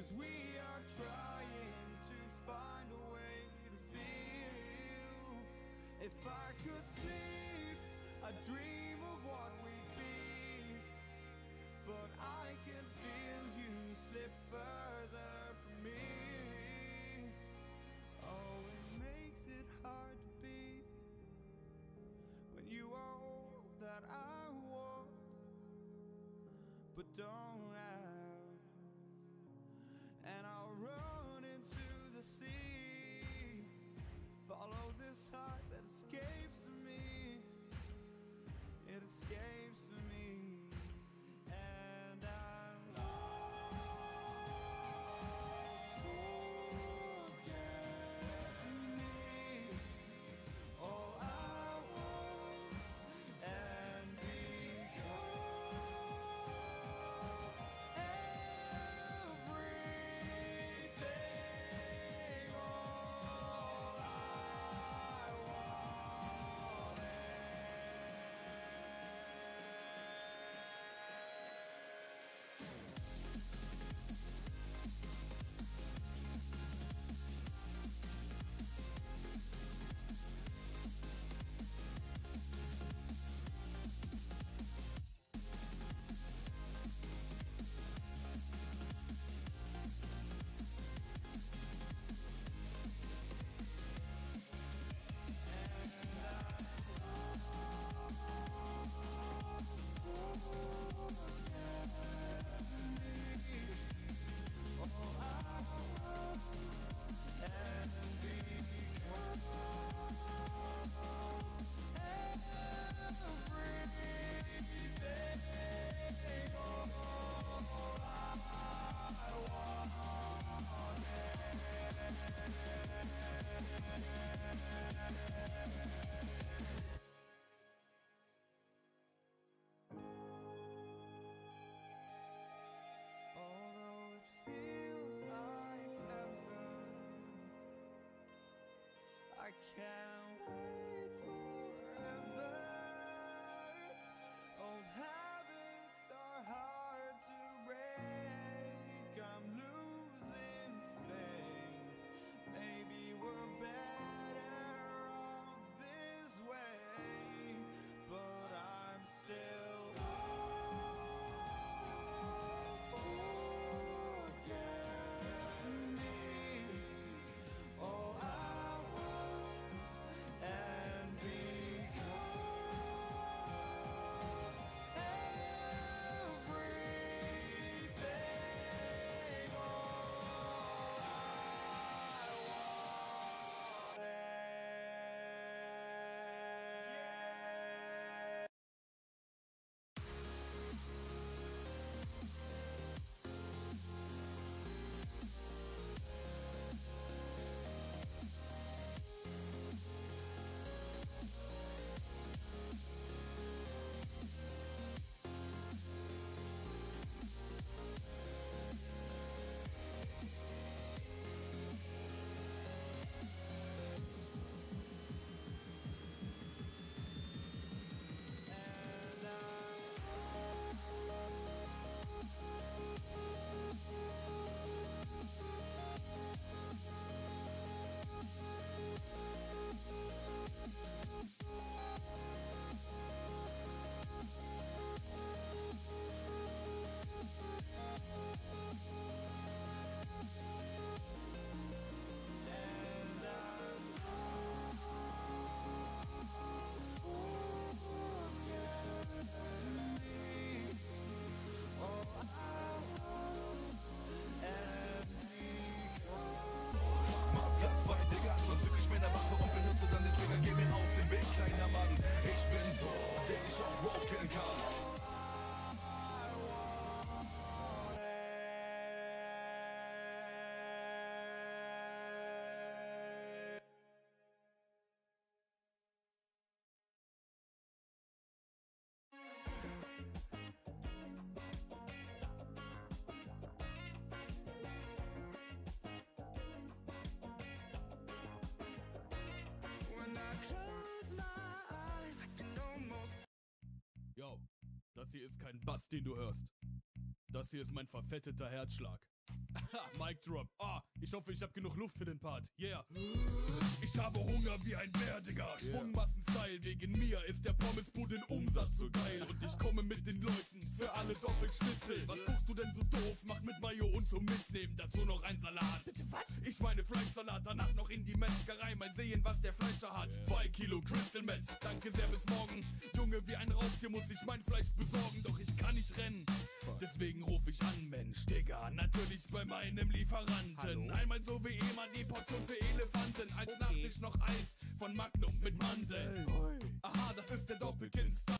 'cause we are trying to find a way to feel. If I could sleep, I'd dream of what we'd be, but I can feel you slip further from me. Oh, it makes it hard to be when you are all that I want but don't have. And I'll run into the sea, follow this heart that escapes me. It escapes me, and I'm lost. Forget me, all I was and become everything, all I Although it feels like heaven, I can't wait forever. Old habits are hard to break. I'm losing faith. Maybe we're better off this way, but I'm still lost. Forget me, all I was and become everything, all I wanted. Mach Platz bei Digga, und zück ich mir ne Waffe und benutze dann den Trigger. Geh mir aus dem Weg, kleiner Mann. Ich bin der dich auf Road killen kann. When I close my eyes, I can almost. Yo, das hier ist kein Bass, den du hörst. Das hier ist mein verfetteter Herzschlag. Mic drop. Ich hoffe, ich hab genug Luft für den Part. Yeah. Ich habe Hunger wie ein Bär, Digga. Schwungmassen-Style. Wegen mir ist der Pommesbuden-Umsatz so geil. Und ich komme mit den Leuten für alle Doppelschnitzel. Was guckst du denn so doof? Mach mit Mayo und zum Mitnehmen. Dazu noch ein Salat. Bitte was? Ich meine Fleischsalat. Danach noch in die Metzgerei. Mal sehen, was der Fleischer hat. 2 Kilo Crystal Meth. Danke sehr, bis morgen. Junge, wie ein Raubtier muss ich mein Fleisch besorgen. Doch ich kann nicht rennen. Deswegen ruf ich an, Mensch, Digga. Natürlich bei meinem Lieferanten. Hallo? Einmal so wie immer die Portion für Elefanten. Als Nachtisch noch Eis von Magnum mit Mandeln. Aha, das ist der Doppelkinn-Style.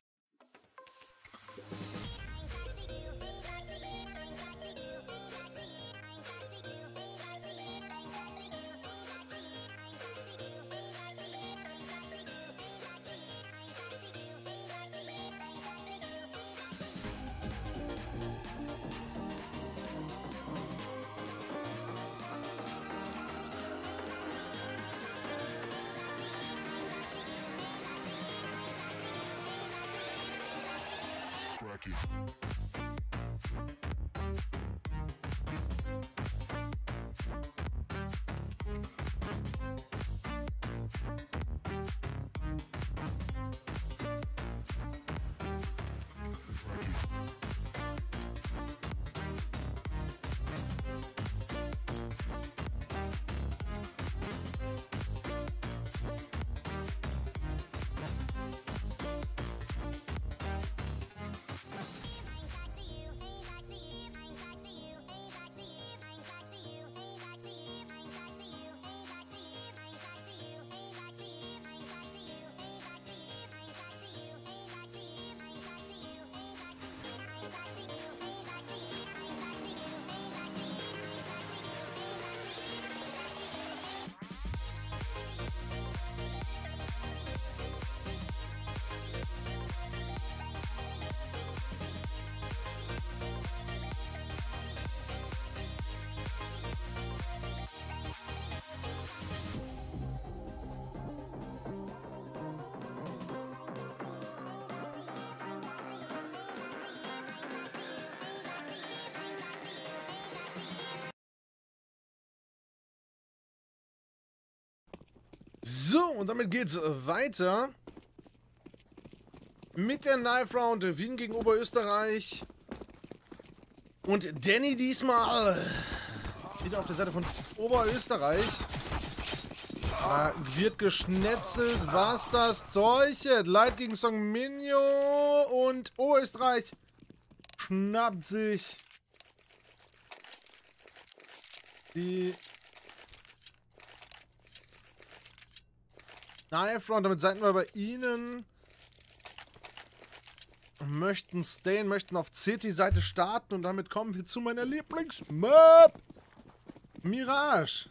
So, und damit geht's weiter mit der Knife Round. Wien gegen Oberösterreich. Und Danny diesmal wieder auf der Seite von Oberösterreich. Da wird geschnetzelt, was das Zeug hat. Light gegen Song Minho. Und Oberösterreich schnappt sich die Knife Round. Damit seien wir bei ihnen. Möchten stayen, möchten auf CT-Seite starten. Und damit kommen wir zu meiner Lieblingsmap. Mirage.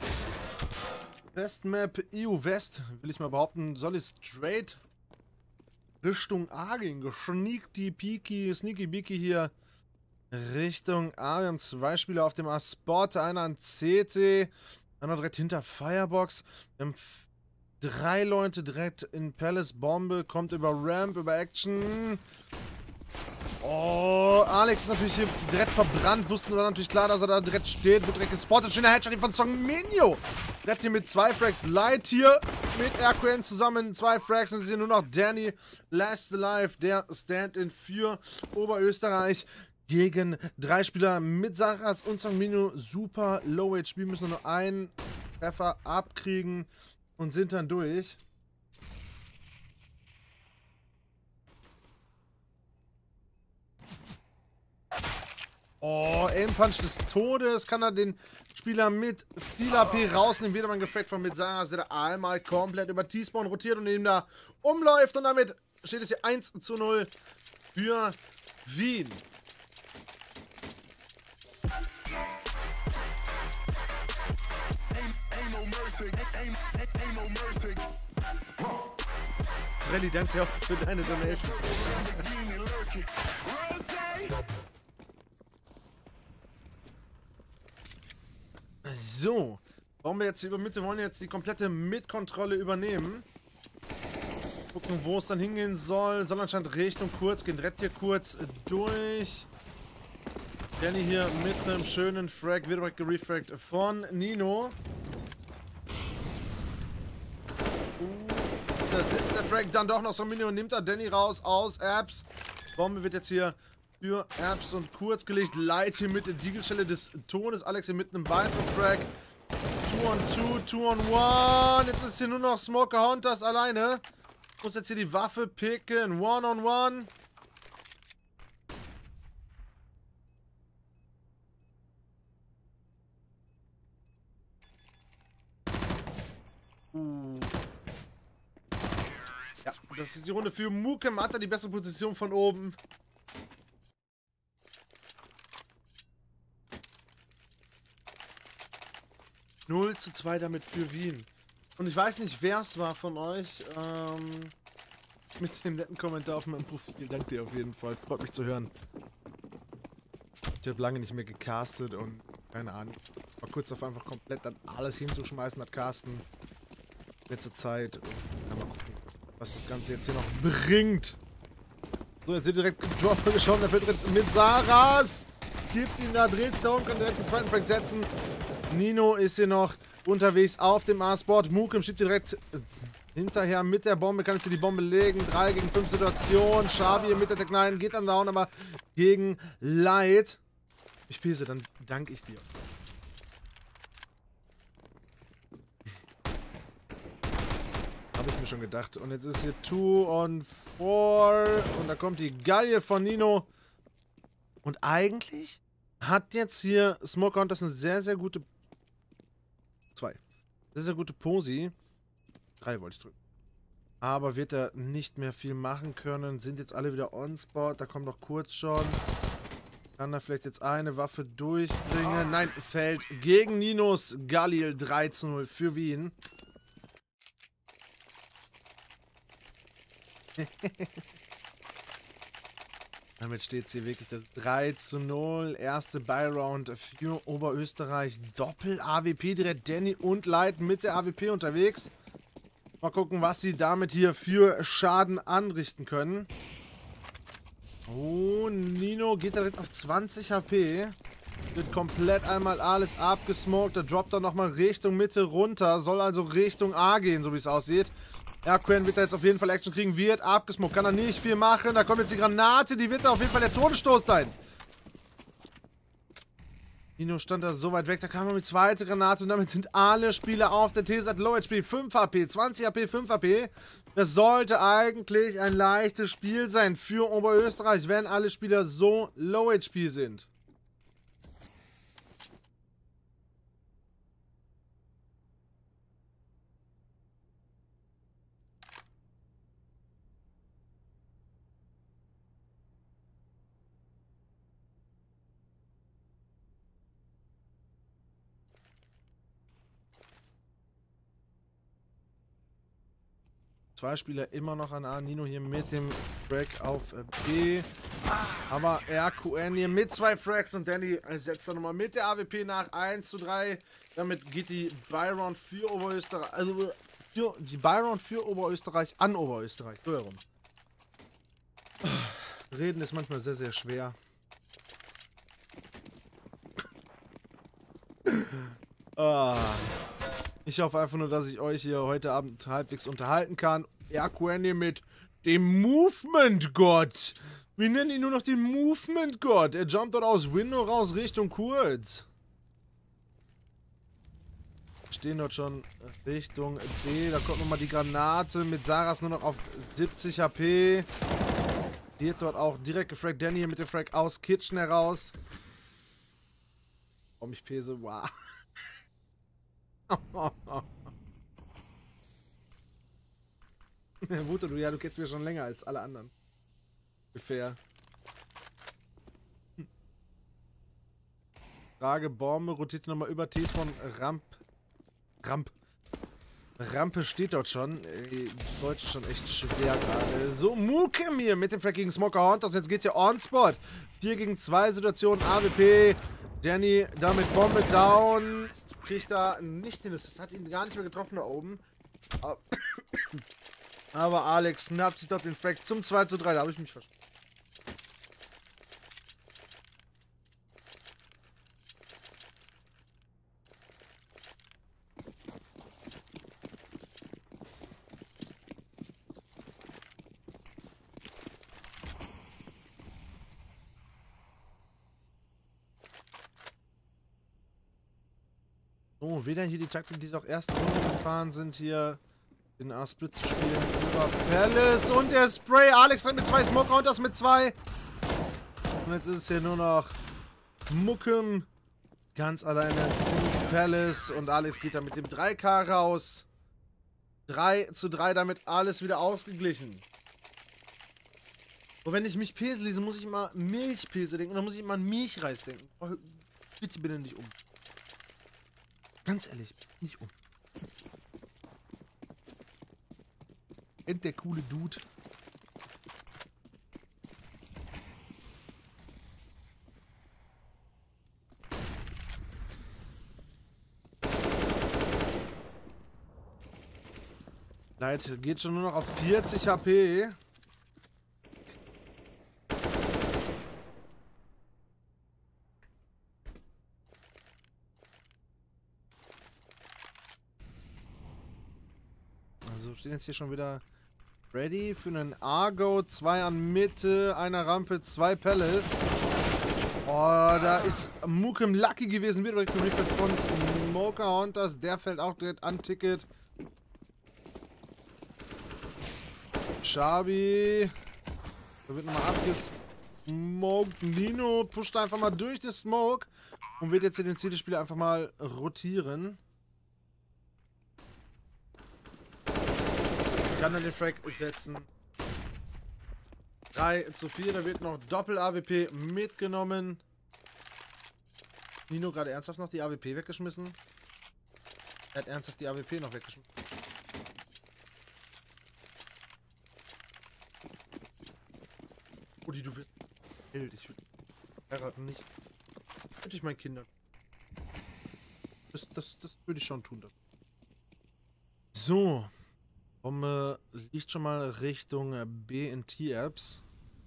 Westmap EU West, will ich mal behaupten, soll es straight Richtung A gehen. Sneaky Beaky hier Richtung A. Wir haben 2 Spieler auf dem A-Spot, einer an CT, einer direkt hinter Firebox. Wir haben 3 Leute direkt in Palace. Bombe kommt über Ramp, über Action. Oh, Alex ist natürlich hier direkt verbrannt. Wussten wir natürlich klar, dass er da direkt steht. Wird direkt gespottet. Schöner Headshot von Song Minho. Direkt hier mit 2 Frags. Light hier mit RQN zusammen 2 Frags. Und es ist hier nur noch Danny Last Alive, der Stand-in für Oberösterreich. Gegen 3 Spieler mit Saras und Song Minho. Super low HP. Müssen nur einen Treffer abkriegen und sind dann durch. Oh, Aim Punch des Todes. Kann er den Spieler mit viel AP rausnehmen. Wieder mal ein Gefecht von Mitsaras, der da einmal komplett über T-Spawn rotiert und ihn da umläuft. Und damit steht es hier 1:0 für Wien. Relly, danke auch für deine Donation. So, bauen wir jetzt über Mitte, wollen jetzt die komplette Mid-Kontrolle übernehmen. Gucken, wo es dann hingehen soll. Soll anscheinend Richtung kurz gehen, direkt hier kurz durch. Danny hier mit einem schönen Frag, wird direkt gerefragt von Nino. Da sitzt der Frag dann doch noch so mini und nimmt da Danny raus aus Apps. Bombe wird jetzt hier für Apps und kurz gelegt. Light hier mit der Diegelstelle des Todes. Alex hier mit einem weiteren Frag. 2 on 2, 2 on 1. Jetzt ist hier nur noch Smoker Hunters alleine. Muss jetzt hier die Waffe picken. 1 on 1. Ja, das ist die Runde für Mukem. Hat er die bessere Position von oben. Null zu 2 damit für Wien. Und ich weiß nicht, wer es war von euch. Mit dem netten Kommentar auf meinem Profil. Danke dir auf jeden Fall. Freut mich zu hören. Ich habe lange nicht mehr gecastet und keine Ahnung. Mal kurz auf einfach komplett dann alles hinzuschmeißen hat Carsten. Letzte Zeit. Und ja, mal gucken, was das Ganze jetzt hier noch bringt. So, jetzt wird direkt gedroppt geschoben. Der wird mit Saras. Gibt ihn da, dreht sich da und kann direkt den zweiten Frank setzen. Nino ist hier noch unterwegs auf dem A-Spot. Mukem schiebt direkt hinterher mit der Bombe. Kann jetzt hier die Bombe legen. 3 gegen 5 Situation. Xavi mit der Tech 9 geht dann down, aber gegen Light. Ich pese, dann danke ich dir. Habe ich mir schon gedacht. Und jetzt ist hier 2 on 4. Und da kommt die Galge von Nino. Und eigentlich hat jetzt hier Smoker Hunters eine sehr, sehr gute... 2. Sehr, sehr gute Posi. 3 wollte ich drücken. Aber wird er nicht mehr viel machen können. Sind jetzt alle wieder on-spot. Da kommt noch kurz schon. Kann er vielleicht jetzt eine Waffe durchbringen? Nein, fällt gegen Ninos Galil 3:0 für Wien. Damit steht es hier wirklich das 3:0. Erste Buy-Round für Oberösterreich. Doppel-AWP direkt. Danny und Light mit der AWP unterwegs. Mal gucken, was sie damit hier für Schaden anrichten können. Oh, Nino geht direkt auf 20 HP. Wird komplett einmal alles abgesmoked. Der droppt dann nochmal Richtung Mitte runter. Soll also Richtung A gehen, so wie es aussieht. Erquen wird da jetzt auf jeden Fall Action kriegen. Wird abgesmoked. Kann er nicht viel machen. Da kommt jetzt die Granate. Die wird da auf jeden Fall der Todesstoß sein. Nino stand da so weit weg. Da kam noch die zweite Granate. Und damit sind alle Spieler auf der T-Seite Low HP. 5 HP, 20 HP, 5 HP. Das sollte eigentlich ein leichtes Spiel sein für Oberösterreich, wenn alle Spieler so Low HP sind. Zwei Spieler immer noch an A. Nino hier mit dem Frag auf B. Aber RQN hier mit 2 Frags und Danny setzt dann nochmal mit der AWP nach 1:3. Damit geht die Buy-Round für Oberösterreich, also die Buy-Round für Oberösterreich an Oberösterreich. So herum. Reden ist manchmal sehr, sehr schwer. Ich hoffe einfach nur, dass ich euch hier heute Abend halbwegs unterhalten kann. RQN hier mit dem Movement-Gott. Wir nennen ihn nur noch den Movement-Gott. Er jumpt dort aus Window raus Richtung Kurz. Stehen dort schon Richtung D. Da kommt nochmal die Granate mit Saras nur noch auf 70 HP. Wird dort auch direkt gefragt. Danny hier mit dem Frag aus Kitchen heraus. Oh, mich pese. Wow. Wuto, du kennst mich schon länger als alle anderen. Ungefähr. Frage, Bombe, rotiert nochmal über Ts von Rampe steht dort schon. Die Deutsche schon echt schwer gerade. So, Mukem hier mit dem Frag gegen Smoker Hunters. Jetzt geht's hier on-spot. 4 gegen 2 Situation, AWP. Danny damit Bombe down. Kriegt da nicht hin. Das hat ihn gar nicht mehr getroffen da oben. Aber Alex schnappt sich dort den Frag zum 2:3. Da habe ich mich verstanden. Oh, wieder hier die Taktik, die sie auch erste Runde gefahren sind, hier den A-Split zu spielen. Über Palace und der Spray. Alex dran mit 2 Smoke und das mit 2. Und jetzt ist es hier nur noch Mucken. Ganz alleine Palace und Alex geht da mit dem 3K raus. 3:3, damit alles wieder ausgeglichen. Und wenn ich mich Pese lese, muss ich immer Milchpese denken. Und dann muss ich immer an Milchreis denken. Oh, bitte bitte nicht um. Ganz ehrlich, nicht um. Der coole Dude. Leute, geht schon nur noch auf 40 HP. Also stehen jetzt hier schon wieder ready für einen Argo. 2 an Mitte, einer Rampe, 2 Palace. Oh, da ist Mukem Lucky gewesen. Wird direkt gerichtet von Smoker Hunters. Der fällt auch direkt an Ticket. Shabi. Da wird nochmal abgesmoked. Nino pusht einfach mal durch den Smoke. Und wird jetzt hier den CD-Spieler einfach mal rotieren. Kann er den Frag setzen. 3:4, da wird noch Doppel-AWP mitgenommen. Nino gerade ernsthaft noch die AWP weggeschmissen. Er hat ernsthaft die AWP noch weggeschmissen. Udi, du wirst wild. Ich würde heiraten nicht. Hätte ich meinen Kindern. Das würde ich schon tun. So. Bombe liegt schon mal Richtung BNT-Apps.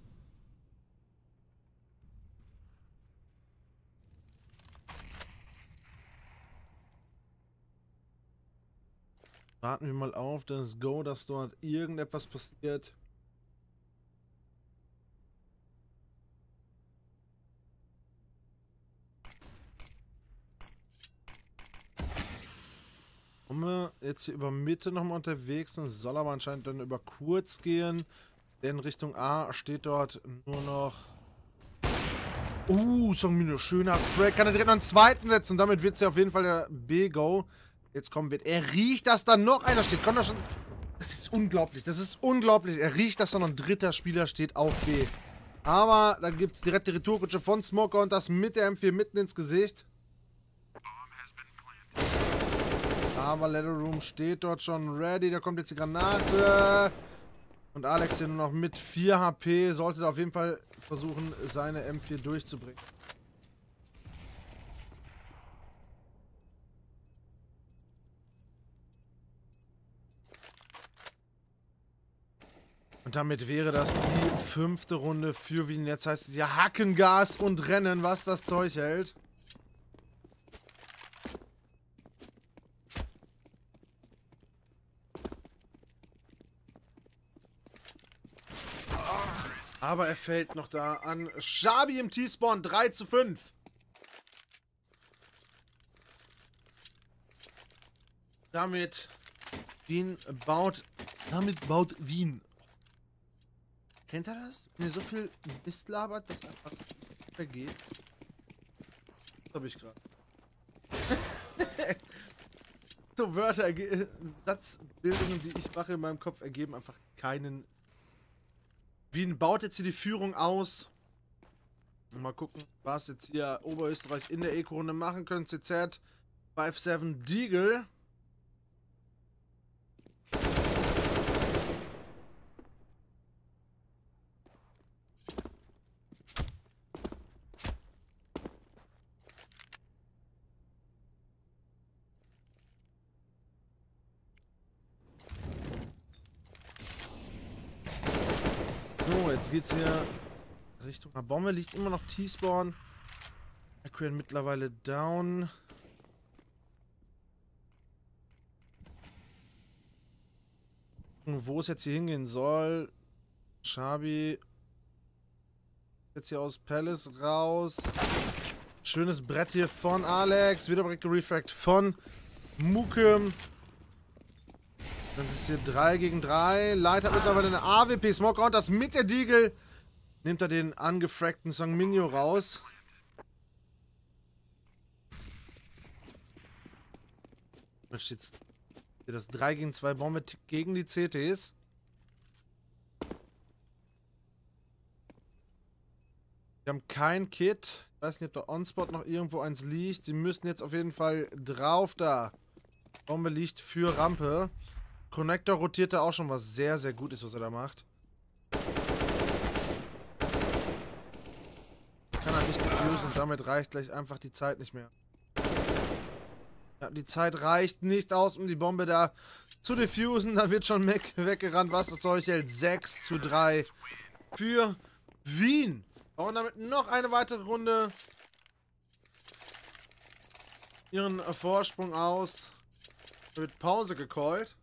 Warten wir mal auf das Go, dass dort irgendetwas passiert. Bombe jetzt hier über Mitte nochmal unterwegs und soll aber anscheinend dann über kurz gehen. Denn Richtung A steht dort nur noch. Songmino, schöner Crack. Kann er direkt noch einen zweiten setzen und damit wird es ja auf jeden Fall der B-Go. Jetzt kommen wird. Er riecht, dass da noch einer steht. Kommt da schon. Das ist unglaublich. Das ist unglaublich. Er riecht, dass da noch ein dritter Spieler steht auf B. Aber dann gibt es direkt die Retourkutsche von Smoker und das mit der M4 mitten ins Gesicht. Aber Leather Room steht dort schon ready. Da kommt jetzt die Granate. Und Alex hier nur noch mit 4 HP. Sollte da auf jeden Fall versuchen, seine M4 durchzubringen. Und damit wäre das die 5. Runde für Wien. Jetzt heißt es ja Hacken, Gas und Rennen, was das Zeug hält. Aber er fällt noch da an Shabi im T-Spawn 3:5. Damit baut Wien. Kennt er das? Wenn ihr so viel Mist labert, dass einfach vergeht. Das habe ich gerade. So Wörter, Satzbildungen, die ich mache in meinem Kopf, ergeben einfach keinen. Wien baut jetzt hier die Führung aus. Mal gucken, was jetzt hier Oberösterreich in der Eco-Runde machen können. CZ 5-7 Deagle. So, jetzt geht's hier Richtung Bombe. Liegt immer noch T-Spawn. Aquarian mittlerweile down. Wo es jetzt hier hingehen soll. Shabi. Jetzt hier aus Palace raus. Schönes Brett hier von Alex. Wieder direkt gerefragt von Muke. Dann ist es hier 3 gegen 3. Light hat mittlerweile eine AWP. Smoke Out, das mit der Deagle. Nimmt er den angefrackten Songminho raus. Da steht das 3 gegen 2 Bombe gegen die CTs. Wir haben kein Kit. Ich weiß nicht, ob da On-Spot noch irgendwo eins liegt. Sie müssen jetzt auf jeden Fall drauf da. Bombe liegt für Rampe. Connector rotiert da auch schon, was sehr, sehr gut ist, was er da macht. Kann halt nicht diffusen und damit reicht gleich einfach die Zeit nicht mehr. Ja, die Zeit reicht nicht aus, um die Bombe da zu diffusen. Da wird schon weggerannt. Was das Zeug hält. 6 zu 3 für Wien. Und damit noch eine weitere Runde ihren Vorsprung aus. Wird Pause gecallt.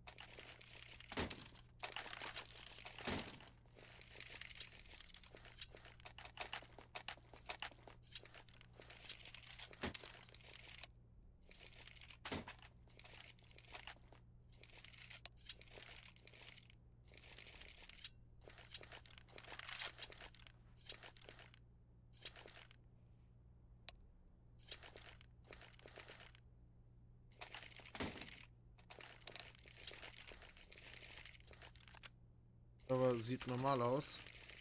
Aber sieht normal aus.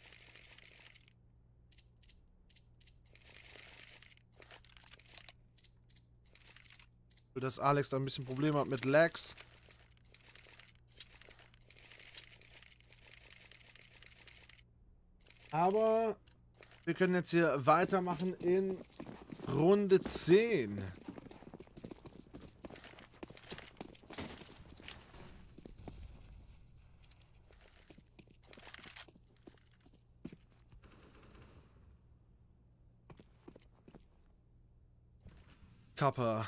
Dass Alex da ein bisschen Probleme hat mit Lags. Aber wir können jetzt hier weitermachen in Runde 10. Kappa.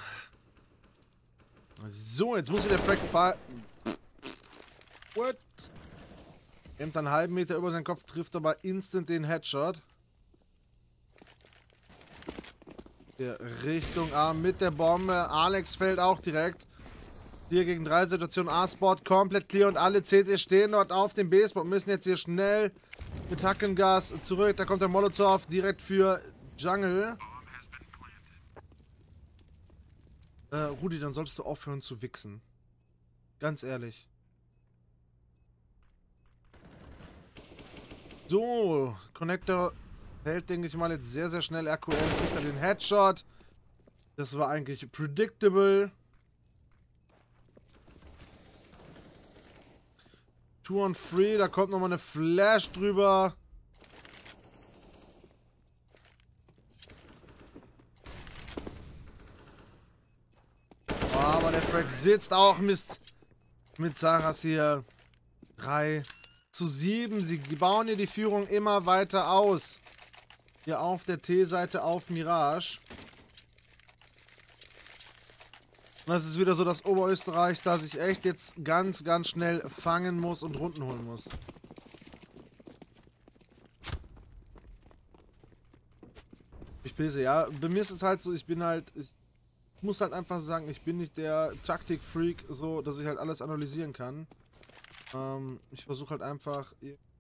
So, jetzt muss hier der Frag fallen. What? Nimmt einen halben Meter über seinen Kopf, trifft aber instant den Headshot. Der Richtung A mit der Bombe. Alex fällt auch direkt. 4 gegen 3 Situation. A-Spot komplett clear und alle CT stehen dort auf dem B-Spot. Müssen jetzt hier schnell mit Hackengas zurück. Da kommt der Molotov direkt für Jungle. Rudi, dann solltest du aufhören zu wichsen. Ganz ehrlich. So, Connector hält, denke ich mal, jetzt sehr, sehr schnell RQL. Kriegt er den Headshot. Das war eigentlich predictable. 2 on 3, da kommt nochmal eine Flash drüber. Aber der Frag sitzt auch mit Saras hier. 3 zu 7. Sie bauen hier die Führung immer weiter aus. Hier auf der T-Seite auf Mirage. Und das ist wieder so, dass Oberösterreich da sich echt jetzt ganz, ganz schnell fangen muss und Runden holen muss. Ich pisse, ja. Bei mir ist es halt so, ich muss halt einfach sagen, ich bin nicht der Taktik-Freak, so, dass ich halt alles analysieren kann. Ich versuche halt einfach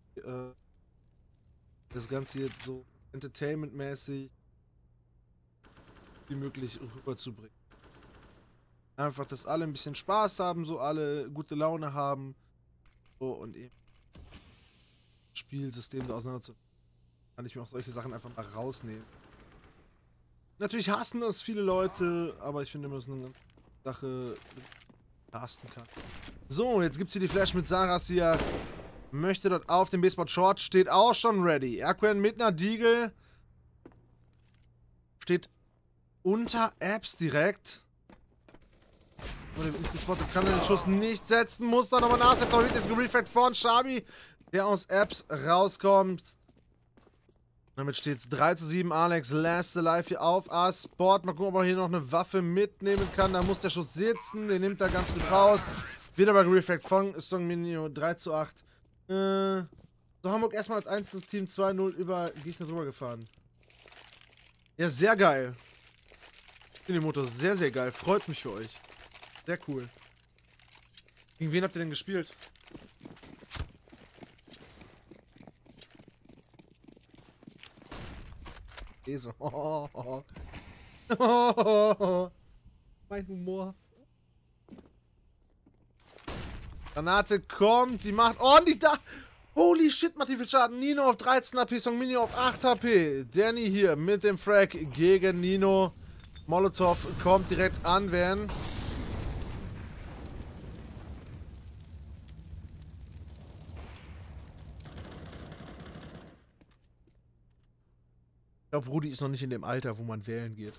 das Ganze jetzt so entertainmentmäßig wie möglich rüberzubringen. Einfach, dass alle ein bisschen Spaß haben, so alle gute Laune haben. So, und eben Spielsystem da auseinanderzunehmen. Kann ich mir auch solche Sachen einfach mal rausnehmen. Natürlich hassen das viele Leute, aber ich finde, das ist eine Sache, die man casten kann. So, jetzt gibt es hier die Flash mit Saras hier. Möchte dort auf dem B-Spot Short, steht auch schon ready. Erquen mit einer Deagle. Steht unter Apps direkt. Wurde nicht gespottet, kann den Schuss nicht setzen, muss da nochmal nachsetzen. Aber wird jetzt gerefragt von Shabi, der aus Apps rauskommt. Damit steht es 3 zu 7. Alex last alive hier auf A-Spot. Mal gucken, ob er hier noch eine Waffe mitnehmen kann. Da muss der Schuss sitzen. Den nimmt er ganz gut raus. Wieder bei gerefragt von Songminho 3 zu 8. So, Hamburg erstmal als einziges Team 2-0 über Gegner drüber gefahren. Ja, sehr geil. Motor sehr, sehr geil. Freut mich für euch. Sehr cool. Gegen wen habt ihr denn gespielt? So. Mein Humor. Granate kommt, die macht ordentlich da. Holy shit, macht die viel Schaden. Nino auf 13 HP, Song Mini auf 8 HP. Danny hier mit dem Frag gegen Nino. Molotov kommt direkt an, werden. Ich glaube, Rudi ist noch nicht in dem Alter, wo man wählen geht.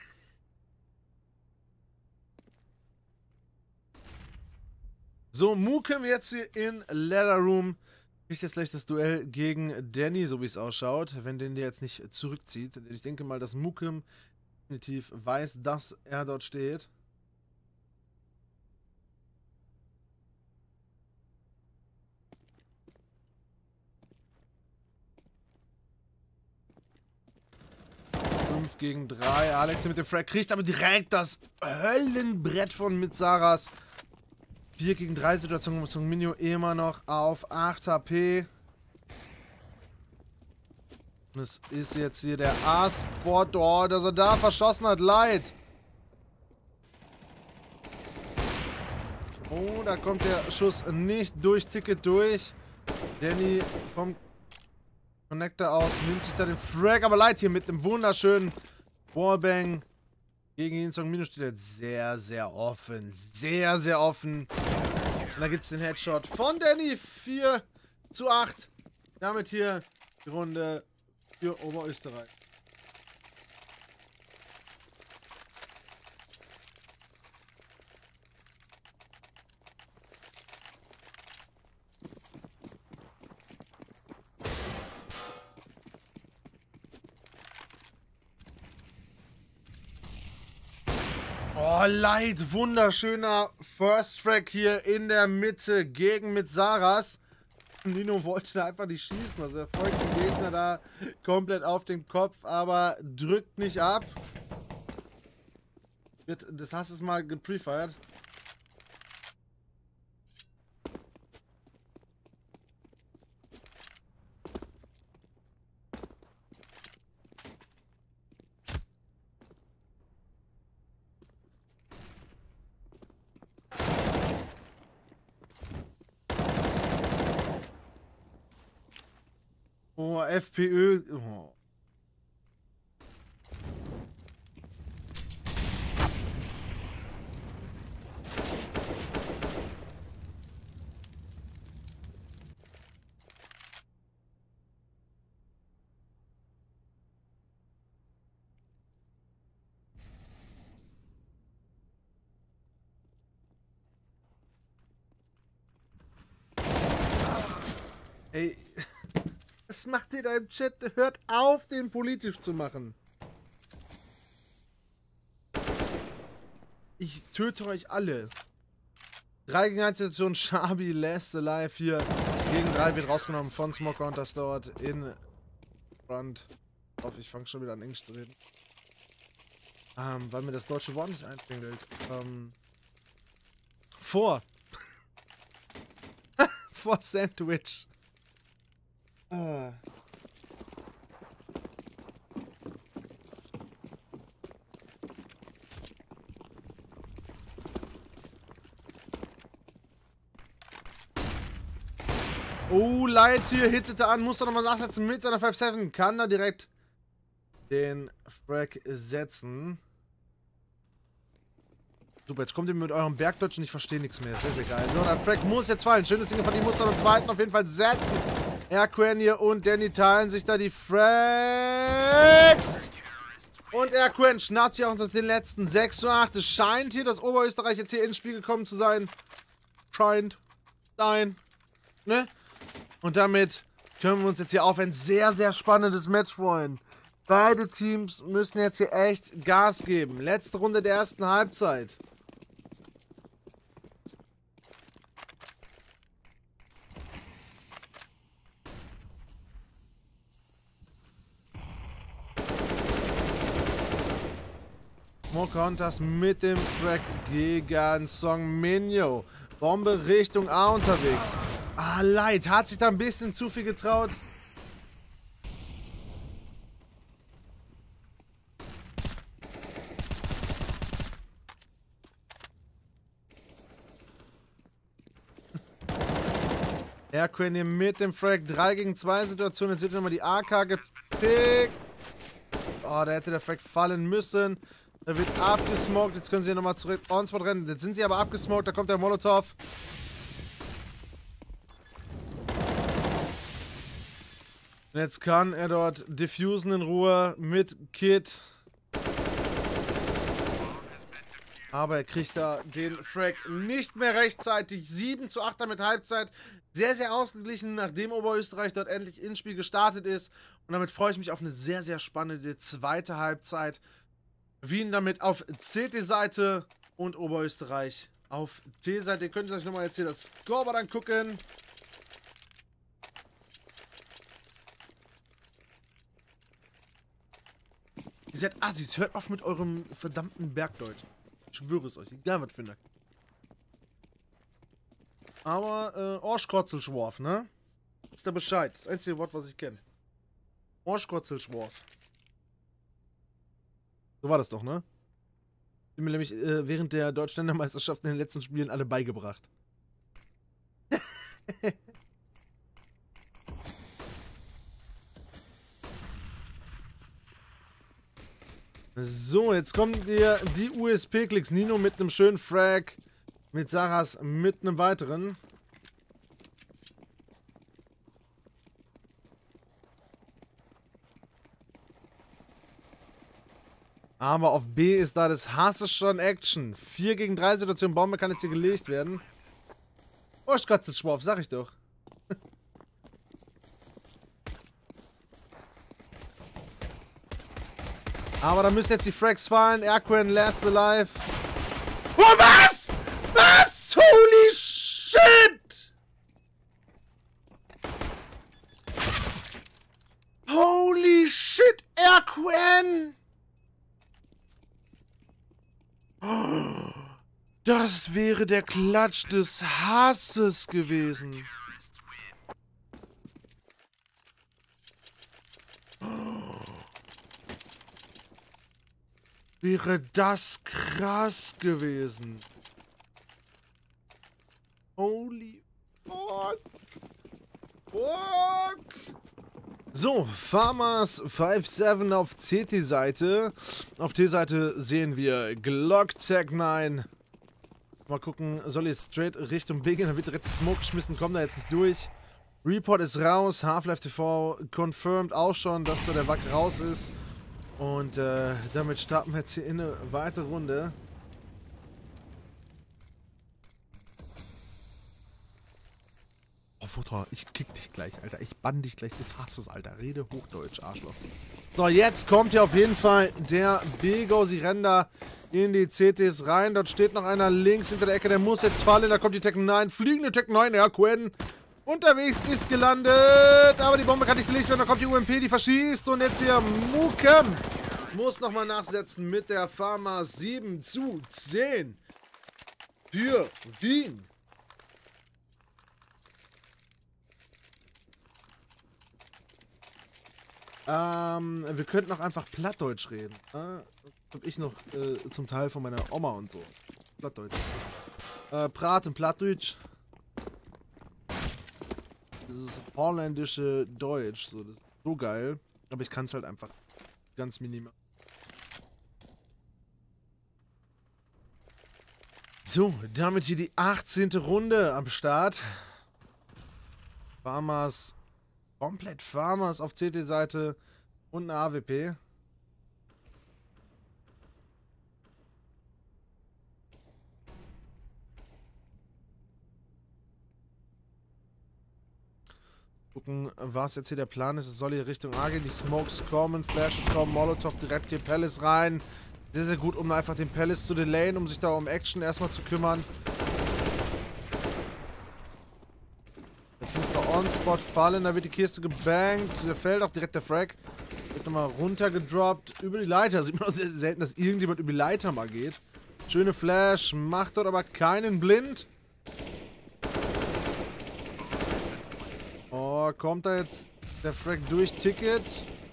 So, Mukem jetzt hier in Ladder Room. Kriegt jetzt gleich das Duell gegen Danny, so wie es ausschaut. Wenn den der jetzt nicht zurückzieht. Ich denke mal, dass Mukem definitiv weiß, dass er dort steht. Gegen 3. Alex mit dem Frag kriegt aber direkt das Höllenbrett von Mitsaras. 4 gegen 3 Situation. Song Minio immer noch auf 8 HP. Und es ist jetzt hier der A-Spot. Oh, dass er da verschossen hat. Leid. Oh, da kommt der Schuss nicht durch. Ticket durch. Danny vom Connector aus, nimmt sich da den Frag, aber Leid hier mit einem wunderschönen Wallbang gegen ihn. Song Minus steht jetzt sehr, sehr offen. Sehr, sehr offen. Und da gibt es den Headshot von Danny. 4:8. Damit hier die Runde für Oberösterreich. Oh, Leid. Wunderschöner First Track hier in der Mitte gegen Mitsaras. Nino wollte da einfach nicht schießen. Also er folgt dem Gegner da komplett auf den Kopf, aber drückt nicht ab. Wird des Hasses mal geprefired. Oh, FPÖ. Oh. Ey. Was macht ihr da im Chat? Hört auf, den politisch zu machen. Ich töte euch alle. 3 gegen 1 Situation. Shabi last alive hier. Gegen 3 wird rausgenommen von Smoker und das dort in Front. Ich fange schon wieder an Englisch zu reden. Weil mir das deutsche Wort nicht einfällt. Vor Sandwich. Oh, Light hier hittete an, muss er nochmal nachsetzen mit seiner 5-7. Kann da direkt den Frag setzen. Super, jetzt kommt ihr mit eurem Bergdeutsch und ich verstehe nichts mehr. Sehr, sehr geil. So, der Frag muss jetzt fallen. Schönes Ding von ihm, muss er am zweiten auf jeden Fall setzen. Erquen hier und Danny teilen sich da die Frags. Und Erquen schnappt sich auch unter den letzten 6:8. Es scheint hier, dass Oberösterreich jetzt hier ins Spiel gekommen zu sein. Scheint. Nein. Ne? Und damit können wir uns jetzt hier auf ein sehr, sehr spannendes Match freuen. Beide Teams müssen jetzt hier echt Gas geben. Letzte Runde der ersten Halbzeit. Smoke Hunters mit dem Frag gegen Song Minyo. Bombe Richtung A unterwegs. Ah, Light hat sich da ein bisschen zu viel getraut. Airqueen hier mit dem Frag. 3 gegen 2 Situation. Jetzt wird nochmal die AK gepickt. Oh, da hätte der Frag fallen müssen. Da wird abgesmoked. Jetzt können sie nochmal zurück on-spot rennen. Jetzt sind sie aber abgesmoked. Da kommt der Molotov. Und jetzt kann er dort diffusen in Ruhe mit Kit. Aber er kriegt da den Frag nicht mehr rechtzeitig. 7:8 damit Halbzeit. Sehr, sehr ausgeglichen, nachdem Oberösterreich dort endlich ins Spiel gestartet ist. Und damit freue ich mich auf eine sehr, sehr spannende zweite Halbzeit. Wien damit auf CT-Seite und Oberösterreich auf T-Seite. Ihr könnt euch nochmal jetzt hier das Scoreboard angucken. Ihr seid Assis, hört auf mit eurem verdammten Bergdeutsch. Ich schwöre es euch, egal was für ein. Aber, Orschkotzelschworf, ne? Ist der Bescheid. Das einzige Wort, was ich kenne. Orschkotzelschworf. So war das doch, ne? Die mir nämlich während der Deutschländermeisterschaft in den letzten Spielen alle beigebracht. So, jetzt kommen dir die USP-Klicks. Nino mit einem schönen Frag. Mit Sarahs mit einem weiteren. Aber auf B ist da das Hasses schon Action. 4 gegen 3 Situation. Bombe kann jetzt hier gelegt werden. Oh, Schwarf, sag ich doch. Aber da müssen jetzt die Frags fallen. Airqueen last alive. Oh, was? Was? Holy shit! Holy shit, Airqueen! Das wäre der Klatsch des Hasses gewesen. Wäre das krass gewesen. Holy fuck. Fuck. So, Farmers 5-7 auf CT-Seite. Auf T-Seite sehen wir Glock Tag 9. Mal gucken, soll ich straight Richtung B gehen? Da wird direkt Smoke geschmissen, kommt da jetzt nicht durch. Report ist raus, Half-Life TV confirmed auch schon, dass da der Wack raus ist. Und damit starten wir jetzt hier in eine weitere Runde. Oh, Futter, ich kick dich gleich, Alter. Ich bann dich gleich des Hasses, Alter. Rede Hochdeutsch, Arschloch. So, jetzt kommt hier auf jeden Fall der Bego. Sie rennen da in die CTs rein. Dort steht noch einer links hinter der Ecke. Der muss jetzt fallen. Da kommt die Tech 9. Fliegende Tech 9, Airqueen. Unterwegs ist gelandet. Aber die Bombe kann nicht gelegt werden. Da kommt die UMP, die verschießt. Und jetzt hier Mukem. Muss nochmal nachsetzen mit der Pharma 7:10. Für Wien. Wir könnten auch einfach Plattdeutsch reden. Das hab ich noch zum Teil von meiner Oma und so. Plattdeutsch. Praten Plattdeutsch. Dieses holländische Deutsch. So, das ist so geil. Aber ich kann es halt einfach ganz minimal. So, damit hier die 18. Runde am Start. Farmers. Komplett Farmers auf CT-Seite und eine AWP. Gucken, was jetzt hier der Plan ist. Es soll hier Richtung A gehen. Die Smokes kommen, Flashes kommen, Molotov direkt hier Palace rein. Sehr, sehr gut, um einfach den Palace zu delayen, um sich da um Action erstmal zu kümmern. On-Spot fallen, da wird die Kiste gebankt. Da fällt auch direkt der Frag. Wird nochmal runtergedroppt. Über die Leiter. Sieht man auch sehr selten, dass irgendjemand über die Leiter mal geht. Schöne Flash. Macht dort aber keinen blind. Oh, kommt da jetzt der Frag durch Ticket?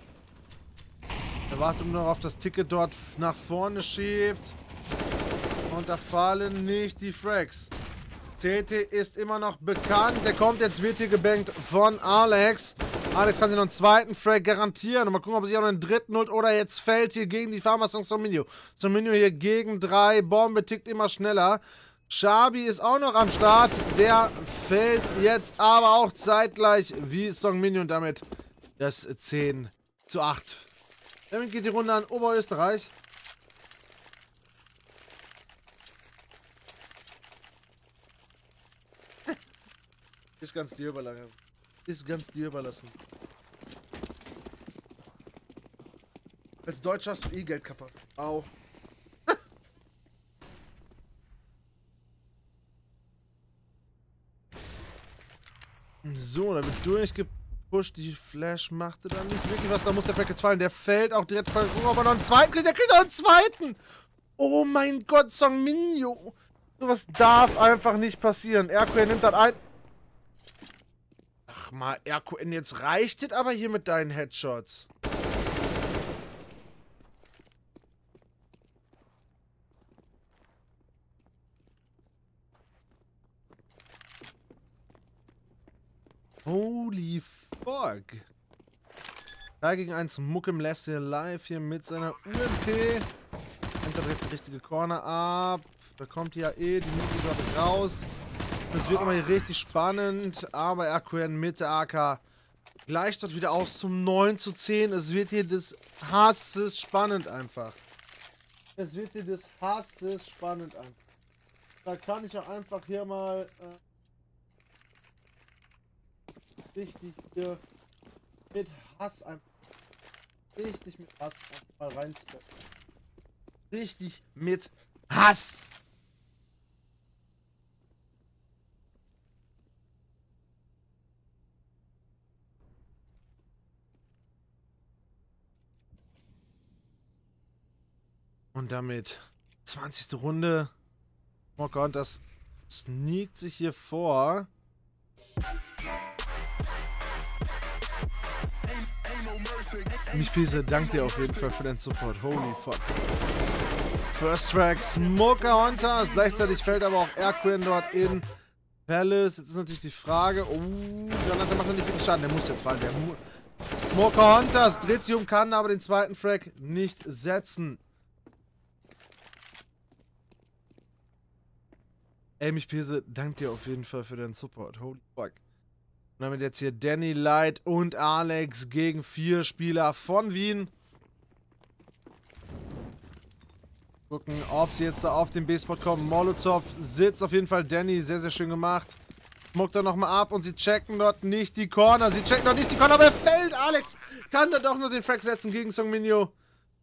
Er wartet nur noch auf das Ticket dort nach vorne schiebt. Und da fallen nicht die Frags. TT ist immer noch bekannt. Der kommt jetzt, wird hier gebankt von Alex. Alex kann sich noch einen zweiten Frag garantieren. Und mal gucken, ob er sich auch noch einen dritten holt. Oder jetzt fällt hier gegen die Farmersong Sominio. Sominio hier gegen 3. Bombe tickt immer schneller. Shabi ist auch noch am Start. Der fällt jetzt aber auch zeitgleich wie Songminio. Und damit das 10:8. Damit geht die Runde an Oberösterreich. Ist ganz dir überlassen. Ist ganz dir überlassen. Als Deutscher hast du eh Geldkapper. Au. So, da wird durchgepusht. Die Flash machte dann nicht wirklich was. Da muss der Pack jetzt fallen. Der fällt auch direkt fallen. Aber noch einen zweiten kriegt. Der kriegt noch einen zweiten. Oh mein Gott, Songminio. Sowas darf einfach nicht passieren. RQN nimmt das ein. Ach mal, RQN, jetzt reicht es aber hier mit deinen Headshots. Holy fuck. 3 gegen 1 Muckem lässt hier live hier mit seiner UMP. Nimmt da direkt die richtige Corner ab. Da kommt ja eh die Minute gerade raus. Das wird immer hier richtig spannend. Aber RQN mit der AK gleicht dort wieder aus zum 9:10. Es wird hier des Hasses spannend einfach. Es wird hier des Hasses spannend einfach. Da kann ich auch einfach hier mal richtig hier mit Hass einfach. Richtig mit Hass einfach mal reinsteppen. Richtig mit Hass! Und damit 20. Runde. Oh Gott, das sneakt sich hier vor. Michpise, danke dir auf jeden Fall für deinen Support. Holy fuck. First Track, Smoker Hunter. Gleichzeitig fällt aber auch RQN dort in Palace. Jetzt ist natürlich die Frage. Oh, Jonathan macht noch nicht viel Schaden. Der muss jetzt fallen. Smoker Hunters dreht sich um, kann aber den zweiten Frag nicht setzen. Ey, Michpise, danke dir auf jeden Fall für deinen Support. Holy fuck. Und damit jetzt hier Danny, Light und Alex gegen 4 Spieler von Wien. Gucken, ob sie jetzt da auf den B-Spot kommen. Molotov sitzt auf jeden Fall. Danny, sehr, sehr schön gemacht. Smuckt er nochmal ab und sie checken dort nicht die Corner. Sie checken dort nicht die Corner, aber er fällt. Alex kann da doch nur den Frag setzen gegen Songminio.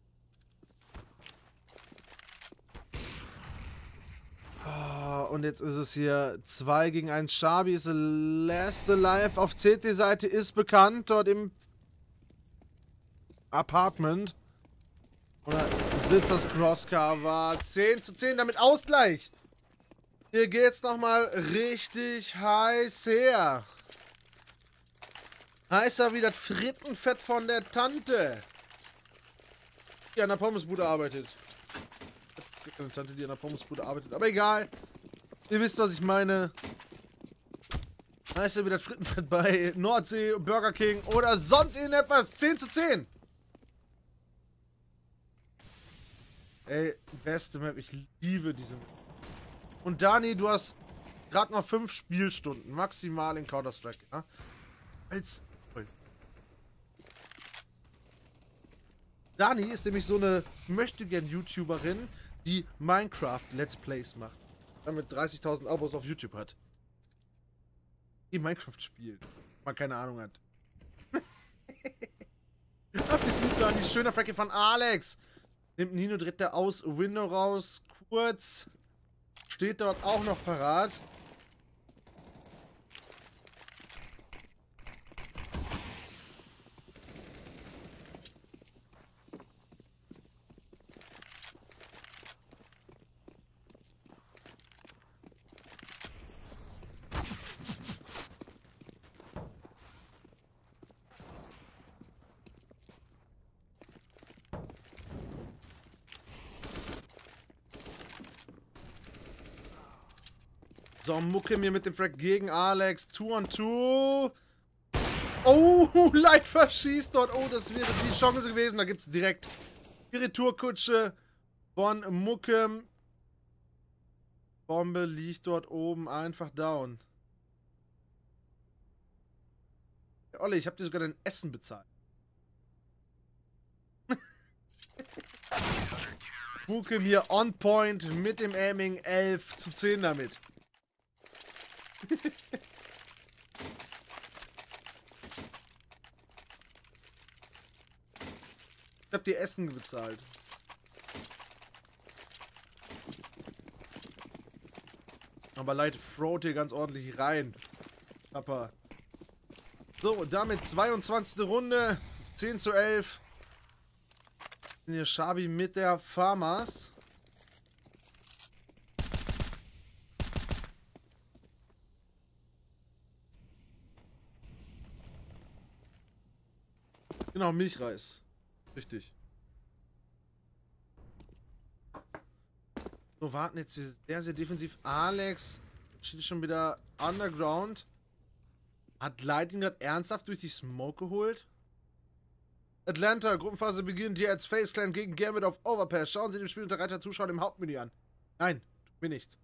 Und jetzt ist es hier 2 gegen 1. Shabi ist last alive auf CT-Seite, ist bekannt, dort im Apartment. Oder sitzt das Crosscover. 10:10, damit Ausgleich. Hier geht's nochmal richtig heiß her. Heißer wie das Frittenfett von der Tante. Die an der Pommesbude arbeitet. Es gibt eine Tante, die an der Pommesbude arbeitet, aber egal. Ihr wisst, was ich meine. Heißt ja wieder Frittenfett bei Nordsee, Burger King oder sonst irgendetwas. 10:10. Ey, beste Map. Ich liebe diese Map. Und Dani, du hast gerade noch 5 Spielstunden maximal in Counter-Strike. Ja? Dani ist nämlich so eine Möchtegern-YouTuberin, die Minecraft-Let's Plays macht. Damit 30.000 Abos auf YouTube hat. Die Minecraft spielt. Man keine Ahnung hat. Habt ihr gut an die schöne Fracke von Alex. Nimmt Nino, dreht der aus Window raus. Kurz. Steht dort auch noch parat. So, Mucke mir mit dem Frag gegen Alex. 2-on-2. Oh, Light verschießt dort. Oh, das wäre die Chance gewesen. Da gibt es direkt die Retourkutsche von Mucke. Bombe liegt dort oben einfach down. Hey, Olli, ich habe dir sogar dein Essen bezahlt. Mucke mir on point mit dem Aiming 11:10 damit. Ich hab dir Essen bezahlt. Aber Light throwt hier ganz ordentlich rein. Papa. So, damit 22. Runde. 10:11. Hier Schabi mit der Farmers. Genau, Milchreis. Richtig. So, warten jetzt sehr, sehr defensiv. Alex steht schon wieder underground. Hat Lightning gerade ernsthaft durch die Smoke geholt? Atlanta, Gruppenphase beginnt hier als Face Clan gegen Gambit auf Overpass. Schauen Sie dem Spiel unter Reiter Zuschauer im Hauptmenü an. Nein, tut mir nicht.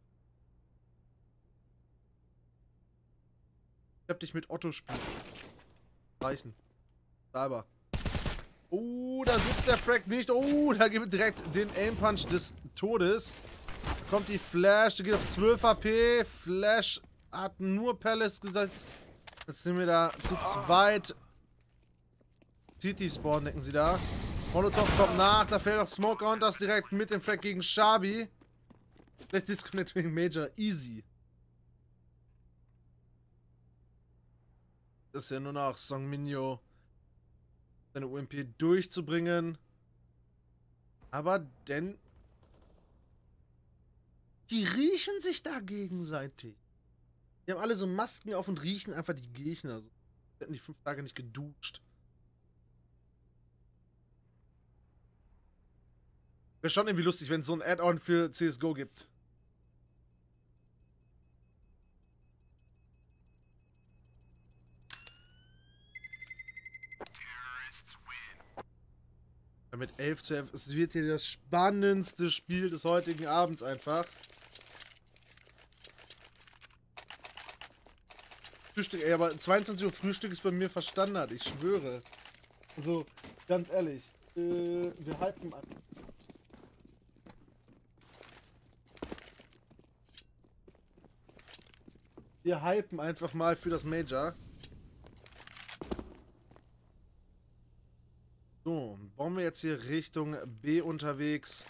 Ich hab dich mit Otto spielen. Reichen. Salber. Oh, da sitzt der Frag nicht. Oh, da gibt es direkt den Aim Punch des Todes. Kommt die Flash, die geht auf 12 HP. Flash hat nur Palace gesetzt. Jetzt sind wir da zu zweit. City-Spawn decken sie da. Molotov kommt nach, da fällt auch Smoke und das direkt mit dem Frag gegen Schabi. Vielleicht Disconnect wegen Major. Easy. Das ist ja nur noch Songminyo seine UMP durchzubringen. Aber denn die riechen sich da gegenseitig. Die haben alle so Masken auf und riechen einfach die Gegner. Also, hätten die 5 Tage nicht geduscht. Wäre schon irgendwie lustig, wenn es so ein Add-on für CSGO gibt. Mit 11:11. Es wird hier das spannendste Spiel des heutigen Abends einfach. Frühstück, ey, aber 22 Uhr Frühstück ist bei mir Standard, ich schwöre. Also, ganz ehrlich. Wir hypen an. Wir hypen einfach mal für das Major. So, bauen wir jetzt hier Richtung B unterwegs.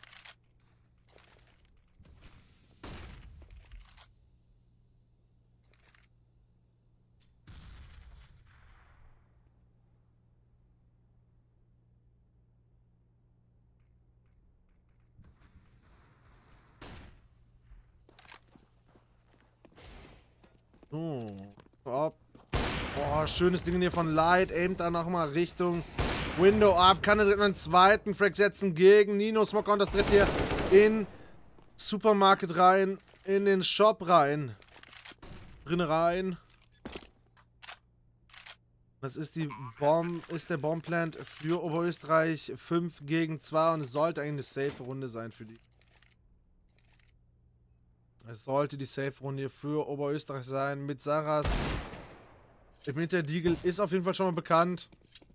So. Boah, schönes Ding hier von Light. Aimt dann nochmal Richtung Window up. Kann er direkt einen zweiten Frag setzen gegen Nino. Smoke und das dritte hier in Supermarket rein. In den Shop rein. Drinne rein. Das ist die der Bombplant für Oberösterreich 5 gegen 2 und es sollte eigentlich eine safe Runde sein für die. Es sollte die Safe-Runde für Oberösterreich sein mit Saras. Mit der Deagle ist auf jeden Fall schon mal bekannt.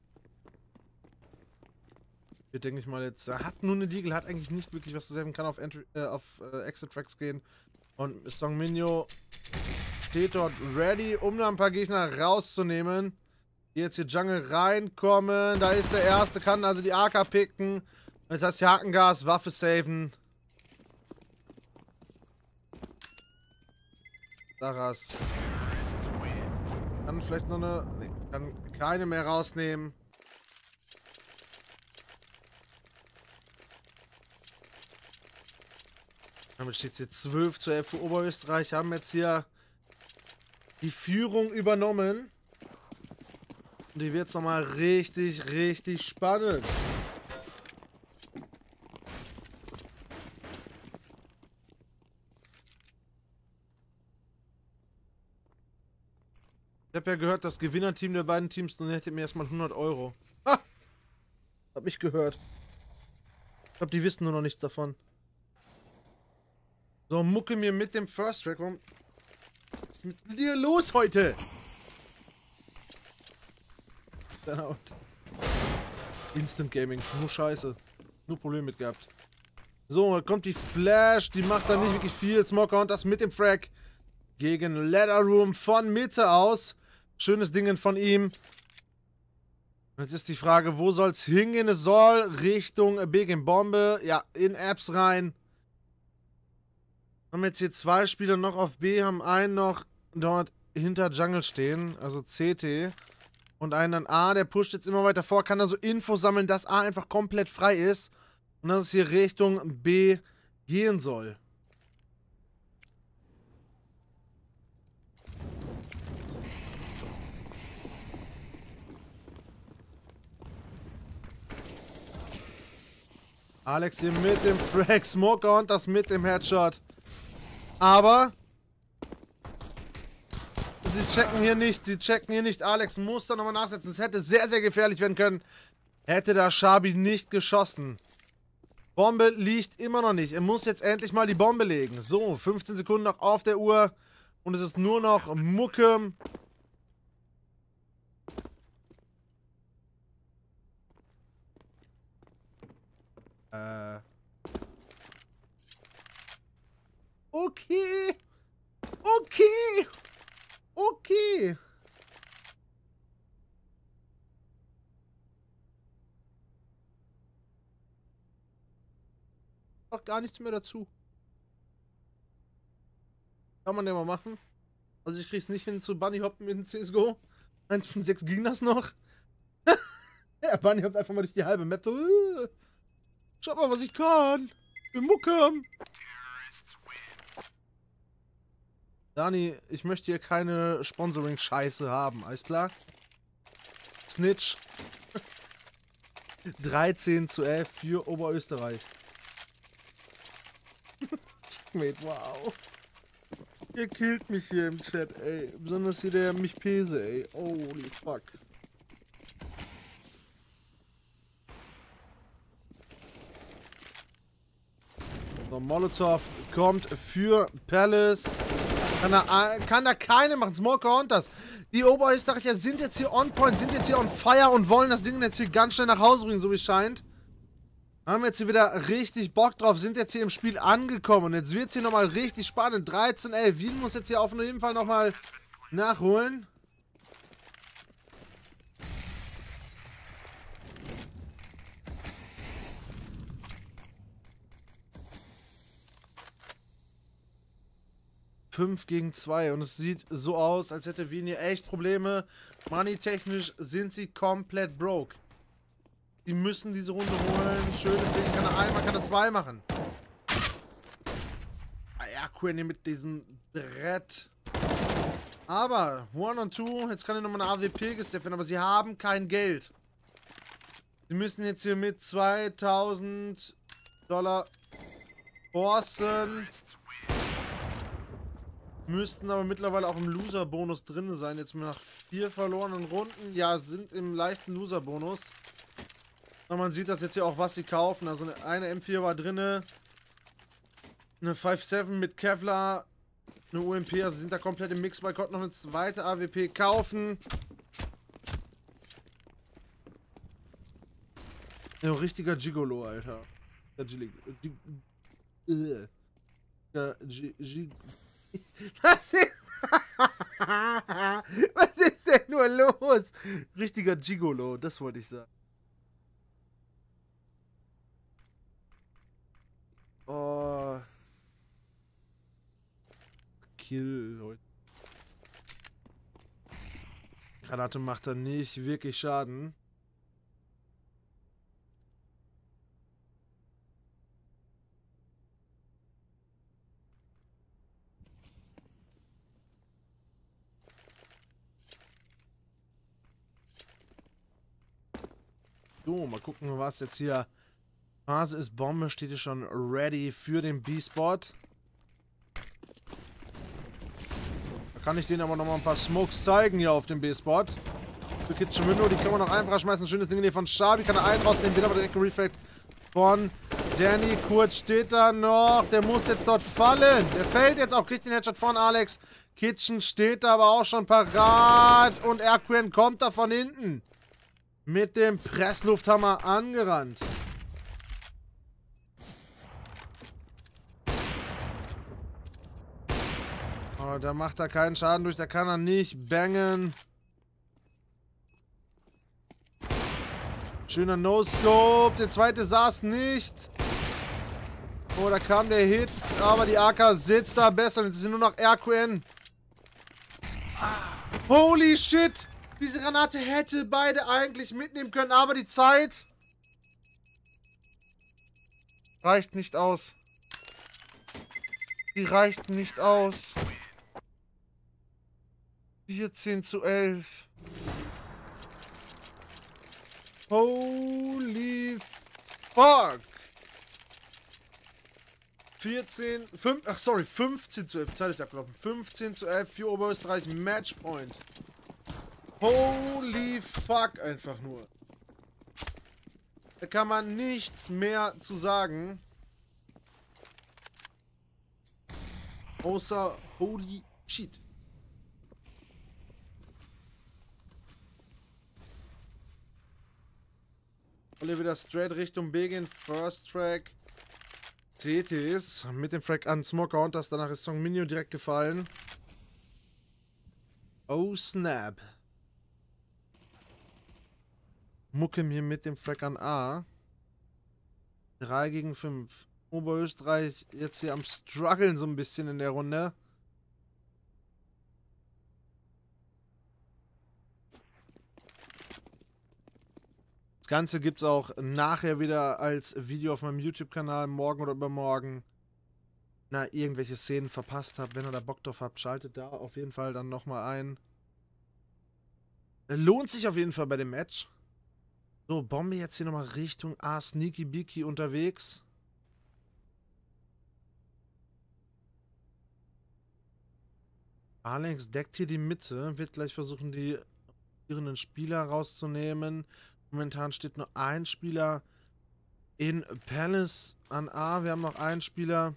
Hier denke ich mal jetzt, er hat nur eine Deagle, hat eigentlich nicht wirklich was zu sagen, kann auf Exit-Tracks gehen. Und Songminyo steht dort ready, um da ein paar Gegner rauszunehmen. Die jetzt hier Jungle reinkommen. Da ist der erste, kann also die AK picken. Jetzt heißt hier Hakengas, Waffe saven. Saras. Kann vielleicht noch eine. Nee, kann keine mehr rausnehmen. Damit steht es hier 12:11 für Oberösterreich. Haben jetzt hier die Führung übernommen. Und die wird jetzt nochmal richtig, richtig spannend. habe ja gehört, das Gewinnerteam der beiden Teams donatet mir erstmal 100 Euro. Ha! Hab ich gehört. Ich glaube, die wissen nur noch nichts davon. So, mucke mir mit dem First Track rum. Was ist mit dir los heute? Instant Gaming, nur Scheiße. Nur Probleme mit gehabt. So, da kommt die Flash, die macht da nicht wirklich viel. Smoker und das mit dem Frag gegen Ladder Room von Mitte aus. Schönes Ding von ihm. Jetzt ist die Frage, wo soll es hingehen? Es soll Richtung B gegen Bombe. Ja, in Apps rein. Haben jetzt hier 2 Spieler noch auf B, haben einen noch dort hinter Jungle stehen, also CT. Und einen dann A, der pusht jetzt immer weiter vor, kann also Infos sammeln, dass A einfach komplett frei ist. Und dass es hier Richtung B gehen soll. Alex hier mit dem Frag, Smoker und das mit dem Headshot. Aber sie checken hier nicht. Alex muss da nochmal nachsetzen. Es hätte sehr, sehr gefährlich werden können. Hätte da Shabi nicht geschossen. Bombe liegt immer noch nicht. Er muss jetzt endlich mal die Bombe legen. So, 15 Sekunden noch auf der Uhr. Und es ist nur noch Mucke. Okay. Okay. Okay. Auch gar nichts mehr dazu. Kann man ja mal machen. Also ich krieg's nicht hin zu Bunny Hoppen in CSGO. 1 von 6 ging das noch. Ja, Bunny hoppt einfach mal durch die halbe Map. So, schaut mal, was ich kann. Wir muckern. Dani, ich möchte hier keine Sponsoring-Scheiße haben. Alles klar? Snitch. 13:11 für Oberösterreich. Mate, wow. Ihr killt mich hier im Chat, ey. Besonders hier der mich Pese, ey. Holy fuck. So, Molotov kommt für Palace. Kann da keine machen. Smoker und das. Die Oberösterreicher sind jetzt hier on point, sind jetzt hier on fire und wollen das Ding jetzt hier ganz schnell nach Hause bringen, so wie es scheint. Haben jetzt hier wieder richtig Bock drauf, sind jetzt hier im Spiel angekommen. Und jetzt wird es hier nochmal richtig spannend. 13:11. Wien muss jetzt hier auf jeden Fall nochmal nachholen. Fünf gegen 2 und es sieht so aus, als hätte Wien hier echt Probleme. Money-technisch sind sie komplett broke. Die müssen diese Runde holen. Schönes Ding. Kann er einmal, kann er 2 machen. Ah ja, Quinn hier mit diesem Brett. Aber 1 und 2. Jetzt kann er nochmal eine AWP gesteffen, aber sie haben kein Geld. Sie müssen jetzt hier mit 2000 $ forcen. Müssten aber mittlerweile auch im Loser-Bonus drin sein. Jetzt nach 4 verlorenen Runden. Ja, sind im leichten Loser-Bonus. Und man sieht das jetzt hier auch, was sie kaufen. Also eine M4 war drinne. Eine 5.7 mit Kevlar. Eine UMP. Also sind da komplett im Mix. Man konnte noch eine zweite AWP kaufen. Ja, richtiger Gigolo, Alter. Was ist... Was ist denn nur los? Richtiger Gigolo, das wollte ich sagen. Oh. Kill. Granate macht da nicht wirklich Schaden. So, mal gucken, was jetzt hier. Phase ist Bombe, steht hier schon ready für den B-Spot. Da Kann ich denen aber nochmal ein paar Smokes zeigen hier auf dem B-Spot. Für Kitchen Window, die können wir noch einfach schmeißen. Schönes Ding hier von Schabi. Kann er einen rausnehmen, den aber direkt gerefragt von Danny. Kurz steht da noch. Der muss jetzt dort fallen. Der fällt jetzt auch. Kriegt den Headshot von Alex. Kitchen steht da aber auch schon parat. Und Erquen kommt da von hinten. Mit dem Presslufthammer angerannt. Oh, da macht er keinen Schaden durch. Da kann er nicht bangen. Schöner No-Scope. Der zweite saß nicht. Oh, da kam der Hit. Aber die AK sitzt da besser. Jetzt sind nur noch Erquen. Holy shit. Diese Granate hätte beide eigentlich mitnehmen können. Aber die Zeit reicht nicht aus. Die reicht nicht aus. 14:11. Holy fuck. 15:11. Zeit ist abgelaufen. 15:11 für Oberösterreich. Matchpoint. Holy fuck einfach nur. Da kann man nichts mehr zu sagen. Außer holy shit. Wollen wir wieder straight Richtung B gehen. First Track. CTs mit dem Frag an Smoker und das danach ist Song Minion direkt gefallen. Oh snap. Mucke mir mit dem Frag an A. 3 gegen 5. Oberösterreich jetzt hier am struggeln so ein bisschen in der Runde. Das Ganze gibt es auch nachher wieder als Video auf meinem YouTube-Kanal, morgen oder übermorgen. Na, irgendwelche Szenen verpasst habt, wenn ihr da Bock drauf habt, schaltet da auf jeden Fall dann nochmal ein. Lohnt sich auf jeden Fall bei dem Match. So, Bombe jetzt hier nochmal Richtung A, Sneaky Beaky unterwegs. Alex deckt hier die Mitte, wird gleich versuchen, die irrenden Spieler rauszunehmen. Momentan steht nur ein Spieler in Palace an A. Wir haben noch einen Spieler.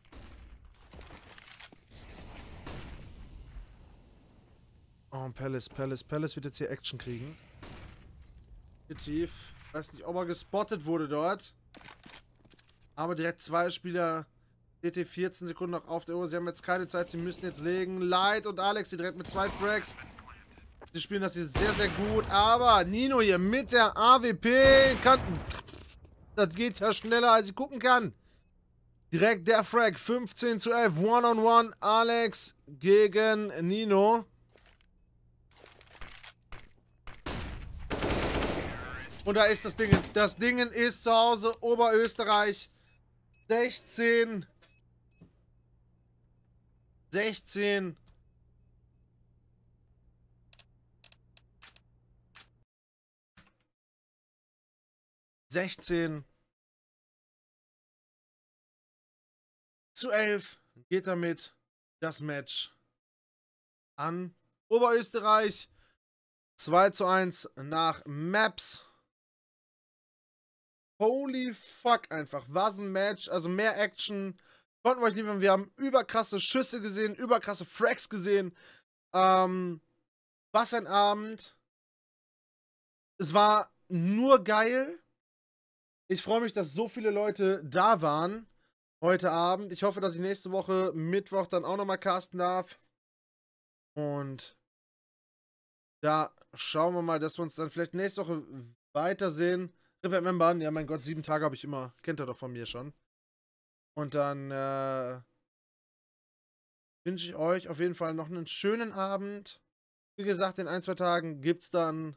Oh, Palace wird jetzt hier Action kriegen. Definitiv. Weiß nicht, ob er gespottet wurde dort. Aber direkt 2 Spieler. DT 14 Sekunden noch auf der Uhr. Sie haben jetzt keine Zeit. Sie müssen jetzt legen. Light und Alex, die direkt mit 2 Frags. Sie spielen das hier sehr, sehr gut. Aber Nino hier mit der AWP. Das geht ja schneller, als ich gucken kann. Direkt der Frag. 15:11. One-on-one. Alex gegen Nino. Und da ist das Ding. Das Ding ist zu Hause. Oberösterreich. 16. 16:11 geht damit das Match an Oberösterreich. 2:1 nach Maps. Holy fuck einfach. Was ein Match. Also mehr Action. Konnten wir euch liefern. Wir haben überkrasse Schüsse gesehen. Überkrasse Frags gesehen. Was ein Abend. Es war nur geil. Ich freue mich, dass so viele Leute da waren heute Abend. Ich hoffe, dass ich nächste Woche Mittwoch dann auch nochmal casten darf. Und da schauen wir mal, dass wir uns dann vielleicht nächste Woche weitersehen. Remember, ja mein Gott, 7 Tage habe ich immer. Kennt ihr doch von mir schon. Und dann wünsche ich euch auf jeden Fall noch einen schönen Abend. Wie gesagt, in 1, 2 Tagen gibt es dann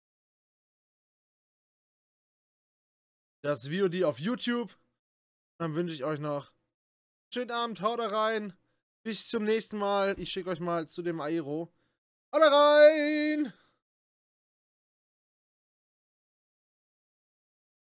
das VOD auf YouTube. Dann wünsche ich euch noch einen schönen Abend. Haut rein. Bis zum nächsten Mal. Ich schicke euch mal zu dem Aero. Haut rein!